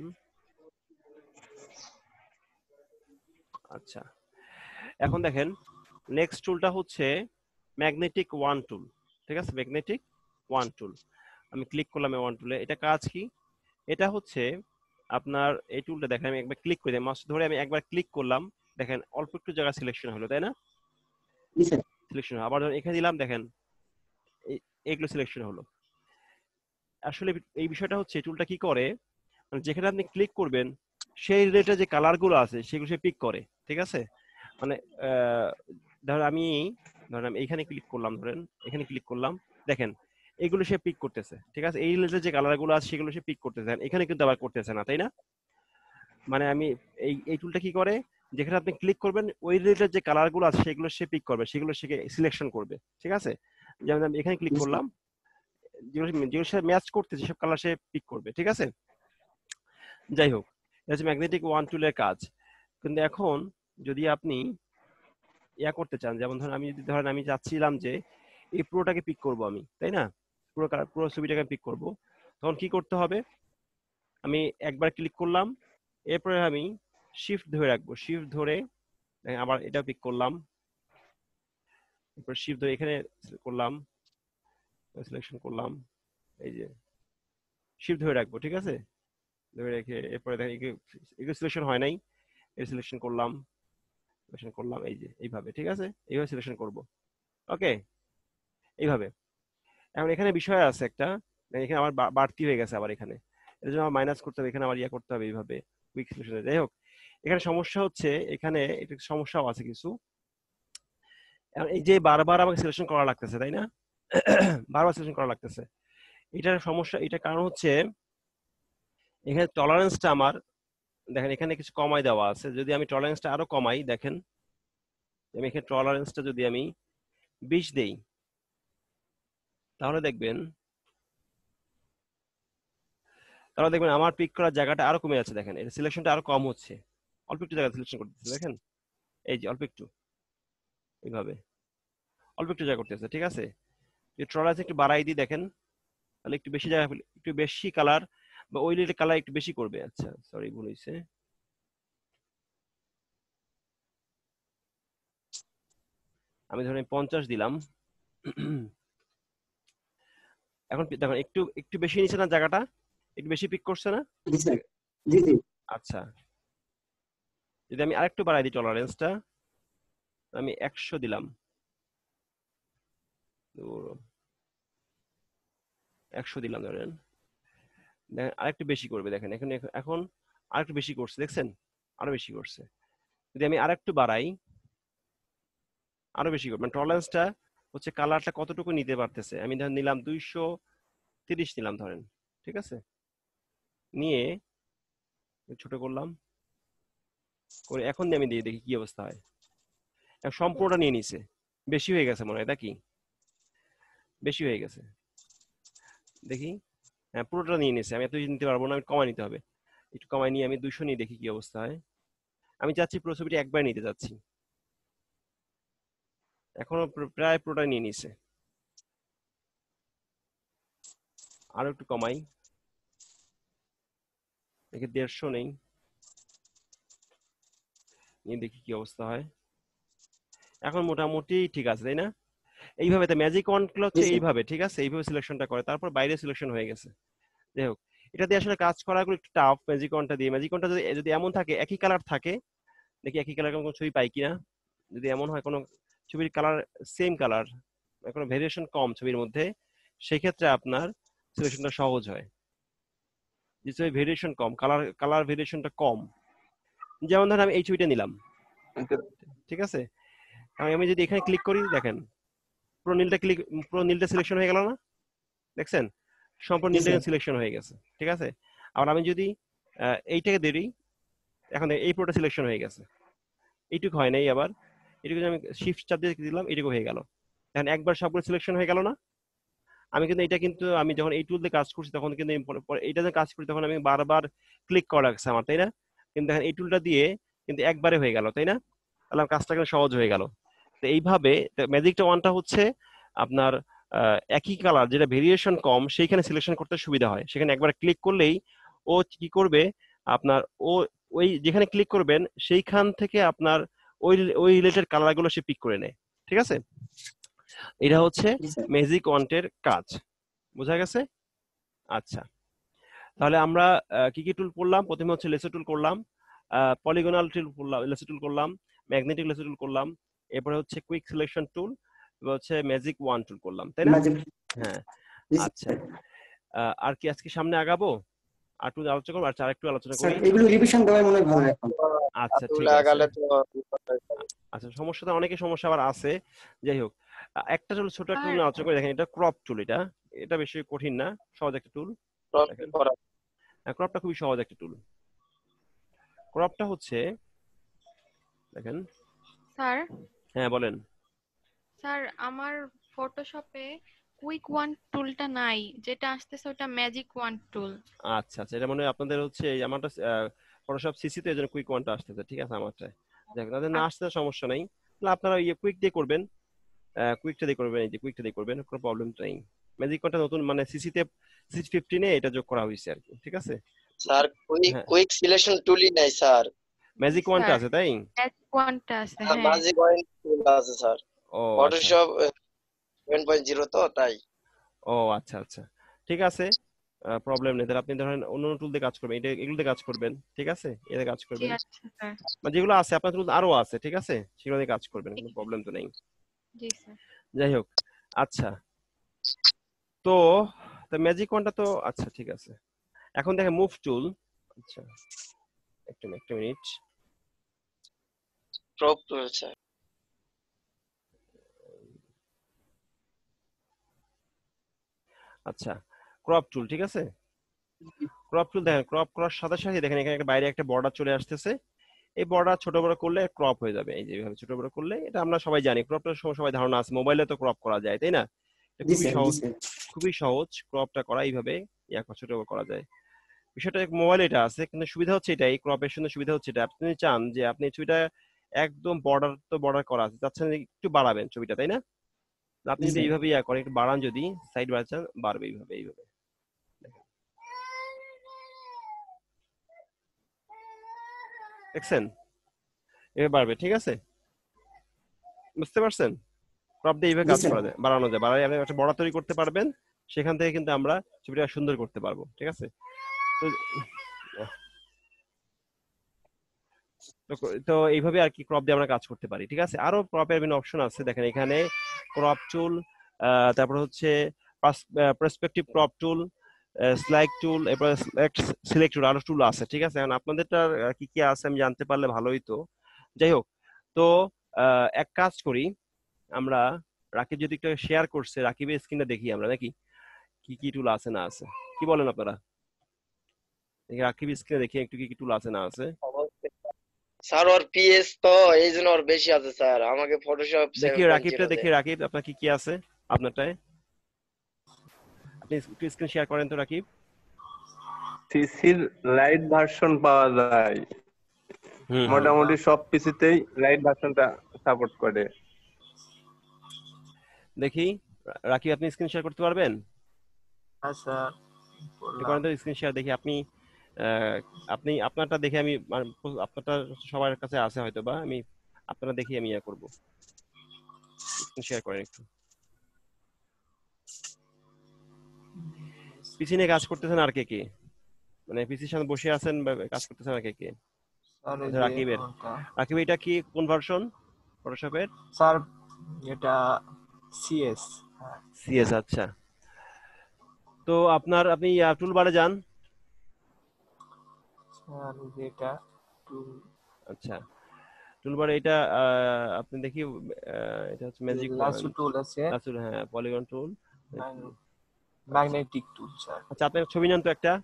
আচ্ছা এখন দেখেন নেক্সট টুলটা হচ্ছে ম্যাগনেটিক ওয়ান টুল, ঠিক আছে? ম্যাগনেটিক ওয়ান টুল, আমি ক্লিক করলাম ওয়ান টুলে। এটা কাজ কি? এটা হচ্ছে আপনার এই টুলটা দেখেন, আমি একবার ক্লিক করে দিই, মাউস ধরে আমি একবার ক্লিক করলাম, দেখেন অল্প একটু জায়গা সিলেকশন হলো, তাই না? সিলেকশন আবার যখন এখানে দিলাম, দেখেন এইগুলো সিলেকশন হলো। আসলে এই বিষয়টা হচ্ছে টুলটা কি করে, মানে যেখানে আপনি ক্লিক করবেন সেই রিলেটেড যে কালার গুলো আছে সেগুলো সে পিক করে, ঠিক আছে? মানে ধরেন আমি ধরেন আমি এইখানে ক্লিক করলাম, ধরেন এখানে ক্লিক করলাম, দেখেন এগুলো সে পিক করতেছে, ঠিক আছে? এই রিলেটেড যে কালার গুলো আছে সেগুলো সে পিক করতেছে, এখানে কিন্তু আবার করতেছে না, তাই না? মানে আমি এই এই টুলটা কি করে, যেখানে আপনি ক্লিক করবেন ওই রিলেটেড যে কালার গুলো আছে সেগুলো সে পিক করবে, সেগুলো সে সিলেকশন করবে, ঠিক আছে? যেমন আমি এখানে ক্লিক করলাম, যেগুলো যেগুলো সে ম্যাচ করতেছে সব কালার সে পিক করবে, ঠিক আছে? যাই হোক, এটা হচ্ছে ম্যাগনেটিক ওয়ান টুলের কাজ। কিন্তু এখন যদি আপনি ইয়া করতে চান, যেমন ধরেন আমি যদি ধরেন আমি চাচ্ছিলাম যে এই পুরোটাকে পিক করব আমি, তাই না? পুরো পুরো ছবিটাকে পিক করব, তখন কি করতে হবে? আমি একবার ক্লিক করলাম, এরপরে আমি শিফট ধরে রাখবো, শিফট ধরে আবার এটা পিক করলাম, এরপর শিফট ধরে এখানে করলাম, সিলেকশন করলাম, এই যে শিফট ধরে রাখবো, ঠিক আছে, ধরে রেখে এরপরে দেখেন এগুলো সিলেকশন হয় নাই, এর সিলেকশন করলাম, সিলেকশন করলাম, এই যে এইভাবে, ঠিক আছে, এইভাবে সিলেকশন করব। ওকে, এইভাবে। এখন এখানে বিষয় আছে একটা, এখানে আমার বাড়তি হয়ে গেছে আবার, এখানে এর জন্য আমার মাইনাস করতে হবে, এখানে আবার ইয়া করতে হবে এইভাবে কুইক সিলেকশন। যাই হোক, এখানে সমস্যা হচ্ছে, এখানে একটু সমস্যাও আছে কিছু। এই যে বারবার আমাকে সিলেকশন করা লাগতেছে, তাই না, বারবার সিলেকশন করা লাগতেছে, এটার সমস্যা, এটার কারণ হচ্ছে এখানে টলারেন্সটা আমার, দেখেন এখানে কিছু কমাই দেওয়া আছে, যদি আমি টলারেন্সটা আরো কমাই, দেখেন আমি এখানে টলারেন্সটা যদি আমি বিশ দেই, তাহলে দেখবেন তাহলে দেখবেন আমার পিক করার জায়গাটা আরো কমে যাচ্ছে, দেখেন এটা সিলেকশনটা আরো কম হচ্ছে, অল্প একটু জায়গা সিলেকশন করতেছে, দেখেন এই যে অল্প একটু, এইভাবে অল্প একটু জায়গা করতেছে, ঠিক আছে। যদি টলারেন্স একটু বাড়াই দিই, দেখেন তাহলে একটু বেশি জায়গা, একটু বেশি কালার বা ওই লিটের কালার একটু বেশি করবে। আচ্ছা সরি, ভুল হয়েছে, আমি ধরেন পঞ্চাশ দিলাম। এখন দেখুন একটু একটু বেশি নিচ্ছে না, জায়গাটা একটু বেশি পিক করছে না? আচ্ছা, যদি আমি আরেকটু বাড়াই দিই টলারেন্সটা, আমি একশো দিলাম, একশো দিলাম ধরেন, দেখেন আরেকটু বেশি করবে, দেখেন এখন এখন আরেকটু বেশি করছে, দেখছেন আরো বেশি করছে। যদি আমি আরেকটু বাড়াই, আরো বেশি করবে, মানে টলারেন্সটা হচ্ছে কালারটা কতটুকু নিতে পারতেছে। আমি ধরেন নিলাম দুইশো তিরিশ নিলাম ধরেন, ঠিক আছে, নিয়ে ছোট করলাম করে এখন আমি দিয়ে দেখি কি অবস্থা হয়। সম্পূর্ণটা নিয়ে নিছে, বেশি হয়ে গেছে মনে হয়, নাকি বেশি হয়ে গেছে, দেখি হ্যাঁ পুরোটা নিয়ে নিছে, আমি এত নিতে পারবো না, আমি কমাই নিতে হবে, একটু কমাই নিয়ে আমি দুইশো নিয়ে দেখি কি অবস্থা হয়। আমি চাচ্ছি পুরো ছবিটি একবার নিতে যাচ্ছি, এখনো প্রায় পুরোটা নিয়ে নিছে, আরো একটু কমাই, দেখি দেড়শো নেই, নিয়ে দেখি কি অবস্থা হয়। এখন মোটামুটি ঠিক আছে, তাই না? এইভাবে ম্যাজিক ওয়ান্ড গুলো হচ্ছে এইভাবে, ঠিক আছে, এইভাবে সিলেকশনটা করে, তারপর বাইরে সিলেকশন হয়ে গেছে। যাই হোক, এটা দিয়ে আসলে কাজ করাগুলো একটু টাফ। ম্যাজিক ওয়ান্ডটা দিয়ে, ম্যাজিক ওয়ান্ডটা যদি যদি এমন থাকে একই কালার থাকে, দেখি একই কালার কোনো ছবি পাই কিনা, যদি এমন হয় কোনো ছবির কালার সেম কালার, কোনো ভেরিয়েশন কম ছবির মধ্যে, সেই ক্ষেত্রে আপনার সিলেকশনটা সহজ হয়। যে ছবি ভেরিয়েশন কম, কালার কালার ভেরিয়েশনটা কম, যেমন ধরেন আমি এই ছবিটা নিলাম, ঠিক আছে, আমি যদি এখানে ক্লিক করি, দেখেন পুরো নীলটা ক্লিক পুরো নীলটা সিলেকশন হয়ে গেল না, দেখছেন সম্পূর্ণ নীলটা সিলেকশন হয়ে গেছে, ঠিক আছে। আবার আমি যদি এইটাকে দেই, এখন এই পুরোটা সিলেকশন হয়ে গেছে, এইটুকু হয় নাই, আবার এটুকু আমি শিফট চাপ দিয়ে দিলাম, এইটুকু হয়ে গেল, এখন একবার সবগুলো সিলেকশন হয়ে গেল না। আমি কিন্তু এটা কিন্তু আমি যখন এই টুল দিয়ে কাজ করছি তখন কিন্তু এইটা দিয়ে কাজ করি তখন আমি বারবার ক্লিক করা লাগছে আমার, তাই না? কিন্তু দেখেন এই টুলটা দিয়ে কিন্তু একবারে হয়ে গেল, তাই না? তাহলে আমার কাজটা কিন্তু সহজ হয়ে গেল। তো এইভাবে ম্যাজিকটা ওয়ানটা হচ্ছে আপনার একই কালার যেটা ভেরিয়েশন কম সেইখানে সিলেকশন করতে সুবিধা হয়, সেখানে একবার ক্লিক করলেই ও কি করবে আপনার, ও ওই যেখানে ক্লিক করবেন সেইখান থেকে আপনার ওই ওই রিলেটেড কালারগুলো সে পিক করে নেয়, ঠিক আছে। এটা হচ্ছে ম্যাজিক ওয়ান্টের কাজ, বোঝা গেছে? আচ্ছা, তাহলে আমরা কি কি টুল করলাম? প্রথমে হচ্ছে লেসো টুল করলাম, পলিগনাল টুল করলাম, লেসো টুল করলাম, ম্যাগনেটিক লেসো টুল করলাম, এরপরে হচ্ছে কুইক সিলেকশন টুল, এবার হচ্ছে ম্যাজিক ওয়ান টুল করলাম, তাই না? হ্যাঁ, আচ্ছা, আর কি আজকে সামনে আগাবো? আর একটু আলোচনা করব, আর আরেকটু আলোচনা করি, এগুলো রিভিশন দেওয়াই মনে হয় ভালো এখন। আচ্ছা ঠিক আছে, আচ্ছা সমস্যা তো অনেকের সমস্যা আবার আছে। যাই হোক, একটা টুল ছোট একটা টুল আলোচনা করে দেখেন, এটা ক্রপ টুল, এটা এটা বেশি কঠিন না, সহজ একটা টুল। ক্রপটা খুবই সহজ একটা টুল। ক্রপটা হচ্ছে দেখেন, স্যার হ্যাঁ বলেন। স্যার আমার ফটোশপে কুইক ওয়ান টুলটা নাই, যেটা আসতেছে ওটা ম্যাজিক ওয়ান টুল। আচ্ছা আচ্ছা, এটা মনে হয় আপনাদের হচ্ছে এই আমারটা ফটোশপ সিসি তে এজন্য কুইক ওয়ানটা আসতেছে, ঠিক আছে। আমারটা দেখেন তাদের না আসতে সমস্যা নাই, তাহলে আপনারা ইয়ে কুইক দিয়ে করবেন, কুইকটা দিয়ে করবেন, এই যে কুইকটা দিয়ে করবেন, কোনো প্রবলেম নেই। ম্যাজিক ওয়ানটা নতুন মানে সিসি তে সিক্স ফিফটিন এ এটা যোগ করা হয়েছে আর কি, ঠিক আছে স্যার। কুইক কুইক সিলেকশন টুলই নাই স্যার, ম্যাজিক ওয়ানটা আছে, তাই ম্যাজিক ওয়ানটা আছে, হ্যাঁ ম্যাজিক ওয়ান টুল আছে স্যার। ও আচ্ছা ফটোশপ সেভেন পয়েন্ট জিরো তো তাই। ও আচ্ছা আচ্ছা ঠিক আছে, প্রবলেম নেই। তাহলে আপনি ধরেন অন্য টুল দিয়ে কাজ করবেন, এটা এগুলো দিয়ে কাজ করবেন, ঠিক আছে, এতে কাজ জি করবেন। আচ্ছা স্যার। মানে যেগুলো আছে আপনার টুল আরো আছে, ঠিক আছে, সেগুলো দিয়ে কাজ করবেন, কোনো প্রবলেম তো নেই। জি স্যার। যাই হোক, আচ্ছা তো তো ম্যাজিক ওয়ানটা তো আচ্ছা ঠিক আছে। এখন দেখেন মুভ টুল। আচ্ছা একটু একটা মিনিট। Crop tool sir. আচ্ছা ক্রপ টুল, ঠিক আছে, ক্রপ টুল দেখেন, ক্রপ করার সাথে সাথে দেখেন এখানে একটা বাইরে একটা বর্ডার চলে আসতেছে। এই বর্ডার ছোট বড় করলে ক্রপ হয়ে যাবে, এই যে এইভাবে ছোট বড় করলে, এটা আমরা সবাই জানি, ক্রপটার সময় সবাই ধারণা আছে, মোবাইলে তো ক্রপ করা যায়, তাই না? এটা জি খুবই স্যার জি সহজ, স্যার খুবই সহজ ক্রপটা করা, এইভাবে ইয়া করা, ছোট বড় করা যায়। বিষয়টা মোবাইলে এটা আছে, কিন্তু সুবিধা হচ্ছে এটা, এই ক্রপের সুন্দর সুবিধা হচ্ছে এটা, আপনি যদি চান যে আপনি ছবিটা একদম বর্ডার তো বর্ডার করা আছে, চাচ্ছেন যে একটু বাড়াবেন ছবিটা, তাই না? আপনি জি যদি স্যার এইভাবে ইয়া করেন, একটু বাড়ান, যদি সাইড বাড়াচ্ছেন বাড়বে এইভাবে, এইভাবে দেখছেন, এভাবে বাড়বে, ঠিক আছে, বুঝতে পারছেন? ক্রপ দিয়ে এইভাবে জি কাজ স্যার করা যায়, বাড়ানো যায়, বাড়াই আপনি একটা বর্ডার তৈরি করতে পারবেন, সেখান থেকে কিন্তু আমরা ছবিটা সুন্দর করতে পারবো, ঠিক আছে। তো তো- তো এইভাবে আর কি ক্রপ দিয়ে আমরা কাজ করতে পারি, ঠিক আছে। আরো ক্রপের বিভিন্ন অপশন আছে, দেখেন এখানে ক্রপ টুল, তারপর হচ্ছে perspective crop tool, slide tool, এরপর সিলেক্ট টুল, আরো টুল আছে, ঠিক আছে। এখন আপনাদেরটা আহ, কি কি আছে আমি জানতে পারলে ভালোই তো। যাই হোক, তো আহ, এক কাজ করি আমরা, রাকিব যদি একটু শেয়ার করছে, রাকিবের স্ক্রিনটা দেখি আমরা নাকি, কি কি টুল আছে না আছে, কি বলেন আপনারা? দেখি রাকিব স্ক্রিনে দেখি একটু কি কি টুল আছে না আছে। স্যার ওর পিএস তো এই জন্য ওর বেশি আছে স্যার, আমাকে ফটোশপ দেখি সেভেন পয়েন্ট রাকিবটা জিরো দেখি, রাকিব আপনার কি কি আছে আপনারটায়, আপনি একটু স্ক্রিন শেয়ার করেন তো রাকিব। সিসির লাইট ভার্সন পাওয়া যায়, হুম হুম মোটামুটি সব পিসিতেই লাইট ভার্সনটা সাপোর্ট করে। দেখি রাকিব আপনি স্ক্রিন শেয়ার করতে পারবেন? হ্যাঁ স্যার একটু করেন তো স্ক্রিন শেয়ার দেখি। আপনি আহ, আপনি আপনারটা দেখে আমি মানে আপনারটা সবার কাছে আছে হয়তো, বা আমি আপনারা দেখি আমি ইয়া করবো, স্ক্রিন শেয়ার করেন একটু। পিসি নিয়ে কাজ করতেছেন আর কে কে, মানে পিসির সামনে বসে আছেন বা কাজ করতেছেন আর কে কে? স্যার এই আচ্ছা, যে রাকিবের, ওটা রাকিব এটা কি কোন ভার্সন ফটোশপের? স্যার এটা সিএস। সিএস, আচ্ছা। তো আপনার আপনি টুল বারে যান। স্যার এই যে এটা টুল, আচ্ছা টুলবারে এটা আহ, আপনি দেখি আহ, এটা হচ্ছে ম্যাজিক লাসো টুল আছে, লাসুর, হ্যাঁ polygon tool, magnetic tool sir. আচ্ছা আপনি একটা ছবি নেন তো, একটা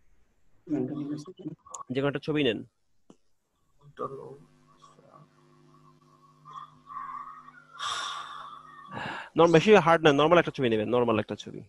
যে কোনো একটা ছবি নেন। নর্মাল, বেশি হার্ড না, নর্মাল একটা ছবি নেবেন, নর্মাল একটা ছবি,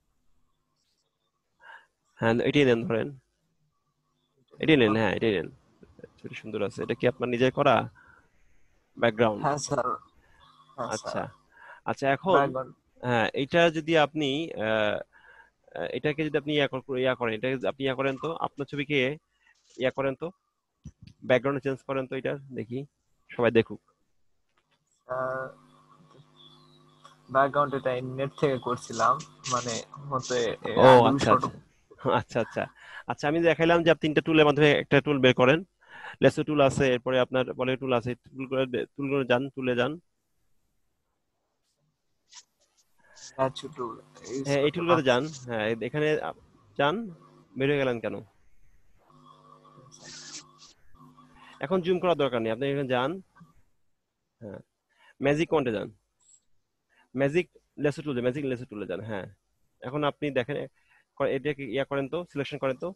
হ্যাঁ এটাই নেন, ধরেন এটাই নেন, হ্যাঁ এটাই নেন, ছবিটা সুন্দর আছে। এটা কি আপনার নিজের করা ব্যাকগ্রাউন্ড? হ্যাঁ স্যার। হ্যাঁ আচ্ছা স্যার আচ্ছা এখন ব্যাকগ্রাউন্ড হ্যাঁ এটা যদি আপনি আহ, আহ, এটাকে যদি আপনি ইয়া কর- ইয়া করেন, এটা আপনি ইয়া করেন তো, আপনার ছবিকে ইয়া করেন তো, ব্যাকগ্রাউন্ড চেঞ্জ করেন তো, এটা দেখি সবাই দেখুক। স্যার ব্যাকগ্রাউন্ড এটা নেট থেকে করছিলাম, মানে হতে ও আলু আচ্ছা ছোট। আচ্ছা আচ্ছা আচ্ছা আচ্ছা আমি দেখাইলাম যে আপনি তিনটা টুলের মাধ্যমে একটা টুল বের করেন, লেসো টুল আছে, এরপরে আপনার পলি টুল আছে, টুল করে টুল করে যান, টুলে যান, লাসো টুল ইউজ হ্যাঁ এই করতে টুলগুলোতে পারছি। যান, হ্যাঁ এই- এখানে আপ- যান, বের হয়ে গেলেন কেন? এখন জুম করার দরকার নেই, আপনি এখানে যান, হ্যাঁ ম্যাজিক কোয়ান্টে যান, ম্যাজিক লেসো টুলে, ম্যাজিক লেসো টুলে যান, হ্যাঁ এখন আপনি দেখেন ক- এটাকে ইয়া করেন তো, সিলেকশন করেন তো,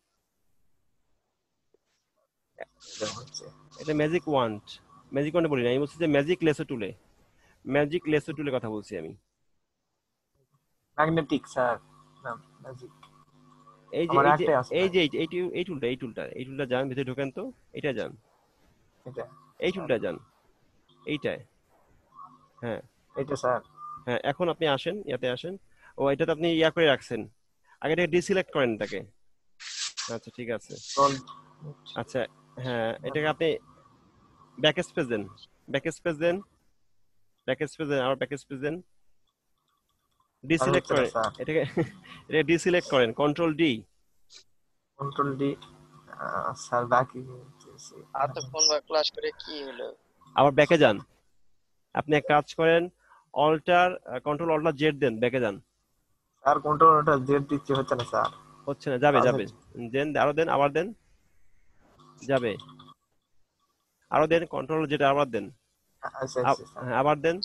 এটা হচ্ছে এটা ম্যাজিক ওয়ান্ট, ম্যাজিক ওয়ান্টে বলি না, আমি বলছি যে ম্যাজিক লেসো টুলে, ম্যাজিক লেসো টুলে কথা বলছি আমি। ম্যাগনেটিক স্যার, না ম্যাজিক। এই যে আমার এই যে একটাই আছে এই স্যার, যে এই এই টু- এই টুলটা, এই টুলটা এই টুলটা যান, ভিতরে ঢোকেন তো, এটা যান, এটা এই টুলটা যান, এইটায়, হ্যাঁ এটা স্যার। হ্যাঁ এখন আপনি আসেন, ইয়াতে আসেন, ও এটাতে আপনি ইয়া করে রাখছেন, আগে এটাকে ডিসিলেক্ট করেন এটাকে, আচ্ছা ঠিক আছে, আচ্ছা হ্যাঁ এটাকে আপনি ব্যাক স্পেস দেন, ব্যাক স্পেস দেন, ব্যাক স্পেস দেন, আবার ব্যাক স্পেস দেন, আর ডিসিলেক্ট হচ্ছে না করেন স্যার, এটাকে, এটা ডিসিলেক্ট করেন, control D. Control D. Sir বাকি এতক্ষণ বা ক্লাস করে কি হলো? আবার ব্যাকে যান, আপনি এক কাজ করেন, অল্টার কন্ট্রোল অল্টার জেড দেন, ব্যাকে যান। স্যার কন্ট্রোলটা জেড দিচ্ছে, হচ্ছে না স্যার। হচ্ছে না, যাবে কাজ যাবে, হচ্ছে। দেন আরো দেন, আবার দেন, যাবে, আরো দেন, কন্ট্রোল যেটা আবার দেন, আচ্ছা আ- আচ্ছা স্যার। হ্যাঁ, আবার দেন,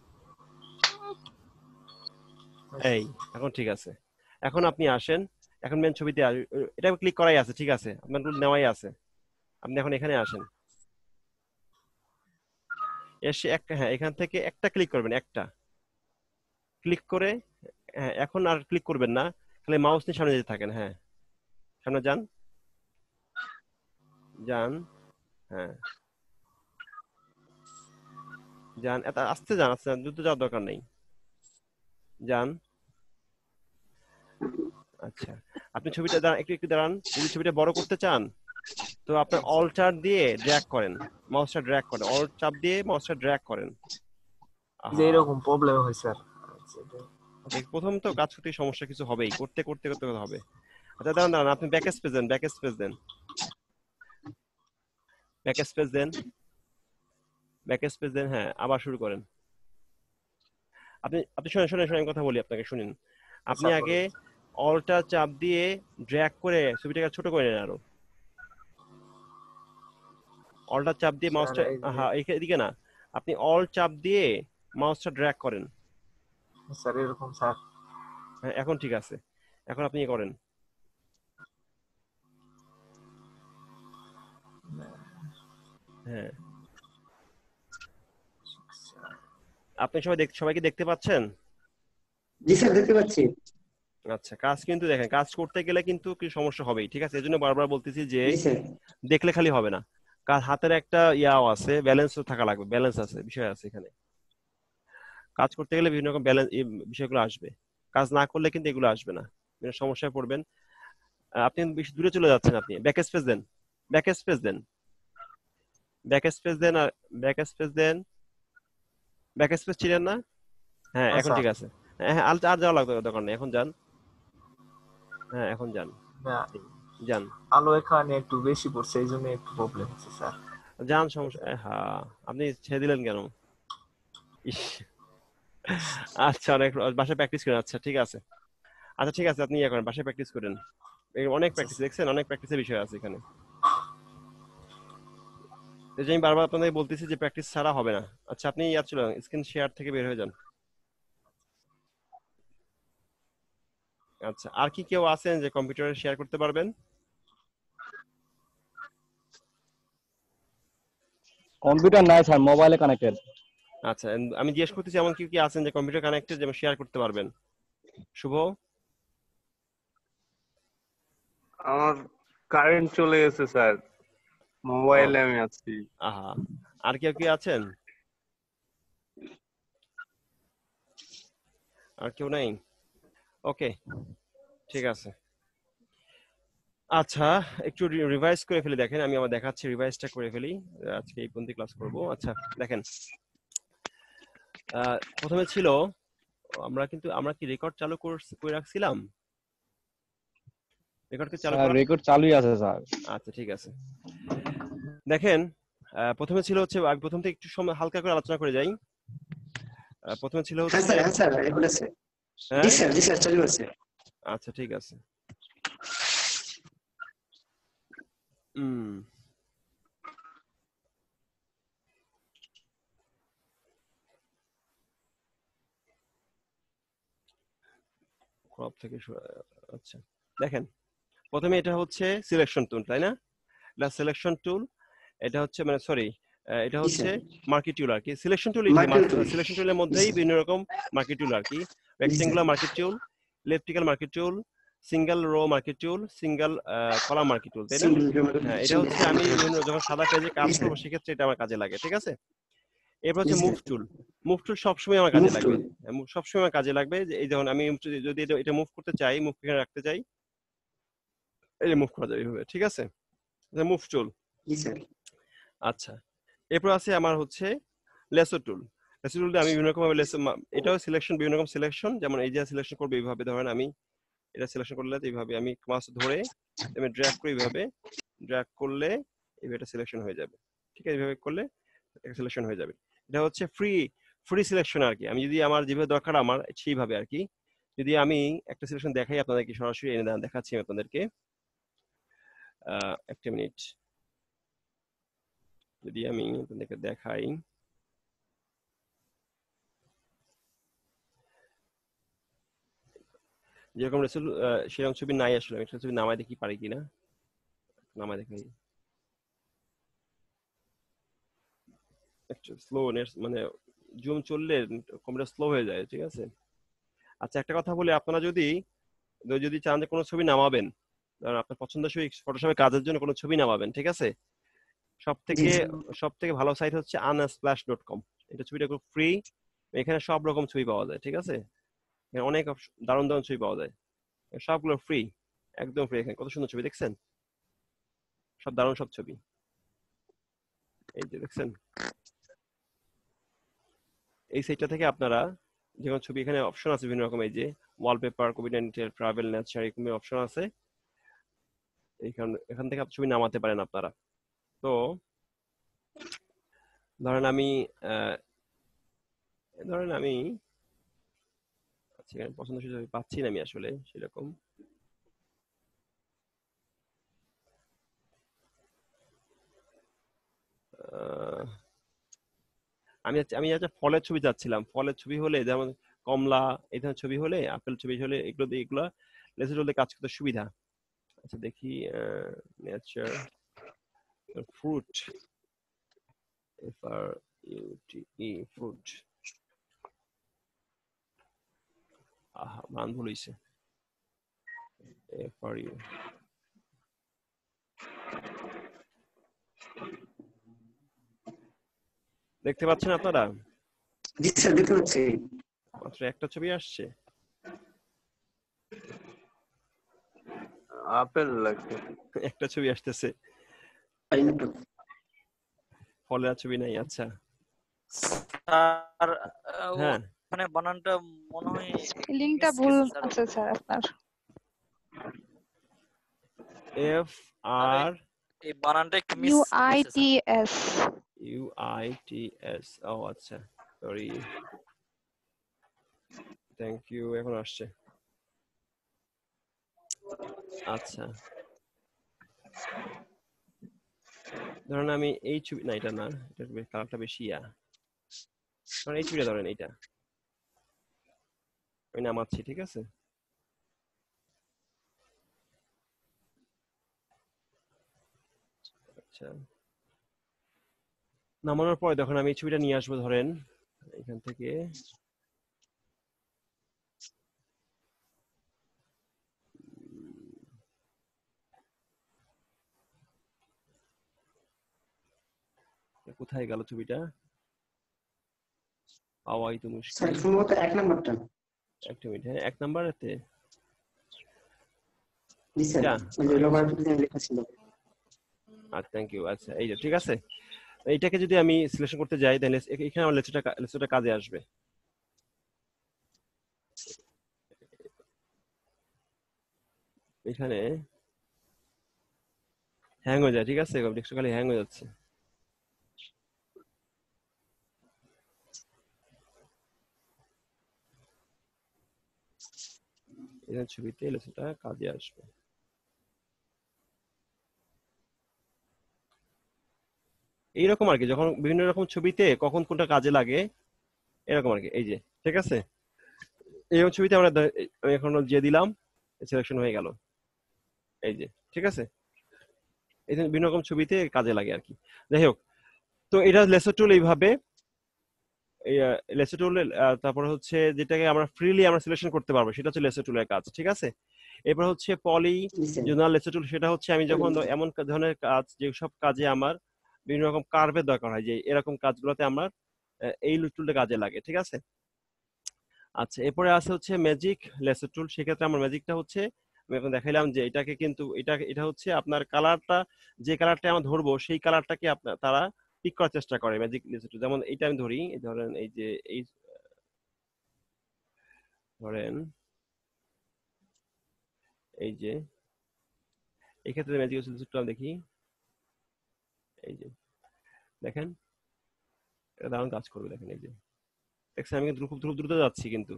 এই এখন ঠিক আছে। এখন আপনি আসেন, এখন মেন ছবিতে আস- এটা ক্লিক করাই আছে, ঠিক আছে, আপনার টুল নেওয়াই আছে, আপনি এখন এখানে আসেন, এসে একটা, হ্যাঁ এখান থেকে একটা ক্লিক করবেন, একটা ক্লিক করে, হ্যাঁ এখন আর ক্লিক করবেন না, খালি মাউস নিয়ে সামনে যেতে থাকেন, হ্যাঁ সামনে যান, যান, হ্যাঁ যান, এত আস্তে যান, আস্তে যান, দ্রুত যাওয়ার দরকার নেই, যান। আচ্ছা, আপনি ছবিটা দাঁড়ান, একটু একটু দাঁড়ান, যদি ছবিটা বড় করতে চান তো আপনার অল্টার দিয়ে ড্র্যাগ করেন, মাউসটা ড্র্যাগ করেন, অল্ট চাপ দিয়ে মাউসটা ড্র্যাগ করেন। যে এরকম প্রবলেম হয় স্যার। আচ্ছা, এটা- দেখ, প্রথম তো কাজ করতে সমস্যা কিছু হবেই, করতে করতে করতে করতে হবে। আচ্ছা দাঁড়ান দাঁড়ান, আপনি ব্যাক স্পেস দেন, ব্যাক স্পেস দেন, ব্যাক স্পেস দেন, ব্যাক স্পেস দেন, হ্যাঁ আবার শুরু করেন। আপনি আপনি শুনেন শুনেন শুনেন, কথা বলি আপনাকে, শুনেন। আপনি স্যার আগে বলুন। অল্টার চাপ দিয়ে ড্র্যাগ করে ছবিটাকে ছোট করে নেন, আরো অল্টার চাপ দিয়ে স্যার মাউসটা, এই যে- হ্যাঁ এদিকে না, আপনি অল্ট চাপ দিয়ে মাউসটা ড্র্যাগ করেন, স্যার এরকম স্যার। হ্যাঁ এখন ঠিক আছে, এখন আপনি ইয়ে করেন, হ্যাঁ আপনি সবাই দেখ, সবাইকে দেখতে পাচ্ছেন? জি স্যার দেখতে পাচ্ছি। আচ্ছা, কাজ কিন্তু দেখেন, কাজ করতে গেলে কিন্তু কি সমস্যা হবেই, ঠিক আছে, এজন্য বারবার বলতেছি যে জি স্যার। দেখলে খালি হবে না, কার হাতের একটা ইয়াও আছে, ব্যালেন্সও থাকা লাগবে, ব্যালেন্স আছে, বিষয় আছে এখানে। কাজ করতে গেলে বিভিন্ন রকম ব্যালেন্স বিষয়গুলো আসবে, কাজ না করলে কিন্তু এগুলো আসবে না, বিভিন্ন সমস্যায় পড়বেন। আহ, আপনি বেশি দূরে চলে যাচ্ছেন, আপনি ব্যাক স্পেস দেন, ব্যাক স্পেস দেন, ব্যাক স্পেস দেন, আর ব্যাক স্পেস দেন, ব্যাক স্পেস ছিলেন না, হ্যাঁ হ্যাঁ এখন স্যার। ঠিক আছে, হ্যাঁ হ্যাঁ, আর আর যাওয়া লাগবে দরকার নেই, এখন যান, হ্যাঁ এখন যান, না, যান আলো এখানে একটু বেশি পড়ছে, এই জন্য একটু প্রবলেম হচ্ছে স্যার। যান, সমস্যা, এ, হ্যাঁ আপনি ছেড়ে দিলেন কেন? ইস, আচ্ছা অনেক, বাসায় প্র্যাকটিস করেন, আচ্ছা ঠিক আছে, আচ্ছা ঠিক আছে, আপনি ইয়ে করেন, বাসায় প্র্যাকটিস করেন, এই অনেক প্র্যাকটিস, দেখছেন অনেক প্র্যাকটিসের বিষয় আছে এখানে। এই যে আমি বারবার আপনাদের বলতেছি যে প্র্যাকটিস ছাড়া হবে না। আচ্ছা আপনি ইয়ার চলে স্ক্রিন শেয়ার থেকে বের হয়ে যান। আচ্ছা, আর কি কেউ আছেন যে কম্পিউটারে শেয়ার করতে পারবেন? কম্পিউটার নাই স্যার, মোবাইলে কানেক্টেড। আচ্ছা, and আমি জিজ্ঞেস করতেছি এমন কেউ কি আছেন যে কম্পিউটার কানেক্টেড, যেমন শেয়ার করতে পারবেন? শুভ? আমার কারেন্ট চলে গেছে স্যার, মোবাইলে আমি আছি। আহা, আর কেউ কি আছেন? আর কেউ নাই? ওকে, ঠিক আছে। আচ্ছা, একটু রিভাইজ করে ফেলি, দেখেন আমি আমার দেখাচ্ছি, রিভাইজটা করে ফেলি, আজকে এই পর্যন্ত ক্লাস করব। আচ্ছা দেখেন, আহ, প্রথমে ছিল আমরা কিন্তু আমরা কি রেকর্ড চালু করে করে রাখছিলাম? রেকর্ড কি চালু স্যার করা? রেকর্ড চালুই আছে স্যার। আচ্ছা ঠিক আছে, দেখেন আহ, প্রথমে ছিল হচ্ছে, আমি প্রথম থেকে একটু সময় হালকা করে আলোচনা করে যাই। আহ, প্রথমে ছিল হ্যাঁ হচ্ছে, স্যার, হ্যাঁ স্যার রেকর্ড আছে। জি হ্যাঁ স্যার, জি স্যার চালু আছে। আচ্ছা ঠিক আছে। হুম, ক্রপ থেকে শুরু- আচ্ছা দেখেন, প্রথমে এটা হচ্ছে সিলেকশন টুল, তাই না? এটা সিলেকশন টুল, এটা হচ্ছে মানে সরি এটা জি হচ্ছে স্যার। মার্কি টুল আর কি, selection tool, marquee tool. Selection টুলের জি মধ্যেই স্যার। বিভিন্ন রকম মার্কি টুল আর কি, জি sir. Rectangular marquee tool, elliptical marquee tool, single row marquee tool, single column marquee tool, তাই না? সিঙ্গেল হ্যাঁ, এটা সিঙ্গেল হচ্ছে আমি বিভিন্ন যখন সাদা পেজে কাজ জি স্যার। করবো সেক্ষেত্রে এটা আমার কাজে লাগে, ঠিক আছে? এরপর জি হচ্ছে move sir. Tool, move tool সবসময় আমার কাজে মুভ লাগবে, টুল। হ্যাঁ, move সবসময় আমার কাজে লাগবে, যে এই যখন আমি যদি যদি এটা এটা মুভ করতে চাই, মুভ এখানে রাখতে চাই, এই যে মুভ করা যাবে এইভাবে, ঠিক আছে? Move tool. জি স্যার। আচ্ছা, এরপর আছে আমার হচ্ছে লেসো টুল। লেসো টুল দিয়ে আমি বিভিন্ন রকম ভাবে লেসো এটাও সিলেকশন বিভিন্ন রকম সিলেকশন, যেমন এই যে সিলেকশন করবে এইভাবে, ধরেন আমি এটা সিলেকশন করলে এইভাবে আমি মাউস ধরে আমি ড্র্যাগ করি, এইভাবে ড্র্যাগ করলে এইভাবে এটা সিলেকশন হয়ে যাবে। ঠিক আছে, এইভাবে করলে এটা সিলেকশন হয়ে যাবে। এটা হচ্ছে ফ্রি ফ্রি সিলেকশন আর কি। আমি যদি আমার যেভাবে দরকার আমার সেইভাবে আর কি। যদি আমি একটা সিলেকশন দেখাই আপনাদেরকে, সরাসরি এনে দেন দেখাচ্ছি আপনাদেরকে, আহ একটা মিনিট, যদি আমি আপনাদেরকে দেখাই, যেরকম রেসুল সেরকম ছবি নাই আসলে, আমি একটা ছবি নামায় দেখি পারি কিনা, নামায় দেখাই। স্লো নেট মানে জুম চললে কম্পিউটার স্লো হয়ে যায়, ঠিক আছে। আচ্ছা একটা কথা বলি, আপনারা যদি যদি চান যে কোনো ছবি নামাবেন, ধরেন আপনার পছন্দের ছবি ফটোশপে কাজের জন্য কোনো ছবি নামাবেন, ঠিক আছে, সব থেকে সব থেকে ভালো সাইট হচ্ছে আনস্প্ল্যাশ ডট কম। এটা ছবিটা খুব ফ্রি, এখানে সব রকম ছবি পাওয়া যায়, ঠিক আছে, এখানে অনেক দারুণ দারুণ ছবি পাওয়া যায়, সবগুলো ফ্রি, একদম ফ্রি। এখানে কত সুন্দর ছবি দেখছেন, সব দারুণ সব ছবি, এই যে দেখছেন। এই সাইটটা থেকে আপনারা যে কোনো ছবি, এখানে অপশন আছে বিভিন্ন রকম, এই যে wallpaper, COVID nineteen, travel, nature, এরকম অপশন আছে। এখান এখান থেকে ছবি নামাতে পারেন আপনারা। তো ধরেন আমি ধরেন আমি সেখানে পছন্দ ছবি পাচ্ছি না আমি আসলে সেরকম, আমি আমি একটা ফলের ছবি চাচ্ছিলাম। ফলের ছবি হলে যেমন কমলা এই ধরনের ছবি হলে, আপেল ছবি হলে, এগুলো দিয়ে এগুলো লেসো টুল দিয়ে কাজ করতে সুবিধা। আচ্ছা দেখি, nature, fruit, F R U T E, fruit, আহা মান ভুল হইছে, এফ আর ইউ, দেখতে পাচ্ছেন আপনারা? জি স্যার দেখতে পাচ্ছি। মাত্র একটা ছবি আসছে, আপেল লাগছে, একটা ছবি আসতেছে, ফলের ছবি নাই। আচ্ছা স্যার হ্যাঁ, ওখানে বানানটা মনে হয় স্পেলিংটা ভুল আছে স্যার আপনার। এফ আর এই বানানটা একটু miss U I T S, U I T S, ও আচ্ছা সরি, থ্যাংক ইউ, এখন আসছে। আচ্ছা ধরেন আমি এই ছবি, না এটা না, এটা কালারটা বেশি, ইয়া ধরেন এই ছবিটা, ধরেন এইটা আমি নামাচ্ছি, ঠিক আছে। আচ্ছা নামানোর পরে যখন আমি এই ছবিটা নিয়ে আসবো, ধরেন এখান থেকে, কোথায় গেল ছবিটা, পাওয়াই তো মুশকিল। স্যার সম্ভবত এক নাম্বারটা, একটা মিনিট, হ্যাঁ এক নাম্বারেতে, জি স্যার ওই লোগোতে লেখা ছিল। আচ্ছা থ্যাংক ইউ। আচ্ছা এই যে ঠিক আছে, এইটাকে যদি আমি সিলেকশন করতে যাই, তাহলে এখানে আমার লেসোটা লেসোটা কাজে আসবে। এখানে হ্যাং হয়ে যায়, ঠিক আছে, ডেস্কটপ খালি হ্যাং হয়ে যাচ্ছে। এখানে ছবিতে লেসোটা কাজে আসবে। এইরকম আর কি, যখন বিভিন্ন রকম ছবিতে কখন কোনটা কাজে লাগে এরকম আর কি। এই যে ঠিক আছে, এইরকম ছবিতে আমরা এখন যে দিলাম, সিলেকশন হয়ে গেল, এই যে ঠিক আছে। এই বিভিন্ন রকম ছবিতে কাজে লাগে আর কি। যাই হোক, তো এটা লেসো টুল এইভাবে, এই লেসো টুল, তারপর হচ্ছে যেটাকে আমরা ফ্রিলি আমরা সিলেকশন করতে পারবো, সেটা হচ্ছে লেসো টুলের কাজ, ঠিক আছে। এরপর হচ্ছে পলি জোনাল লেসো টুল, সেটা হচ্ছে আমি যখন এমন ধরনের কাজ, যে সব কাজে আমার বিভিন্ন রকম কার্ভের দরকার হয়, যে এরকম কাজগুলোতে আমার এই টুলটা কাজে লাগে, ঠিক আছে। আচ্ছা এরপরে আছে হচ্ছে ম্যাজিক লেসো টুল। সেক্ষেত্রে আমার ম্যাজিকটা হচ্ছে, আমি এখন দেখাইলাম যে এটাকে কিন্তু এটা এটা হচ্ছে আপনার কালারটা, যে কালারটা আমরা ধরবো সেই কালারটাকে আপনার তারা পিক করার চেষ্টা করে ম্যাজিক লেসার টুল। যেমন এইটা আমি ধরি, এই ধরেন এই যে এই ধরেন এই যে এই ক্ষেত্রে ম্যাজিক লেসার টুল দেখি, এই যে দেখেন এটা দারুণ কাজ করবে। দেখেন এই যে দেখছেন আমি কিন্তু খুব দ্রুত দ্রুত যাচ্ছি, কিন্তু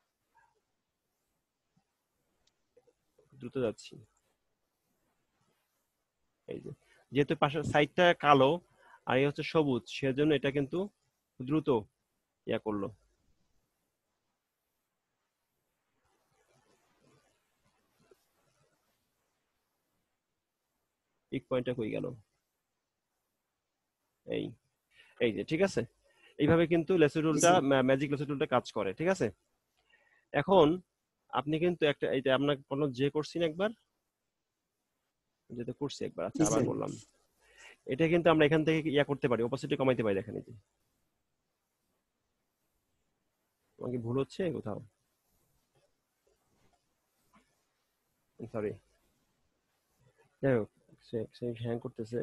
দ্রুত যাচ্ছি। এই যে যেহেতু পাশের সাইডটা কালো আর এই হচ্ছে সবুজ, সেজন্য এটা কিন্তু দ্রুত ইয়া করলো। পিক পয়েন্টটা কই গেল? এই এই যে ঠিক আছে, এইভাবে কিন্তু লেসার টুলটা ম্যাজিক লেসার টুলটা কাজ করে। ঠিক আছে, এখন আপনি কিন্তু একটা এইটা আপনাকে কোনো যে করছি না একবার, যেটা করছি একবার, আচ্ছা আবার বললাম, এটা কিন্তু আমরা এখান থেকে ইয়া করতে পারি, অপোসিটি কমাইতে পারি। দেখেন এই যে তোমার কি ভুল হচ্ছে কোথাও? সরি, যাই হোক সে হ্যাং করতেছে।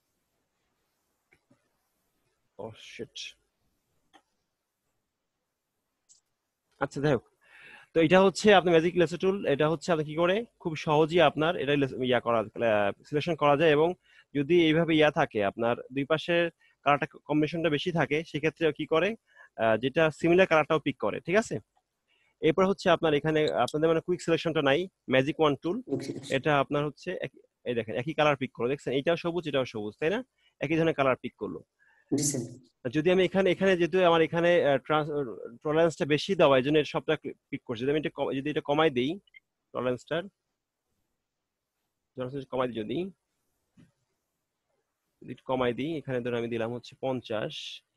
ও শিট, আচ্ছা যাই হোক, তো এটা হচ্ছে আপনার ম্যাজিক লেসার টুল। এটা হচ্ছে আপনি কি করে খুব সহজেই আপনার এটা ইয়া করা সিলেকশন করা যায়, এবং যদি এইভাবে ইয়া থাকে আপনার দুই পাশের কালারটা কম্বিনেশনটা বেশি থাকে, সেক্ষেত্রে কি করে যেটা সিমিলার কালারটাও পিক করে। ঠিক আছে, এরপর হচ্ছে আপনার এখানে আপনাদের মানে কুইক সিলেকশনটা নাই, ম্যাজিক ওয়ান টুল, এটা আপনার হচ্ছে এই দেখেন একই কালার পিক করলো, দেখছেন এইটাও সবুজ এটাও সবুজ, তাই না? একই ধরনের কালার পিক করলো। যদি আমি এখানে এখানে যেহেতু আমার এখানে টলারেন্সটা বেশি দেওয়া, এই জন্য সবটা পিক করছে। যদি আমি এটা যদি এটা কমাই দিই, টলারেন্সটার কমাই দিই, যদি যদি কমাই দিই, এখানে ধরুন আমি দিলাম হচ্ছে পঞ্চাশ,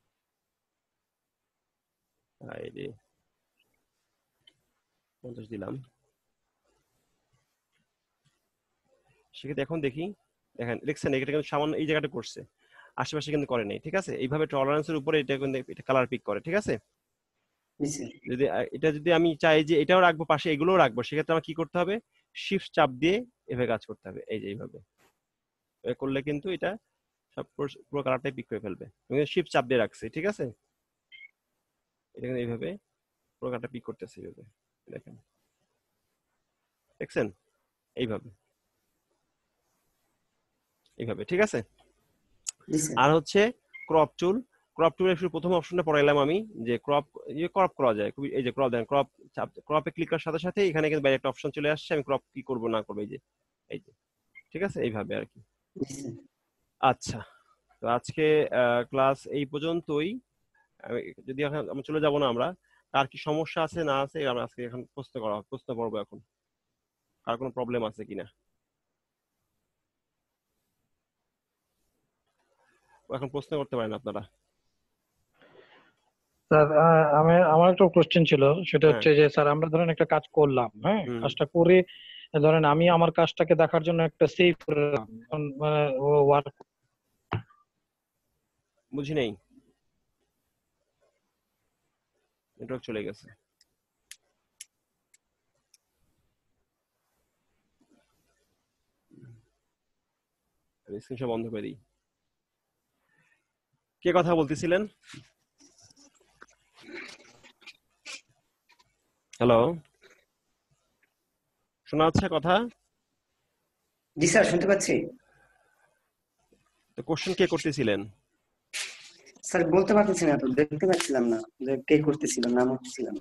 পঞ্চাশ দিলাম, সেক্ষেত্রে এখন দেখি, দেখেন দেখছেন এটা কিন্তু সামান্য এই জায়গাটা করছে, আশেপাশে কিন্তু করে নাই। ঠিক আছে, এইভাবে টলারেন্সের উপরে এটা কিন্তু এটা কালার পিক করে। ঠিক আছে, যদি এটা যদি আমি চাই যে এটাও রাখবো পাশে এগুলোও রাখবো, সেক্ষেত্রে আমার কি করতে হবে, শিফট চাপ দিয়ে এভাবে কাজ করতে হবে। এই যে এইভাবে করলে কিন্তু এটা সব পুরো কালারটাই পিক করে ফেলবে। আমি শিফট চাপ দিয়ে রাখছি। ঠিক আছে, এটা কিন্তু এইভাবে পুরো কালারটা পিক করতেছে, এইভাবে দেখেন, দেখছেন এইভাবে এইভাবে। ঠিক আছে, আর হচ্ছে ক্রপ টুল। ক্রপ টুলের প্রথম অপশনটা পড়াইলাম আমি, যে ক্রপ ইয়ে ক্রপ করা যায় খুবই, এই যে ক্রপ দেন, ক্রপ ক্রপে ক্লিক করার সাথে সাথে এখানে কিন্তু বাইরে একটা অপশন চলে আসছে, আমি ক্রপ কি করব না করব, এই যে এই যে ঠিক আছে, এইভাবে আর কি। আচ্ছা, তো আজকে ক্লাস এই পর্যন্তই। যদি এখন আমরা চলে যাব না, আমরা কার কি সমস্যা আছে না আছে আমরা আজকে এখন প্রশ্ন করা প্রশ্ন পড়বো, এখন কার কোনো প্রবলেম আছে কিনা এখন প্রশ্ন করতে পারেন আপনারা। স্যার আমি আমার একটা কোশ্চেন ছিল, সেটা হচ্ছে যে স্যার আমরা ধরেন একটা কাজ করলাম, হ্যাঁ কাজটা করে ধরেন আমি আমার কাজটাকে দেখার জন্য একটা সেভ করলাম, মানে ও ওয়ার্ক বুঝি নাই, নেটওয়ার্ক চলে গেছে। স্ক্রিনশট বন্ধ করে দিই। কে কথা বলতেছিলেন? হ্যালো, শোনা যাচ্ছে কথা? জি স্যার, শুনতে পাচ্ছি। তো কোশ্চেন কে করতেছিলেন? স্যার বলতে পারতেছি না তো, দেখতে পাচ্ছিলাম না যে কে করতেছিল, নাম হচ্ছিলাম।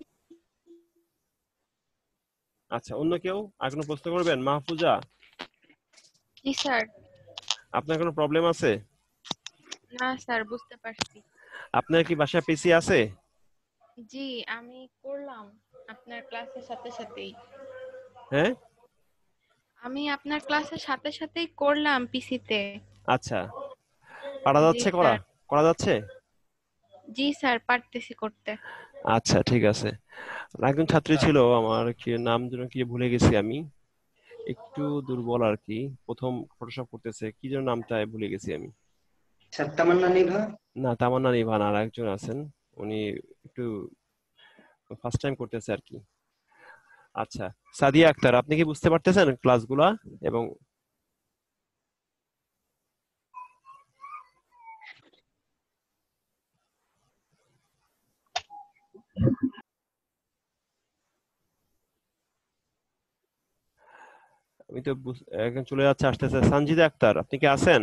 আচ্ছা, অন্য কেউ আর কোনো প্রশ্ন করবেন? মাহফুজা। জি স্যার। আপনার কোনো প্রবলেম আছে? না স্যার, বুঝতে পারছি। আপনার কি বাসায় পিসি আছে? জি, আমি করলাম আপনার ক্লাসের সাথে সাথেই। হ্যাঁ, আমি আপনার ক্লাসের সাথে সাথেই করলাম পিসিতে। আচ্ছা, পারা যাচ্ছে? করা করা যাচ্ছে? জি স্যার, পারতেছি করতে। আচ্ছা ঠিক আছে। একজন ছাত্রী ছিল আমার, কি নাম যেন কি ভুলে গেছি আমি, একটু দুর্বল আর কি, প্রথম ফটোশপ করতেছে, কি যেন নামটা ভুলে গেছি আমি। স্যার তামান্না নিভা? না, তামান্না নিভা না, আর একজন আছেন, উনি একটু ফার্স্ট টাইম করতেছে আর কি। আচ্ছা, সাদিয়া আক্তার, আপনি কি বুঝতে পারতেছেন ক্লাসগুলা? এবং আমি তো বুঝ- এখন চলে যাচ্ছে আসতেছে। সানজিদা আক্তার, আপনি কি আছেন?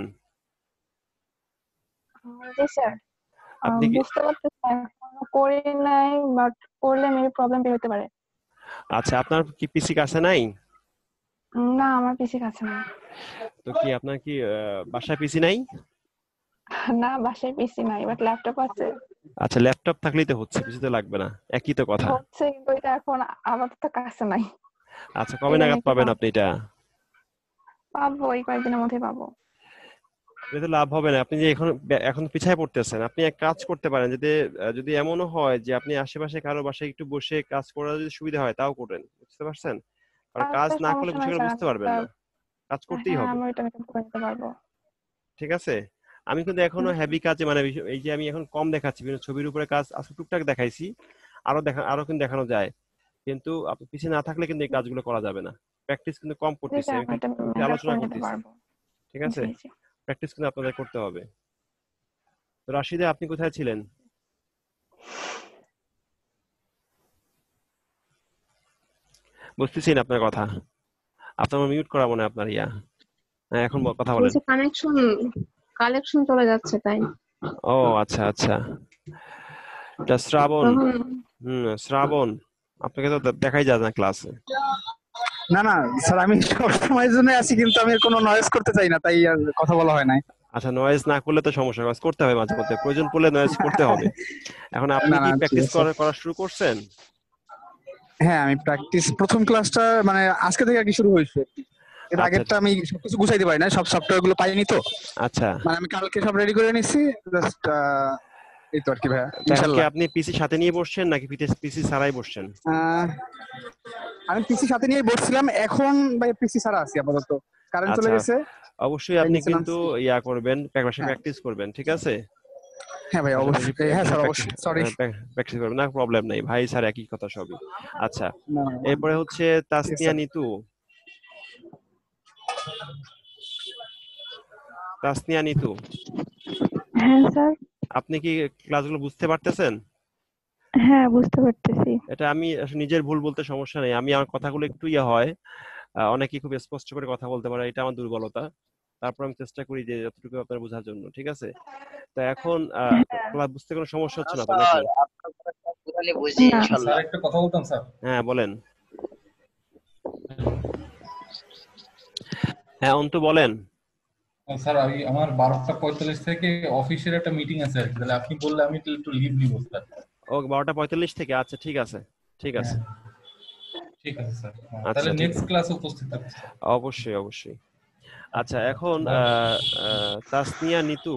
জি স্যার আপনি কি বুঝতে পারতেছি এখনো করি নাই বাট করলে মেবি প্রবলেম বের হতে পারে। আচ্ছা, আপনার কি পিসি কাছে নাই? না আমার পিসি কাছে না। তো কি আপনার কি আহ, বাসায় পিসি নাই? না বাসায় পিসি নাই বাট ল্যাপটপ আছে। আচ্ছা, ল্যাপটপ থাকলেই তো হচ্ছে, পিসি তো লাগবে না, একই তো কথা। হচ্ছে কিন্তু এটা এখন আপাতত কাছে নাই। আচ্ছা, কবে এটা নাগাদ নাকি পাবেন পাবো আপনি এটা? পাবো এই কয়েকদিনের মধ্যে পাবো। এটা তো লাভ হবে না, আপনি যে এখন এখন পিছায় পড়তেছেন। আপনি এক কাজ করতে পারেন, যদি আহ, যদি এমনও হয় যে আপনি আশেপাশে কারো বাসায় একটু বসে কাজ করার যদি সুবিধা হয় তাও করেন, বুঝতে পারছেন? কারণ কাজ আচ্ছা না করলে সমস্যা নাই বিষয়গুলো স্যার বুঝতে পারবেন না, কাজ করতেই হ্যাঁ হবে। আমি ওইটা মেকআপ করে নিতে পারবো। ঠিক আছে, আমি কিন্তু এখনো হেভি কাজে মানে বিশ- এই যে আমি এখন কম দেখাচ্ছি, বিভিন্ন ছবির উপরে কাজ আজকে টুকটাক দেখাইছি, আরো দেখা আরো কিন্তু দেখানো যায়, কিন্তু আপনি পিছিয়ে না থাকলে কিন্তু এই কাজগুলো করা যাবে না। প্র্যাকটিস কিন্তু কম জি করতেছি, স্যার আমি আমি কিন্তু এটা একটু মেকআপ আলোচনা করে নিতে করতেছি। পারবো। ঠিক আছে, জি জি প্র্যাকটিস কিন্তু আপনাদের করতে হবে। তো রাশিদা, আপনি কোথায় ছিলেন? বুঝতেছি না আপনার কথা, আপনার মিউট করা মনে হয় আপনার ইয়া। হ্যাঁ, এখন ব- কথা বলেন। বলছি কানেকশন কালেকশন চলে যাচ্ছে তাই। ও আচ্ছা আচ্ছা, এটা শ্রাবণ। তখন হুম, শ্রাবণ, আপনাকে তো দে- দেখাই যায় না ক্লাসে। না না স্যার আমি সব সময়ের জন্য আছি কিন্তু আমি কোনো নয়েজ করতে চাই না তাই আর কথা বলা হয় নাই। আচ্ছা, নয়েজ না করলে তো সমস্যা, নয়েজ করতে হবে মাঝে মধ্যে, প্রয়োজন পড়লে নয়েজ করতে হবে। এখন আপনি না কি না ঠিক প্র্যাকটিস আছে। করা করা শুরু করছেন? হ্যাঁ আমি প্র্যাকটিস প্রথম ক্লাসটা মানে আজকে থেকে আর কি শুরু হয়েছে। এর আচ্ছা আগেরটা আমি সবকিছু গুছাইতে পারি না, সব সফটওয়্যার গুলো পাইনি তো, আচ্ছা, মানে আমি কালকে সব রেডি করে নিছি জাস্ট এই তো আর কি ভাইয়া তো এখন কি ইনশাআল্লাহ। আপনি পিসি সাথে নিয়ে বসছেন নাকি পিসি ছাড়াই বসছেন? আহ, আমি পিসি সাথে নিয়ে বসছিলাম, এখন ভাই পিসি ছাড়া আছি আপাতত, কারেন্ট চলে আচ্ছা, গেছে অবশ্যই তাই আপনি নিচে কিন্তু নামছি। ইয়া করবেন, হ্যাঁ প্র্যাকটিস করবেন, ঠিক আছে? হ্যাঁ ভাই পাশাপাশি অবশ্যই, হ্যাঁ স্যার অবশ্যই, সরি। প্র্যাকটিস করবেন, না প্রবলেম নাই ভাই, স্যার একই কথা সবই। আচ্ছা, না এরপরে হচ্ছে ঠিক আছে তাসনিয়া স্যার। নিতু। তাসনিয়া নিতু, হ্যাঁ স্যার আপনি কি ক্লাসগুলো বুঝতে পারতেছেন? হ্যাঁ বুঝতে পারতেছি। এটা আমি আসলে নিজের ভুল বলতে সমস্যা নেই, আমি আমার কথাগুলো একটু ইয়ে হয়, আহ, অনেকে খুব স্পষ্ট করে কথা বলতে পারে, এটা আমার দুর্বলতা। তারপর আমি চেষ্টা করি যে যতটুকু আপনার বোঝার জন্য, ঠিক আছে? তো এখন আহ, ক্লাস বুঝতে কোনো সমস্যা হচ্ছে না তো নাকি? স্যার আপনার কথা পুরানি বুঝি না ইনশাআল্লাহ। স্যার একটা কথা বলতাম স্যার। হ্যাঁ বলেন। হ্যাঁ অন্তু বলেন। স্যার আমি আমার বারোটা পঁয়তাল্লিশ থেকে অফিসের একটা মিটিং আছে আর কি, তাহলে আপনি বললে আমি একটু লিভ নিব স্যার। ও বারোটা পঁয়তাল্লিশ থেকে, আচ্ছা ঠিক আছে, ঠিক আছে, ঠিক আছে স্যার, আচ্ছা তাহলে ঠিক নেক্সট আছে, ক্লাসে উপস্থিত থাকবেন স্যার। অবশ্যই অবশ্যই। আচ্ছা এখন আহ, আহ, তাসনিয়া নিতু,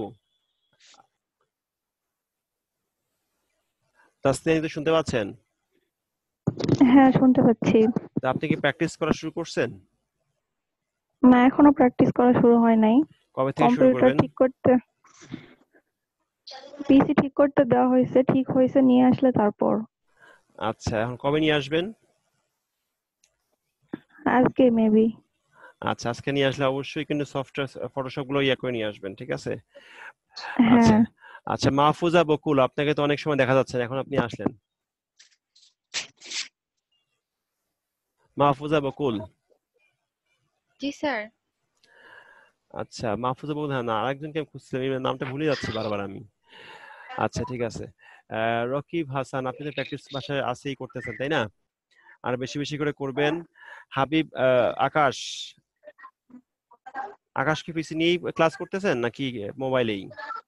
তাসনিয়া নিতু শুনতে পাচ্ছেন? হ্যাঁ শুনতে পাচ্ছি। তা আপনি কি প্র্যাকটিস করা শুরু করছেন? না এখনো প্র্যাকটিস করা শুরু হয় নাই। কবে থেকে শুরু কম্পিউটার করবেন? ঠিক করতে পিসি ঠিক করতে দেওয়া হয়েছে, ঠিক হয়েছে নিয়ে আসলে তারপর। আচ্ছা, এখন কবে নিয়ে আসবেন? আজকে মেবি। আচ্ছা, আজকে নিয়ে আসলে অবশ্যই কিন্তু সফটওয়্যার ফটোশপ গুলো ইয়ে করে নিয়ে আসবেন, ঠিক আছে? আচ্ছা হ্যাঁ আচ্ছা, মাহফুজা বকুল, আপনাকে তো অনেক সময় দেখা যাচ্ছে না, এখন আপনি আসলেন। মাহফুজা বকুল, জি স্যার। আচ্ছা মাহফুজা বকুল, হ্যাঁ না আরেকজনকে আমি খুঁজছিলাম, এই নামটা ভুলে যাচ্ছি বারবার আমি। আচ্ছা ঠিক আছে, আহ, রকিব হাসান, আপনি তো প্র্যাকটিস বাসায় আসেই করতেছেন তাই না? আর বেশি বেশি করে করবেন। হাবিব আহ, আকাশ, আকাশ কি পিসি নিয়েই ক্লাস করতেছেন নাকি মোবাইলেই?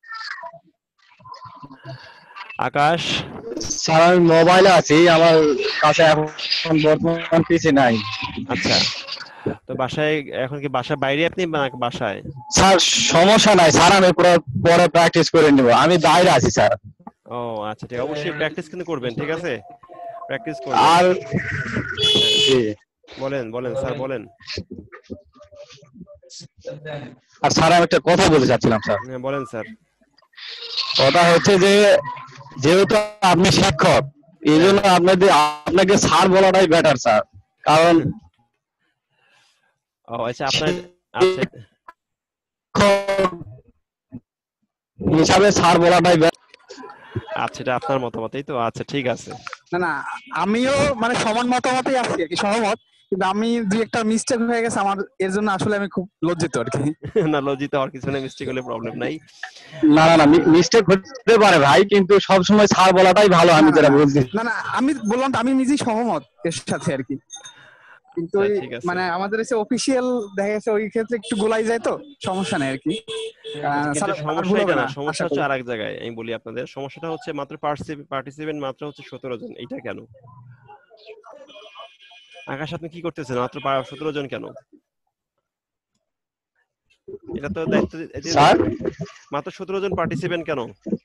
আকাশ, স্যার আমি মোবাইলে আছি, আমার কাছে এখন বর্তমান পিসি নাই। আচ্ছা তো বাসায় এখন কি বাসার বাইরে আপনি নাকি বাসায়? স্যার সমস্যা নাই স্যার, আমি পুরো পরে প্র্যাকটিস করে নিব, আমি বাইরে আছি স্যার। ও আচ্ছা ঠিক, অবশ্যই প্র্যাকটিস কিন্তু করবেন, ঠিক আছে? প্র্যাকটিস করবেন। আর জি বলেন বলেন স্যার বলেন। আর স্যার আমি একটা কথা বলতে চাচ্ছিলাম স্যার। হ্যাঁ বলেন স্যার। কথা হচ্ছে যে যেহেতু আপনি শিক্ষক, এই জন্য আপনাদের আপনাকে স্যার বলাটাই বেটার স্যার, কারণ ও আচ্ছা আপনার আচ্ছা হিসাবে স্যার বলাটাই বেটার। আচ্ছা এটা আপনার মতামত, এই তো, আচ্ছা ঠিক আছে। না না আমিও মানে সমান মতামতই আছি আর কি, সহমত, কিন্তু আমি দুই একটা মিস্টেক হয়ে গেছে আমার, এর জন্য আসলে আমি খুব লজ্জিত আর কি। না লজ্জিত হওয়ার কিছু নেই, মিস্টেক হলে প্রবলেম নাই। না না না মিস্টেক হতে পারে ভাই, কিন্তু সব সময় স্যার বলাটাই ভালো, আমি যেটা বলছি। না না আমি বললাম তো আমি নিজেই সহমত এর সাথে আর কি, কিন্তু ওই ঠিক আছে। মানে আমাদের এসে অফিসিয়াল দেখা গেছে ওই ক্ষেত্রে একটু গোলাই যায় তো, সমস্যা নেই আর কি। আহ, কিন্তু স্যার আর সমস্যা ভুল এটা হবে না, না সমস্যা আশা হচ্ছে করি। আরেক জায়গায়। আমি বলি আপনাদের, সমস্যাটা হচ্ছে মাত্র পার্টিসিপেন্ট মাত্র হচ্ছে সতেরো জন। এইটা কেন? আকাশ আপনি কি করতেছেন? মাত্র সতেরো জন কেন? এটা তো দায়িত্ব স্যার মাত্র সতেরো জন পার্টিসিপেন্ট কেন?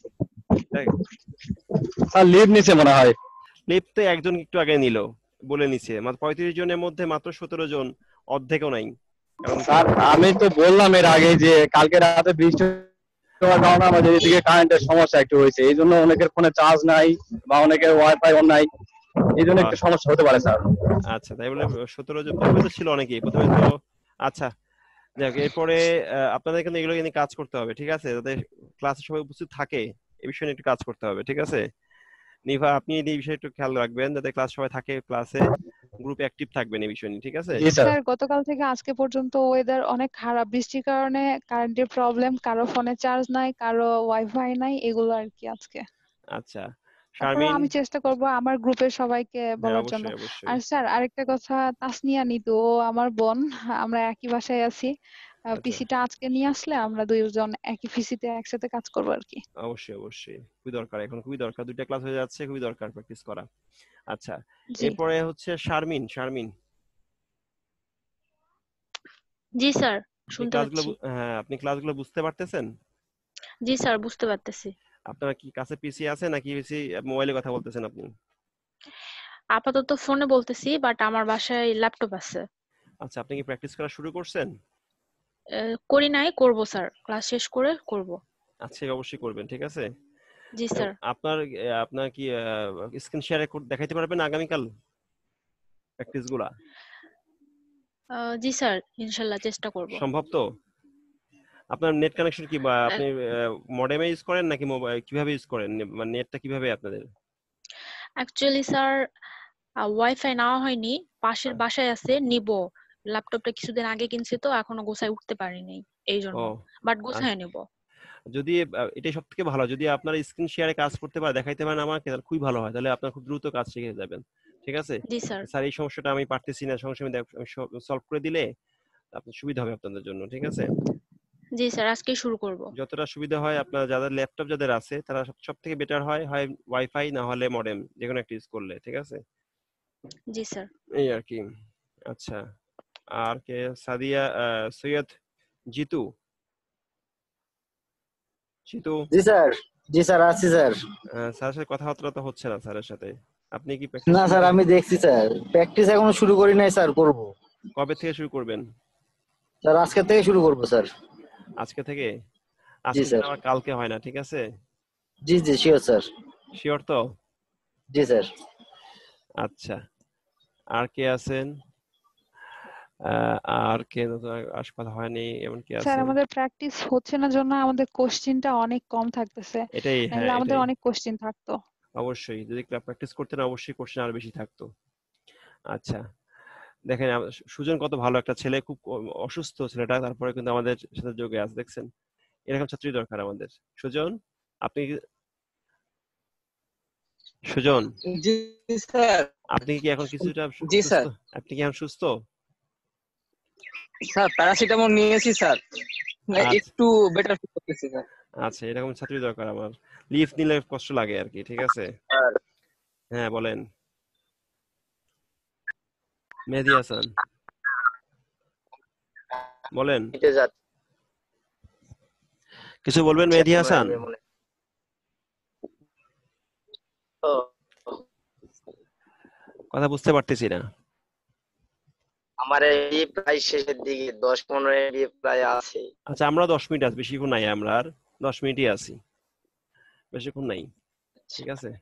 স্যার লিভ নিছে মনে হয়। লিভ তো একজন একটু আগে নিল, বলে নিছে মাত্র পঁয়ত্রিশ জনের মধ্যে মাত্র সতেরো জন, অর্ধেকও নাই। স্যার আমি তো বললাম এর আগে যে কালকে রাতে বৃষ্টি হওয়ার কারণে আমাদের এদিকে কারেন্টের সমস্যা একটু হয়েছে, এই জন্য অনেকের ফোনে চার্জ নাই বা অনেকের ওয়াইফাই অন নাই, এই জন্য একটু সমস্যা হতে পারে স্যার। আচ্ছা তাই বলে সতেরো জন প্রথমে তো ছিল অনেকেই প্রথমে তো। আচ্ছা দেখ, এরপরে আপনাদের কিন্তু এগুলো নিয়ে কাজ করতে হবে, ঠিক আছে? যাতে ক্লাসে সবাই উপস্থিত থাকে এই বিষয়ে নিয়ে একটু কাজ করতে হবে, ঠিক আছে? নিভা আপনি এই বিষয়ে একটু খেয়াল রাখবেন যাতে ক্লাস সবাই থাকে, ক্লাসে গ্রুপে অ্যাক্টিভ থাকবেন এই বিষয় নিয়ে, ঠিক আছে? স্যার গতকাল থেকে আজকে পর্যন্ত ওয়েদার অনেক খারাপ, বৃষ্টির কারণে কারেন্টের প্রবলেম, কারো ফোনে চার্জ নাই, কারো ওয়াইফাই নাই, এগুলো আর কি আজকে। আচ্ছা তারপরে শারমিন, আমি চেষ্টা করব আমার গ্রুপের সবাইকে হ্যাঁ বলার জন্য। অবশ্যই অবশ্যই। আর স্যার আরেকটা কথা, তাসনিয়া নিতু ও আমার বোন, আমরা একই বাসায় আছি, পিসিটা আজকে নিয়ে আসলে আমরা দুইজন একই পিসিতে একসাথে কাজ করবো আর কি। অবশ্যই অবশ্যই, খুবই দরকার, এখন খুবই দরকার, দুইটা ক্লাস হয়ে যাচ্ছে, খুবই দরকার প্র্যাকটিস করা। আচ্ছা জি এরপরে হচ্ছে শারমিন। শারমিন জি স্যার, আপনি শুনতে ক্লাসগুলো পাচ্ছি। বু- হ্যাঁ আপনি ক্লাসগুলো বুঝতে পারতেছেন? জি স্যার, বুঝতে পারতেছি। আপনার কি কাছে পিসি আছে নাকি পিসি মোবাইলে কথা বলতেছেন আপনি? আপাতত ফোনে বলতেছি, বাট আমার বাসায় ল্যাপটপ আছে। আচ্ছা আপনি কি প্র্যাকটিস করা শুরু করছেন? আহ, করি নাই, করব স্যার, ক্লাস শেষ করে করব। আচ্ছা অবশ্যই করবেন, ঠিক আছে? জি স্যার। আপনার আপনার কি স্ক্রিন শেয়ার দেখাইতে পারবেন আগামীকাল প্র্যাকটিস গুলা? আহ, জি স্যার, ইনশাল্লাহ চেষ্টা করব। সম্ভব তো? আপনার নেট কানেকশন কি, বা আপনি মডেমে ইউজ করেন নাকি মোবাইল, কিভাবে ইউজ করেন, মানে নেটটা কিভাবে আপনাদের? অ্যাকচুয়ালি স্যার ওয়াইফাই নেওয়া হয়নি, পাশের বাসায় আছে, নিব। ল্যাপটপটা কিছুদিন আগে কিনছি তো এখনো গোছায় উঠতে পারিনি, এই জন্য, ও বাট গোছায় নেব। যদি এটাই সব থেকে ভালো, যদি আপনার স্ক্রিন শেয়ারে কাজ করতে পারে দেখাইতে পারেন আমাকে, তাহলে খুবই ভালো হয়, তাহলে আপনার খুব দ্রুত কাজ শিখে যাবেন, ঠিক আছে? জি স্যার। স্যার এই সমস্যাটা আমি পারতেছি না, সঙ্গে সঙ্গে সলভ করে দিলে আপনার সুবিধা হবে আপনাদের জন্য, ঠিক আছে? জি স্যার, আজকে শুরু করব। যতটা সুবিধা হয়, আপনার যাদের ল্যাপটপ যাদের আছে তারা সব থেকে বেটার হয় হয় ওয়াইফাই না হলে মডেম, যে কোনো একটা ইউজ করলে, ঠিক আছে? জি স্যার। এই আর কি। আচ্ছা আর কে? সাদিয়া, সৈয়দ জিতু। জিতু জি স্যার। জি স্যার, আছি স্যার। স্যারের সাথে কথাবার্তা তো হচ্ছে না স্যারের সাথে, আপনি কি না স্যার, আমি দেখছি স্যার, প্র্যাকটিস এখনো শুরু করি নাই স্যার, করব। কবে থেকে শুরু করবেন? স্যার আজকে থেকে শুরু করব স্যার। আজকে থেকে? জি আজকে স্যার। আবার কালকে হয় না, ঠিক আছে? জি জি শিওর স্যার। শিওর তো? জি স্যার। আচ্ছা আর কে আছেন? আর কে আস কথা হয়নি, এমন কি স্যার আছে? আমাদের প্র্যাকটিস হচ্ছে না জন্য আমাদের কোশ্চেনটা অনেক কম থাকতেছে, এটাই, হ্যাঁ নাহলে আমাদের এটাই অনেক কোশ্চেন থাকতো। অবশ্যই, যদি প্র্যাকটিস করতেন অবশ্যই কোশ্চেন আরো বেশি থাকতো। আচ্ছা দেখেন সুজন কত ভালো একটা ছেলে, খুব অসুস্থ ছেলেটা, তারপরে কিন্তু আমাদের সাথে যোগে আছে, দেখছেন? এরকম ছাত্রী দরকার আমাদের। সুজন আপনি, সুজন জি স্যার। আপনি কি এখন কিছুটা জি স্যার। আপনি কি এখন সুস্থ? স্যার প্যারাসিটামল নিয়েছি স্যার, একটু বেটার ফিল করতেছি স্যার। আচ্ছা এরকম ছাত্রী দরকার আমার, লিফট নিলে কষ্ট লাগে আর কি, ঠিক আছে? হ্যাঁ বলেন মেহেদী হাসান, বলেন কিছু বলবেন মেহেদী হাসান? কথা বুঝতে পারতেছি না। আমার এই প্রায় শেষের দিকে, দশ পনেরো মিনিট প্রায় আছে। আচ্ছা আমরা দশ মিনিট আছি, বেশিক্ষণ নাই, আমরা আর দশ মিনিটই আছি, বেশিক্ষণ নাই, ঠিক আছে?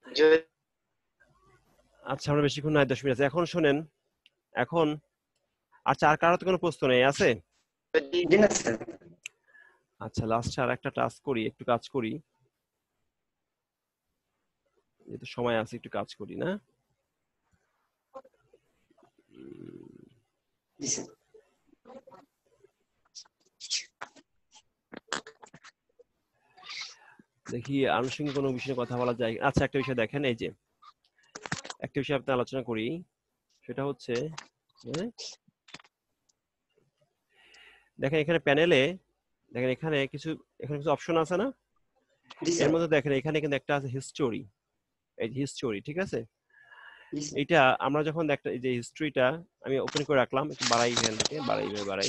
আচ্ছা আমরা বেশিক্ষণ নাই, দশ মিনিট আছে। এখন শোনেন, এখন আচ্ছা আর কারো তো কোনো প্রশ্ন নেই আছে? আচ্ছা লাস্টে আর একটা টাস্ক করি, একটু কাজ করি, যেহেতু সময় আছে একটু কাজ করি না? জি স্যার। দেখি আনুষঙ্গিক কোনো বিষয়ে কথা বলা যায়। আচ্ছা, একটা বিষয় দেখেন, এই যে একটা বিষয় আপনি আলোচনা করি, সেটা হচ্ছে দেখেন এখানে প্যানেলে দেখেন এখানে কিছু এখানে কিছু অপশন আছে না, এর মধ্যে দেখেন এখানে কিন্তু একটা আছে হিস্টোরি। এই যে হিস্টোরি, ঠিক আছে, এইটা আমরা যখন একটা এই যে হিস্ট্রিটা আমি ওপেন করে রাখলাম, একটু বাড়াই, এখান থেকে বাড়াই বাড়াই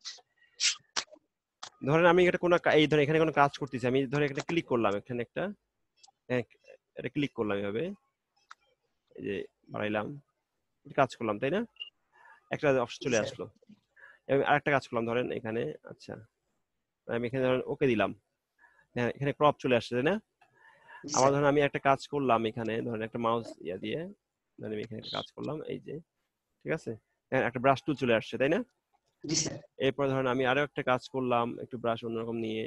ধরেন আমি এটা কোনো এই ধরেন এখানে কোনো কাজ করতেছি, আমি ধরেন একটা ক্লিক করলাম, এখানে একটা এটা ক্লিক করলাম এভাবে, এই যে বাড়াইলাম, কাজ করলাম, তাই না, একটা অপশন চলে আসলো। এবং আরেকটা কাজ করলাম ধরেন এখানে, আচ্ছা আমি এখানে ধরেন ওকে দিলাম, হ্যাঁ এখানে ক্রপ চলে আসছে, তাই না। আবার ধরেন আমি একটা কাজ করলাম এখানে, ধরেন একটা মাউস ইয়া দিয়ে ধরেন আমি এখানে একটা কাজ করলাম, এই যে ঠিক আছে, একটা ব্রাশ টুল চলে আসছে, তাই না। এরপর ধরেন আমি আরো একটা কাজ করলাম, একটু ব্রাশ অন্যরকম নিয়ে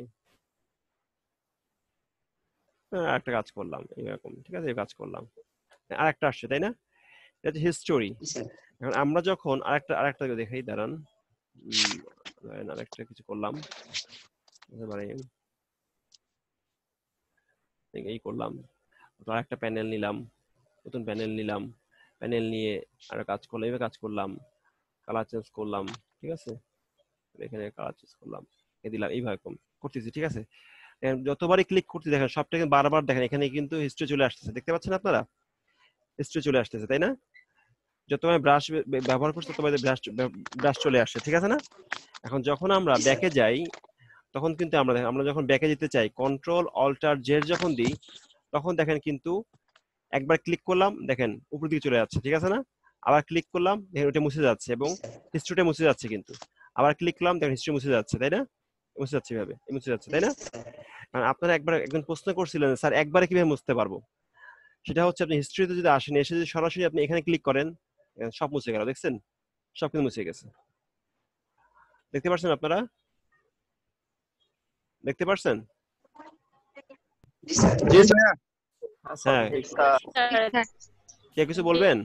একটা কাজ করলাম এরকম, ঠিক আছে, এই কাজ করলাম, আর একটা আসছে, তাই না। এটা হচ্ছে হিস্টোরি। এখন আমরা যখন আরেকটা আরেকটা দেখাই, দাঁড়ান, উম আরেকটা কিছু করলাম, এই করলাম, আরেকটা প্যানেল নিলাম, নতুন প্যানেল নিলাম, প্যানেল নিয়ে আরো কাজ করলাম, এইভাবে কাজ করলাম, কালার চেঞ্জ করলাম, ঠিক আছে, এখানে কালার চেঞ্জ করলাম, এ দিলাম, এইভাবে করতেছি, ঠিক আছে। যতবারই ক্লিক করতে দেখেন সবটা কিন্তু বারবার দেখেন এখানে কিন্তু হিস্ট্রি চলে আসতেছে, দেখতে পাচ্ছেন আপনারা, হিস্ট্রি চলে আসতেছে, তাই না। যতবার ব্রাশ ব্যবহার করছি ততবার ব্রাশ ব্রাশ চলে আসছে, ঠিক আছে না। এখন যখন আমরা ব্যাকে যাই তখন কিন্তু আমরা আমরা যখন ব্যাকে যেতে চাই, কন্ট্রোল অল্টার জেড যখন দিই তখন দেখেন কিন্তু একবার ক্লিক করলাম, দেখেন উপর দিকে চলে যাচ্ছে, ঠিক আছে না। আবার ক্লিক করলাম, দেখেন ওটা মুছে যাচ্ছে এবং হিস্ট্রিটা মুছে যাচ্ছে, কিন্তু আবার ক্লিক করলাম, দেখেন হিস্ট্রি মুছে যাচ্ছে, তাই না, মুছে যাচ্ছে এভাবে, মুছে যাচ্ছে, তাই না। কারণ আপনারা একবার একজন প্রশ্ন করছিলেন, স্যার একবারে কিভাবে মুছতে পারবো, সেটা হচ্ছে আপনি হিস্ট্রিতে যদি আসেন, এসে যদি সরাসরি আপনি এখানে ক্লিক করেন, সব মুছে গেল, দেখছেন, সব কিন্তু মুছে গেছে, দেখতে পাচ্ছেন আপনারা, দেখতে পাচ্ছেন। হ্যাঁ, কে কিছু বলবেন?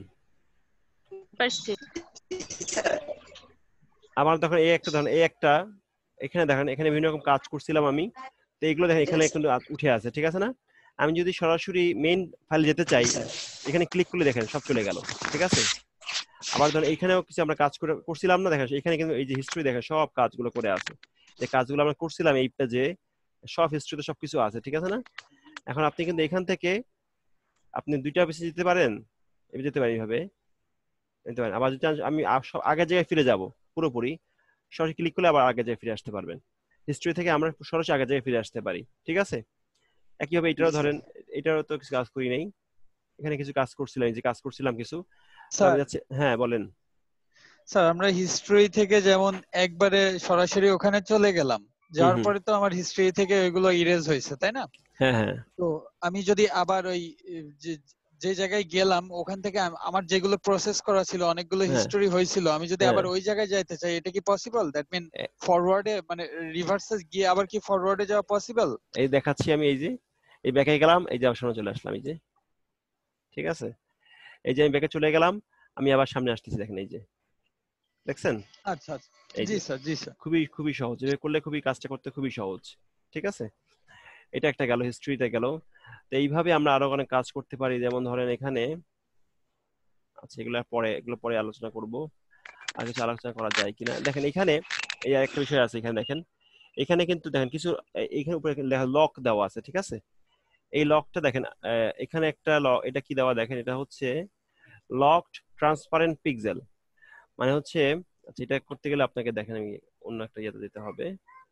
আমার দেখেন এই একটা ধরেন এই একটা এখানে দেখেন এখানে বিভিন্ন রকম কাজ করছিলাম আমি, তো এগুলো দেখেন এখানে কিন্তু উঠে আছে, ঠিক আছে না। আমি যদি সরাসরি মেইন ফাইল যেতে চাই, এখানে ক্লিক করলে দেখেন সব চলে গেল, ঠিক আছে। আবার ধরেন এইখানেও কিছু আমরা কাজ করে করছিলাম না, দেখেন এখানে কিন্তু এই যে হিস্ট্রি দেখেন সব কাজগুলো করে আছে, যে কাজগুলো আমরা করছিলাম এই পেজে সব হিস্ট্রিতে সবকিছু আছে, ঠিক আছে না। এখন আপনি কিন্তু এখান থেকে আপনি দুইটা অফিসে যেতে পারেন, এভাবে যেতে পারেন, এইভাবে যেতে পারেন। আবার যদি আমি আগের জায়গায় ফিরে যাব পুরোপুরি, সরাসরি ক্লিক করলে আবার আগের জায়গায় ফিরে আসতে পারবেন। হিস্ট্রি থেকে আমরা সরাসরি আগের জায়গায় ফিরে আসতে পারি, ঠিক আছে। একইভাবে এটারও ধরেন, এটারও তো কিছু কাজ করি নাই, এখানে কিছু কাজ করছিলাম, এই যে কাজ করছিলাম কিছু, হ্যাঁ বলেন। স্যার আমরা হিস্ট্রি থেকে যেমন একবারে সরাসরি ওখানে চলে গেলাম, যাওয়ার পরে তো আমার হিস্ট্রি থেকে ওইগুলো ইরেজ হয়েছে, তাই না। হ্যাঁ হ্যাঁ। তো আমি যদি আবার ওই যে জায়গায় গেলাম ওখান থেকে আমার যেগুলো প্রসেস করা ছিল, অনেকগুলো হিস্টরি হয়েছিল, আমি যদি আবার ওই জায়গায় যাইতে চাই, এটা কি পসিবল? দ্যাট মিন ফরওয়ার্ডে মানে রিভার্সে গিয়ে আবার কি ফরওয়ার্ডে যাওয়া পসিবল? এই দেখাচ্ছি আমি, এই যে এই ব্যাকে গেলাম, এই যে আবার সামনে চলে আসলাম, এই যে ঠিক আছে, এই যে আমি ব্যাকে চলে গেলাম, আমি আবার সামনে আসতেছি, দেখেন এই যে দেখছেন। আচ্ছা আচ্ছা, জি স্যার, জি স্যার। খুবই খুবই সহজ, এভাবে করলে খুবই কাজটা করতে খুবই সহজ, ঠিক আছে। এটা একটা গেল, হিস্ট্রিতে গেল। তো এইভাবে আমরা আরো অনেক কাজ করতে পারি, যেমন ধরেন এখানে, আচ্ছা এগুলো পরে এগুলো পরে আলোচনা করব, আর কিছু আলোচনা করা যায় কিনা। দেখেন এখানে এই একটা বিষয় আছে, এখানে দেখেন এখানে কিন্তু দেখেন কিছু এখানে উপরে লক দেওয়া আছে, ঠিক আছে। এই লকটা দেখেন এখানে একটা লক, এটা কি দেওয়া দেখেন, এটা হচ্ছে লকড ট্রান্সপারেন্ট পিক্সেল, মানে হচ্ছে, আচ্ছা এটা করতে গেলে আপনাকে দেখেন আমি অন্য একটা ইয়েতে দিতে হবে,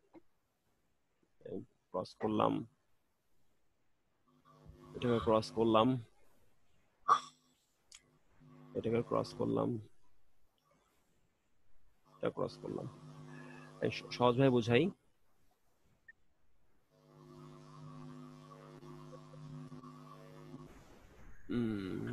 ক্রস করলাম, এটাকে ক্রস করলাম, এটাকে ক্রস করলাম, এটা ক্রস করলাম, সহজভাবে বুঝাই। হুম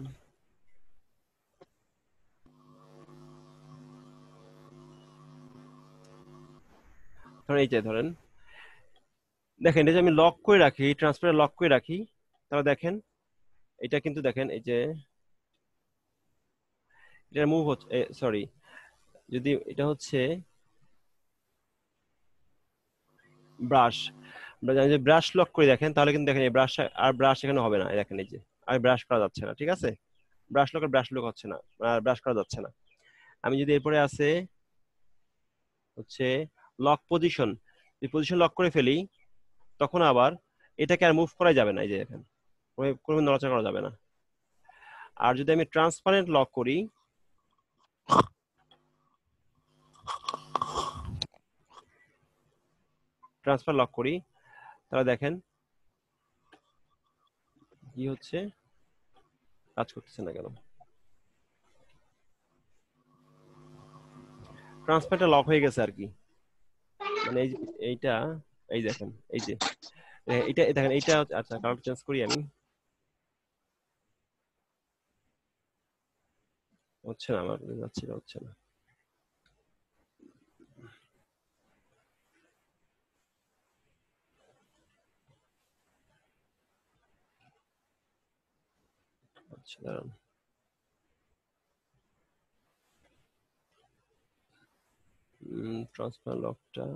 ধরেন এই যে ধরেন দেখেন এটা যে আমি লক করে রাখি, ট্রান্সপারেন্ট লক করে রাখি, তাহলে দেখেন এটা কিন্তু দেখেন এই যে এটা মুভ হচ্ছে, সরি যদি এটা হচ্ছে ব্রাশ, যদি ব্রাশ লক করে দেখেন তাহলে কিন্তু দেখেন এই ব্রাশ আর ব্রাশ এখানে হবে না, দেখেন এই যে আর ব্রাশ করা যাচ্ছে না, ঠিক আছে? ব্রাশ লক আর ব্রাশ লক হচ্ছে না, আর ব্রাশ করা যাচ্ছে না। আমি যদি এরপরে আছে হচ্ছে লক পজিশন, এই পজিশন লক করে ফেলি তখন আবার এটাকে আর মুভ করা যাবে না, এই যে দেখেন কোনো নড়াচড়া করা যাবে না। আর যদি আমি ট্রান্সপারেন্ট লক করি, ট্রান্সফার লক করি তাহলে দেখেন কি হচ্ছে, কাজ করতেছে না কেন? ট্রান্সফারটা লক হয়ে গেছে আর কি, মানে এই এইটা এই দেখেন এই যে এইটা দেখেন এইটা, আচ্ছা কালার চেঞ্জ করি আমি, হচ্ছে না আমার যাচ্ছে না, হচ্ছে না। আচ্ছা দাঁড়ান, ট্রান্সফার লকটা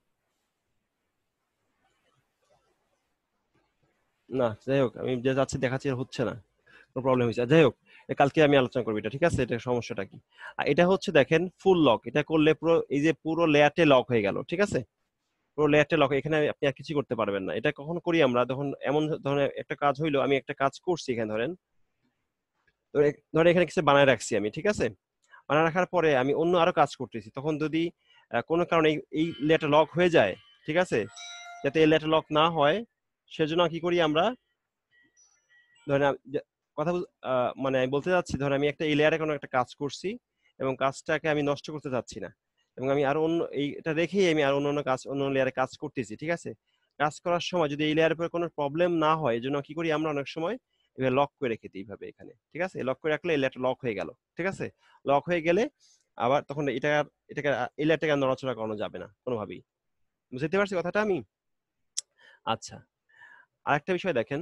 না, যাই হোক আমি যে যাচ্ছি দেখাচ্ছি হচ্ছে না, কোনো প্রবলেম হয়েছে। যাই হোক কালকে আমি আলোচনা করবো এটা, ঠিক আছে? এটা সমস্যাটা কি? আর এটা হচ্ছে দেখেন ফুল লক, এটা করলে পুরো এই যে পুরো লেয়ারটা লক হয়ে গেল, ঠিক আছে? পুরো লেয়ারটা লক, এখানে আপনি আর কিছু করতে পারবেন না। এটা কখন করি আমরা, তখন এমন ধরনের একটা কাজ হইলো, আমি একটা কাজ করছি এখানে, ধরেন ধরেন এখানে কিছু বানায় রাখছি আমি, ঠিক আছে? বানায় রাখার পরে আমি অন্য আরো কাজ করতেছি, তখন যদি কোনো কারণে এই লেয়ারটা লক হয়ে যায়, ঠিক আছে? যাতে এই লেয়ারটা লক না হয় সেজন্য কি করি আমরা, ধরেন কথা মানে আমি বলতে চাচ্ছি, ধরেন আমি একটা এই লেয়ারে কোনো একটা কাজ করছি এবং কাজটাকে আমি নষ্ট করতে চাচ্ছি না, এবং আমি আরো অন্য এইটা রেখেই আমি আরো অন্য অন্য কাজ অন্য লেয়ারে কাজ করতেছি, ঠিক আছে? কাজ করার সময় যদি এই লেয়ারের উপরে কোনো প্রবলেম না হয়, এজন্য কি করি আমরা অনেক সময় এভাবে লক করে রেখে দিই এইভাবে এখানে, ঠিক আছে? লক করে রাখলে এই লেয়ারটা লক হয়ে গেল, ঠিক আছে? লক হয়ে গেলে আবার তখন এটা এটাকে এই লেয়ারটাকে নড়াচড়া করানো যাবে না কোনোভাবেই। বুঝতে পারছি কথাটা আমি? আচ্ছা, আরেকটা বিষয় দেখেন,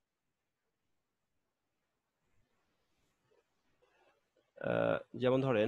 যেমন ধরেন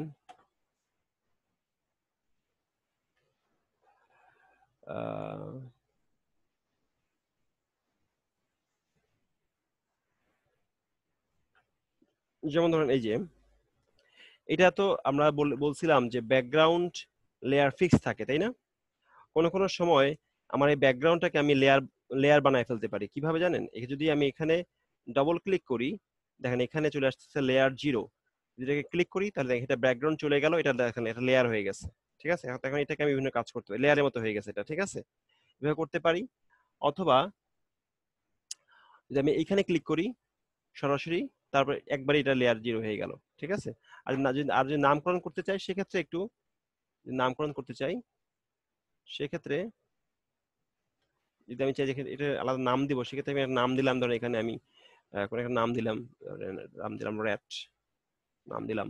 যেমন ধরেন এই যে এটা তো আমরা বলছিলাম যে ব্যাকগ্রাউন্ড লেয়ার ফিক্স থাকে, তাই না? কোনো কোনো সময় আমার এই ব্যাকগ্রাউন্ডটাকে আমি লেয়ার লেয়ার বানায় ফেলতে পারি। কিভাবে জানেন? যদি আমি এখানে ডবল ক্লিক করি, দেখেন এখানে চলে আসছে লেয়ার জিরো, যেটাকে ক্লিক করি তাহলে দেখেন এটা ব্যাকগ্রাউন্ড চলে গেল, এটা দেখেন এটা লেয়ার হয়ে গেছে, ঠিক আছে? এখন এটাকে আমি বিভিন্ন কাজ করতে পারি, লেয়ারের মতো হয়ে গেছে এটা, ঠিক আছে? এভাবে করতে পারি। অথবা যদি আমি এইখানে ক্লিক করি সরাসরি, তারপর একবারে এটা লেয়ার জিরো হয়ে গেল, ঠিক আছে? আর যদি আর যদি নামকরণ করতে চাই সেক্ষেত্রে একটু নামকরণ করতে চাই সেক্ষেত্রে যদি আমি চাই যে এটা আলাদা নাম দিব, সেক্ষেত্রে আমি একটা নাম দিলাম, ধরেন এখানে আমি কোনো একটা নাম দিলাম, নাম দিলাম র্যাট, নাম দিলাম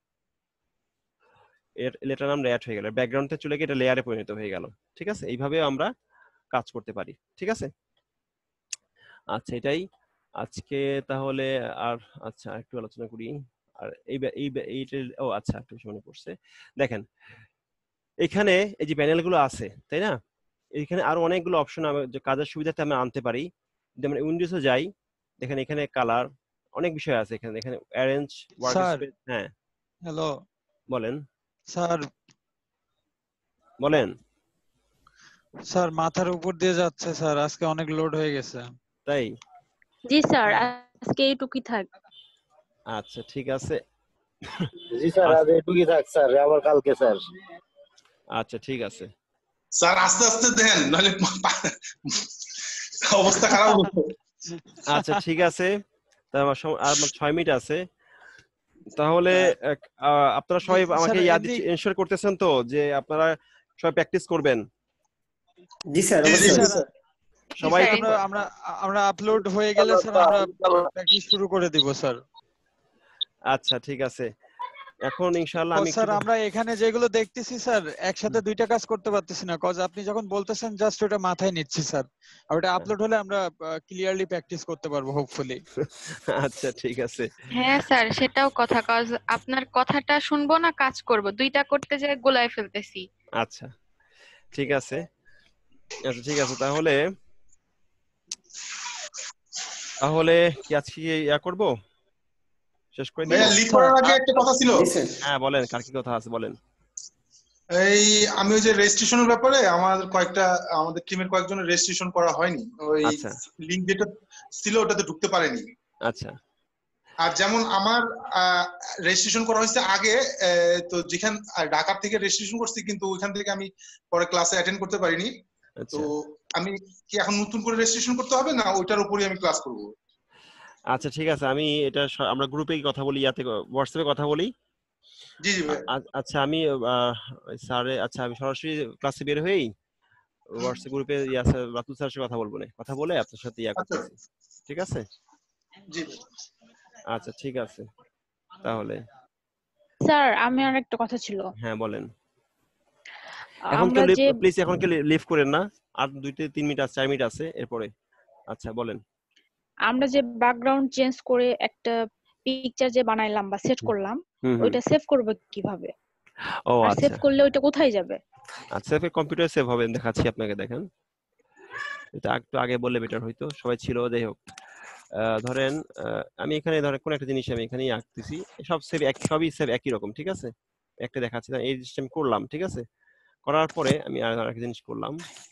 এর লেটার নাম র্যাট হয়ে গেল, ব্যাকগ্রাউন্ডে চলে গিয়ে এটা লেয়ারে পরিণত হয়ে গেল, ঠিক আছে? এইভাবে আমরা কাজ করতে পারি, ঠিক আছে? আচ্ছা এটাই আজকে তাহলে। আর আচ্ছা একটু আলোচনা করি। আর এই এই ও আচ্ছা একটু মনে পড়ছে, দেখেন এখানে এই যে প্যানেলগুলো আছে, তাই না? এখানে আরো অনেকগুলো অপশন কাজের সুবিধাতে আমরা আনতে পারি। যদি আমরা উইন্ডোজে যাই, দেখেন এখানে কালার অনেক বিষয় আছে, এখানে এখানে অ্যারেঞ্জ ওয়ার্কস্পেস। হ্যাঁ হ্যালো বলেন স্যার। বলেন স্যার, মাথার উপর দিয়ে যাচ্ছে স্যার, আজকে অনেক লোড হয়ে গেছে। তাই? জি স্যার, আজকে এইটুকুই থাক। আচ্ছা ঠিক আছে। জি স্যার, আজ এইটুকুই থাক স্যার, আবার কালকে স্যার। আচ্ছা ঠিক আছে স্যার, আস্তে আস্তে দেন নাহলে অবস্থা খারাপ হবে। আচ্ছা ঠিক আছে, তা আমার আর ছয় মিনিট আছে, তাহলে আপনারা সবাই আমাকে ইয়াদ এনশিওর করতেছেন তো যে আপনারা সবাই প্র্যাকটিস করবেন? জি স্যার, সবাই আমরা আমরা আপলোড হয়ে গেলে স্যার আমরা প্র্যাকটিস শুরু করে দিব স্যার। আচ্ছা ঠিক আছে। এখন ইনশাআল্লাহ ও আমি স্যার একটু আমরা এখানে যেগুলো দেখতেছি স্যার একসাথে দুইটা কাজ করতে পারতেছি না কজ আপনি যখন বলতেছেন জাস্ট ওটা মাথায় নিচ্ছি স্যার আর ওটা আপলোড হলে আমরা ক্লিয়ারলি প্র্যাকটিস করতে পারবো হোপফুলি আচ্ছা ঠিক আছে হ্যাঁ স্যার সেটাও কথা কজ আপনার কথাটা শুনবো না কাজ করব দুইটা করতে যেয়ে গোলায় ফেলতেছি আচ্ছা ঠিক আছে আচ্ছা ঠিক আছে তাহলে তাহলে কি আজকে ইয়া করব শেষ করে দিব ভাইয়া লিভ করার আগে একটা কথা ছিল হ্যাঁ বলেন কার কি কথা আছে বলেন এই আমি ওই যে রেজিস্ট্রেশনের ব্যাপারে আমার কয়েকটা আমাদের টিমের কয়েকজনের রেজিস্ট্রেশন করা হয়নি ওই আচ্ছা লিংক যেটা ছিল ওটাতে ঢুকতে পারেনি আচ্ছা আর যেমন আমার রেজিস্ট্রেশন করা হয়েছে আগে আহ, তো যেখান আর ঢাকা থেকে রেজিস্ট্রেশন করছি কিন্তু ওইখান থেকে আমি পরে ক্লাসে অ্যাটেন্ড করতে পারিনি তো আচ্ছা আমি কি এখন নতুন করে রেজিস্ট্রেশন করতে হবে না ওইটার উপরই আমি ক্লাস করব আচ্ছা ঠিক আছে আমি এটা স- আমরা গ্রুপে কথা বলি ইয়াতে হোয়াটসঅ্যাপে কথা বলি জি জি ভাই আ- আচ্ছা আমি স্যারে আচ্ছা আমি সরাসরি ক্লাসে বের হয়েই হোয়াটসঅ্যাপ গ্রুপে ইয়া স্যার রাতুল স্যারের সাথে কথা বলবো না কথা বলে আপনার সাথে ইয়া আচ্ছা করতেছি ঠিক আছে জি ভাই আচ্ছা ঠিক আছে তাহলে স্যার আমি আর একটা কথা ছিল হ্যাঁ বলেন এখন আমরা কি যে প্লিজ এখন কি লিভ করেন না আর দুই থেকে তিন মিনিট আছে চার মিনিট আছে এরপরে আচ্ছা বলেন আমরা যে ব্যাকগ্রাউন্ড চেঞ্জ করে একটা পিকচার যে বানাইলাম বা সেট করলাম হুম হুম ওইটা সেভ করব কিভাবে ও আর আচ্ছা সেভ করলে ওইটা কোথায় যাবে আচ্ছা সেভ কম্পিউটার সেভ হবে দেখাচ্ছি আপনাকে দেখেন এটা একটু আগে বললে বেটার হইতো সবাই ছিল যাই হোক আহ, ধরেন আহ, আমি এখানে ধরেন কোন একটা জিনিস আমি এখানেই আঁকতেছি সব সেভ এক সবই সেভ একই রকম ঠিক আছে একটা দেখাচ্ছি না, এই জিনিসটা আমি করলাম ঠিক আছে করার পরে আমি আর একটা জিনিস করলাম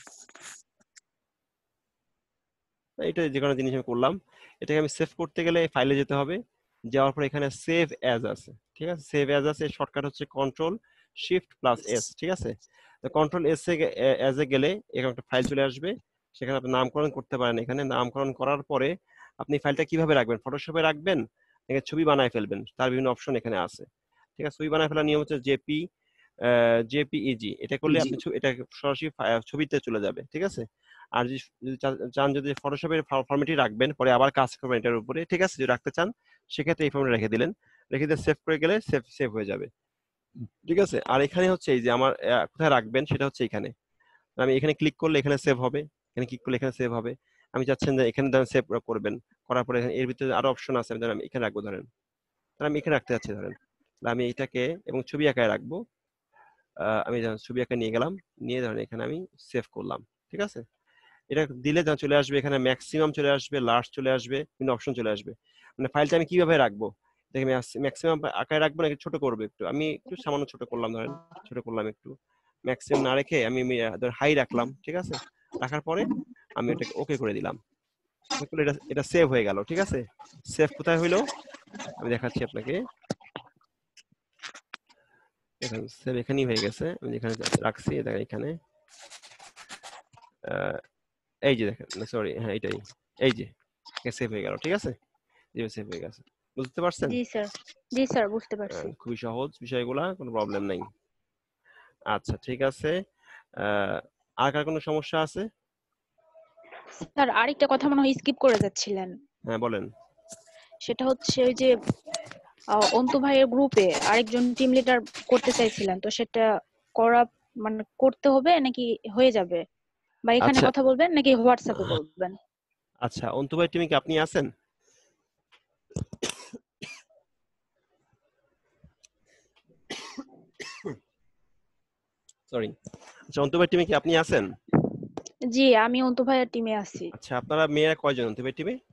এটা যে কোনো জিনিস আমি করলাম এটাকে আমি সেভ করতে গেলে ফাইলে যেতে হবে যাওয়ার পরে এখানে সেভ অ্যাজ আছে ঠিক আছে সেভ অ্যাজ আছে শর্টকাট হচ্ছে কন্ট্রোল শিফট প্লাস এস ঠিক আছে তো কন্ট্রোল এস এ অ্যাজ এ গেলে এখানে একটা ফাইল চলে আসবে সেখানে আপনি নামকরণ করতে পারেন এখানে নামকরণ করার পরে আপনি ফাইলটা কিভাবে রাখবেন ফটোশপে রাখবেন নাকি ছবি বানায় ফেলবেন তার বিভিন্ন অপশন এখানে আছে ঠিক আছে ছবি বানায় ফেলার নিয়ম হচ্ছে জেপি জেপিইজি এটা করলে আপনি ছবি- এটা সরাসরি ফা- ছবিতে চলে যাবে ঠিক আছে আর যদি যদি চা- চান যদি ফটোশপের ফরম্যাটই রাখবেন পরে আবার কাজ করবেন এটার উপরে ঠিক আছে যদি রাখতে চান সেক্ষেত্রে এই ফর্মে রেখে দিলেন রেখে দিয়ে সেভ করে গেলে সেভ সেভ হয়ে যাবে ঠিক আছে আর এখানে হচ্ছে এই যে আমার আহ, কোথায় রাখবেন সেটা হচ্ছে এখানে আমি এখানে ক্লিক করলে এখানে সেভ হবে এখানে ক্লিক করলে এখানে সেভ হবে আমি চাচ্ছেন যে এখানে ধরেন সেভ করবেন করার পরে এখানে এর ভিতরে আরো অপশন আছে আমি ধরেন আমি এখানে রাখবো ধরেন তাহলে আমি এখানে রাখতে যাচ্ছি ধরেন তাহলে আমি এটাকে এবং ছবি আঁকায় রাখবো আহ, আমি ধরেন ছবি আঁকা নিয়ে গেলাম নিয়ে ধরেন এখানে আমি সেভ করলাম ঠিক আছে এটা দিলে যা চলে আসবে এখানে ম্যাক্সিমাম চলে আসবে লাস্ট চলে আসবে বিভিন্ন অপশন চলে আসবে মানে ফাইলটা আমি কিভাবে রাখবো দেখে ম্যাক্সিমাম আকারে রাখবো নাকি ছোট করবো একটু আমি একটু সামান্য ছোট করলাম ধরেন ছোট করলাম একটু ম্যাক্সিমাম না রেখে আমি হাই রাখলাম ঠিক আছে রাখার পরে আমি এটাকে ওকে করে দিলাম ওকে করলে এটা এটা সেভ হয়ে গেল ঠিক আছে সেভ কোথায় হইলো আমি দেখাচ্ছি আপনাকে এখানে সেভ এখানেই হয়ে গেছে আমি যেখানে রাখছি দেখেন এখানে আহ, এই যে দেখেন সরি হ্যাঁ এটাই এই যে সেভ হয়ে গেল ঠিক আছে সেভ হয়ে গেছে বুঝতে পারছেন জি স্যার জি স্যার বুঝতে পারছি আহ, খুবই সহজ বিষয়গুলা কোনো প্রবলেম নাই আচ্ছা ঠিক আছে আহ, আর কার কোনো সমস্যা আছে স্যার আরেকটা কথা মনে হয় স্কিপ করে যাচ্ছিলেন হ্যাঁ বলেন সেটা হচ্ছে ওই যে আহ, অন্তু ভাইয়ের গ্রুপে আরেকজন টিম লিডার করতে চাইছিলেন তো সেটা করা মানে করতে হবে নাকি হয়ে যাবে বা এখানে আচ্ছা কথা বলবেন নাকি হোয়াটসঅ্যাপে বলবেন আচ্ছা অন্তু ভাই টিমে কি আপনি আছেন সরি আচ্ছা অন্তু ভাই টিমে কি আপনি আছেন জি আমি অন্তু ভাইয়ের টিমে আছি আচ্ছা আপনারা মেয়েরা কয়জন অন্তু ভাই টিমে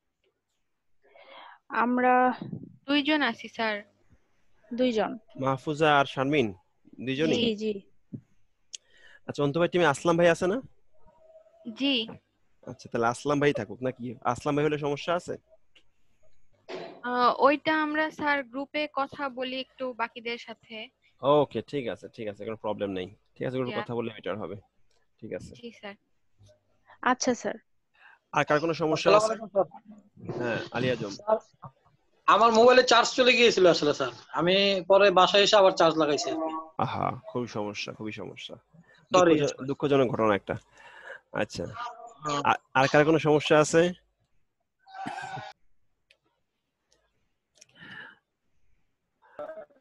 আমরা দুইজন আছি স্যার দুইজন মাহফুজা আর শারমিন দুইজনই জি জি আচ্ছা অন্তু ভাই টিমে আসলাম ভাই আছে না জি আচ্ছা তাহলে আসলাম ভাই থাকুক নাকি আসলাম ভাই হলে সমস্যা আছে আহ, ওইটা আমরা স্যার গ্রুপে কথা বলি একটু বাকিদের সাথে ওকে ঠিক আছে ঠিক আছে কোনো প্রবলেম নেই ঠিক আছে কোনো Yeah. কথা বললে বেটার হবে ঠিক আছে জি স্যার আচ্ছা স্যার আর কার কোনো সমস্যা আছে হ্যাঁ আলী আজম আমার মোবাইলে চার্জ চলে গিয়েছিল আসলে স্যার আমি পরে বাসায় এসে আবার চার্জ লাগাইছি আর কি। আহা খুবই সমস্যা খুবই সমস্যা Sorry. দুঃখজ- দুঃখজনক ঘটনা একটা আচ্ছা আ- আর কার কোনো সমস্যা আছে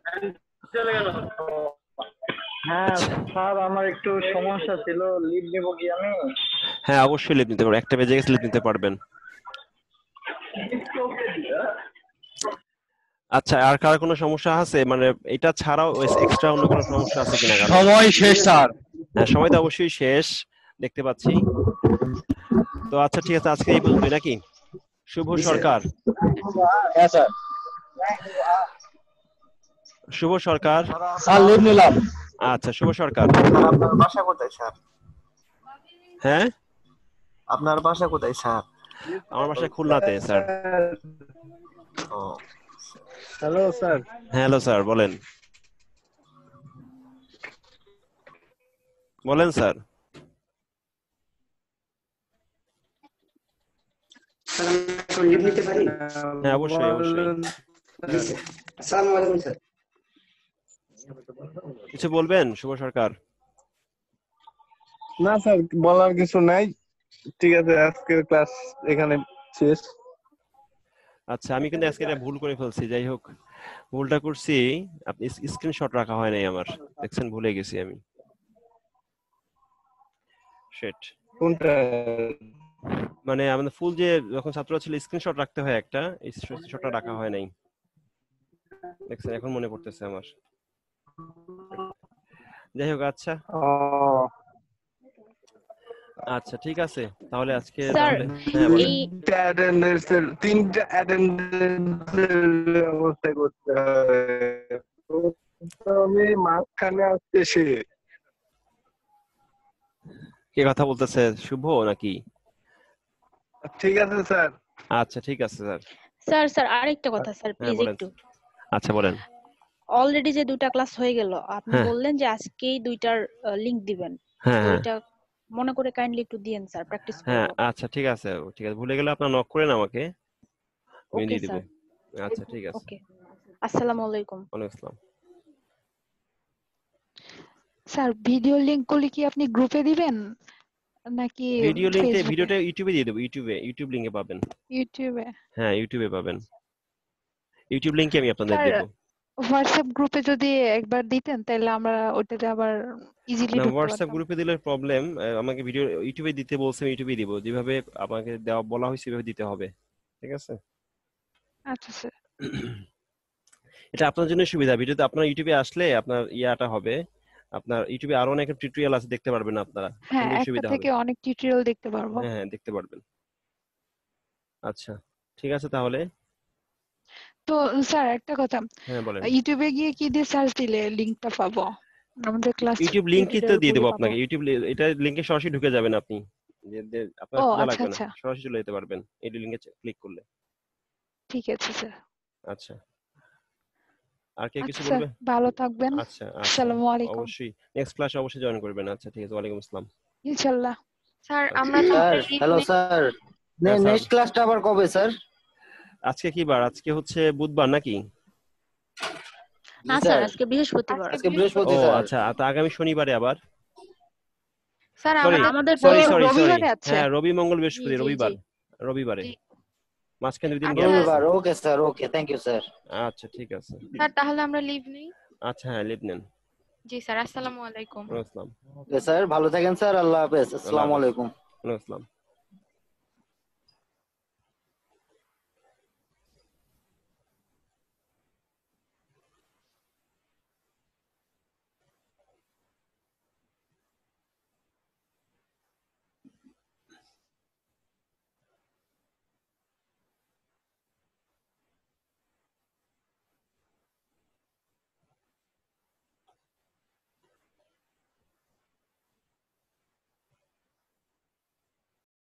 হ্যাঁ স্যার আমার একটু সমস্যা ছিল, লিভ নেব কি আমি? হ্যাঁ অবশ্যই লিভ নিতে পারবেন, একটা বেজে গেছে লিভ নিতে পারবেন। আচ্ছা আর কার কোনো সমস্যা আছে, মানে এটা ছাড়াও এক্সট্রা অন্য কোনো সমস্যা আছে কিনা? সময় শেষ স্যার। হ্যাঁ সময় তো অবশ্যই শেষ, দেখতে পাচ্ছি। তো আচ্ছা ঠিক আছে, আজকে এই পর্যন্তই নাকি? শুভ সরকার। হ্যাঁ sir. Shuvo Sarkar. Sir leave নিলাম। আচ্ছা শুভ সরকার। আপনার বাসা কোথায় স্যার? হ্যাঁ আপনার বাসা কোথায় স্যার? আমার বাসা খুলনাতে স্যার। ও হ্যালো স্যার। হ্যালো স্যার বলেন। বলেন স্যার। লিভ নিতে পারি? হ্যাঁ অবশ্যই অবশ্যই। আসসালামু আলাইকুম স্যার। কিছু বলবেন শুভ সরকার? না স্যার বলার কিছু নাই, ঠিক আছে আজকের ক্লাস এখানে শেষ। আচ্ছা আমি কিন্তু আজকে এটা ভুল করে ফেলছি, যাই হোক ভুলটা করছি, আপনি স্ক্রিনশট রাখা হয় নাই আমার, দেখছেন ভুলে গেছি আমি। শিট। কোনটা? মানে আমাদের ফুল যে যখন ছাত্ররা ছিল স্ক্রিনশট রাখতে হয় একটা, এই স্ক্রিনশটটা রাখা হয় নাই, দেখছেন এখন মনে পড়তেছে আমার। যাই হোক আচ্ছা আচ্ছা ঠিক আছে তাহলে আজকে তাহলে হ্যাঁ বলেন। তিনটা অ্যাটেন্ডেন্সের তিনটা অ্যাটেন্ডেন্সের ব্যবস্থা করতে হবে, আমি মাঝখানে আসতে সে। কে কথা বলতেছে, শুভ নাকি? ঠিক আছে স্যার। আচ্ছা ঠিক আছে স্যার। স্যার স্যার আরেকটা কথা স্যার হ্যাঁ প্লিজ বলেন। একটু। আচ্ছা বলেন। অলরেডি যে দুইটা ক্লাস হয়ে গেল, আপনি হ্যাঁ। বললেন যে আজকেই দুইটার লিংক দিবেন, হ্যাঁ তো হ্যাঁ এটা মনে করে কাইন্ডলি একটু দিয়েন স্যার, প্র্যাকটিস হ্যাঁ করব। আচ্ছা ঠিক আছে ঠিক আছে, ভুলে গেলে আপনার নক করেন আমাকে, আমি ওকে দিয়ে দিব। স্যার। আচ্ছা ঠিক আছে। ওকে আসসালামু আলাইকুম। ওয়ালাইকুম আসসালাম। স্যার ভিডিও লিংক গুলি কি আপনি গ্রুপে দিবেন নাকি ভিডিও লিংকে ফেসবুকে? ভিডিওটা ইউটিউবে দিয়ে দেব, ইউটিউবে ইউটিউব লিংকে পাবেন। ইউটিউবে? হ্যাঁ ইউটিউবে পাবেন, ইউটিউব লিংকে আমি আপনাদের স্যার দেব। হোয়াটসঅ্যাপ গ্রুপে যদি একবার দিতেন তাহলে আমরা ওটাতে আবার ইজিলি না ঢুকতে হোয়াটসঅ্যাপ পারতাম। গ্রুপে দিলে প্রবলেম, আমাকে ভিডিও ইউটিউবে দিতে বলছে, আমি ইউটিউবে দিব, যেভাবে আমাকে দেওয়া বলা হয়েছে সেভাবে দিতে হবে, ঠিক আছে? আচ্ছা স্যার। এটা আপনার জন্য সুবিধা, ভিডিওতে আপনার ইউটিউবে আসলে আপনার ইয়াটা হবে, আপনার ইউটিউবে আরো অনেক টিউটোরিয়াল আছে, দেখতে পারবেন আপনারা, হ্যাঁ খুবই একটা সুবিধা হবে। থেকে অনেক টিউটোরিয়াল দেখতে পারবো। হ্যাঁ হ্যাঁ দেখতে পারবেন। আচ্ছা ঠিক আছে তাহলে। তো স্যার একটা কথা, হ্যাঁ বলেন। ইউটিউবে গিয়ে কি দিয়ে সার্চ দিলে লিংকটা পাবো? আমাদের ক্লাস ইউটিউব লিংকই তো দিয়ে দেবো আপনাকে, ইউটিউব এটা লিংকে সরাসরি ঢুকে যাবেন আপনি, যে যে আপনার ও খোলা আচ্ছা লাগবে না, আচ্ছা সরাসরি চলে যেতে পারবেন এই লিংকে ক্লিক করলে। ঠিক আছে স্যার। আচ্ছা আর কে কিছু আচ্ছা বলবে? ভালো থাকবেন। আচ্ছা আচ্ছা আসসালামু আলাইকুম। অবশ্যই নেক্সট ক্লাসে অবশ্যই জয়েন করবেন। আচ্ছা ঠিক আছে, ওয়ালাইকুম আসসালাম। ইনশাআল্লাহ। স্যার আমরা স্যার তাহলে লিভ হ্যালো নেই। স্যার, হ্যাঁ, স্যার। নেক্সট ক্লাসটা আবার কবে স্যার? আজকে কি বার? আজকে হচ্ছে বুধবার নাকি? না স্যার আজকে বৃহস্পতিবার। আজকে বৃহস্পতি ও স্যার। আচ্ছা, তো আগামী শনিবারে আবার। স্যার সরি আমাদের সরি তো সরি সরি রবিবারে আছে। হ্যাঁ রবি মঙ্গল বৃহস্পতি, জি, জি, রবিবার জি। রবিবারে জি। মাঝখানে দুই দিন আচ্ছা। গ্যাপ আছে। রবিবার, okay sir, okay thank you sir. আচ্ছা ঠিক আছে। স্যার তাহলে আমরা লিভ নেই। আচ্ছা হ্যাঁ লিভ নেন। জি স্যার আসসালামু আলাইকুম। ওয়ালাইকুম আসসালাম। ওকে স্যার, ভালো থাকেন স্যার, আল্লাহ হাফেজ, আল্লাহ আসসালামু হাফেজ। আলাইকুম। ওয়ালাইকুম আসসালাম।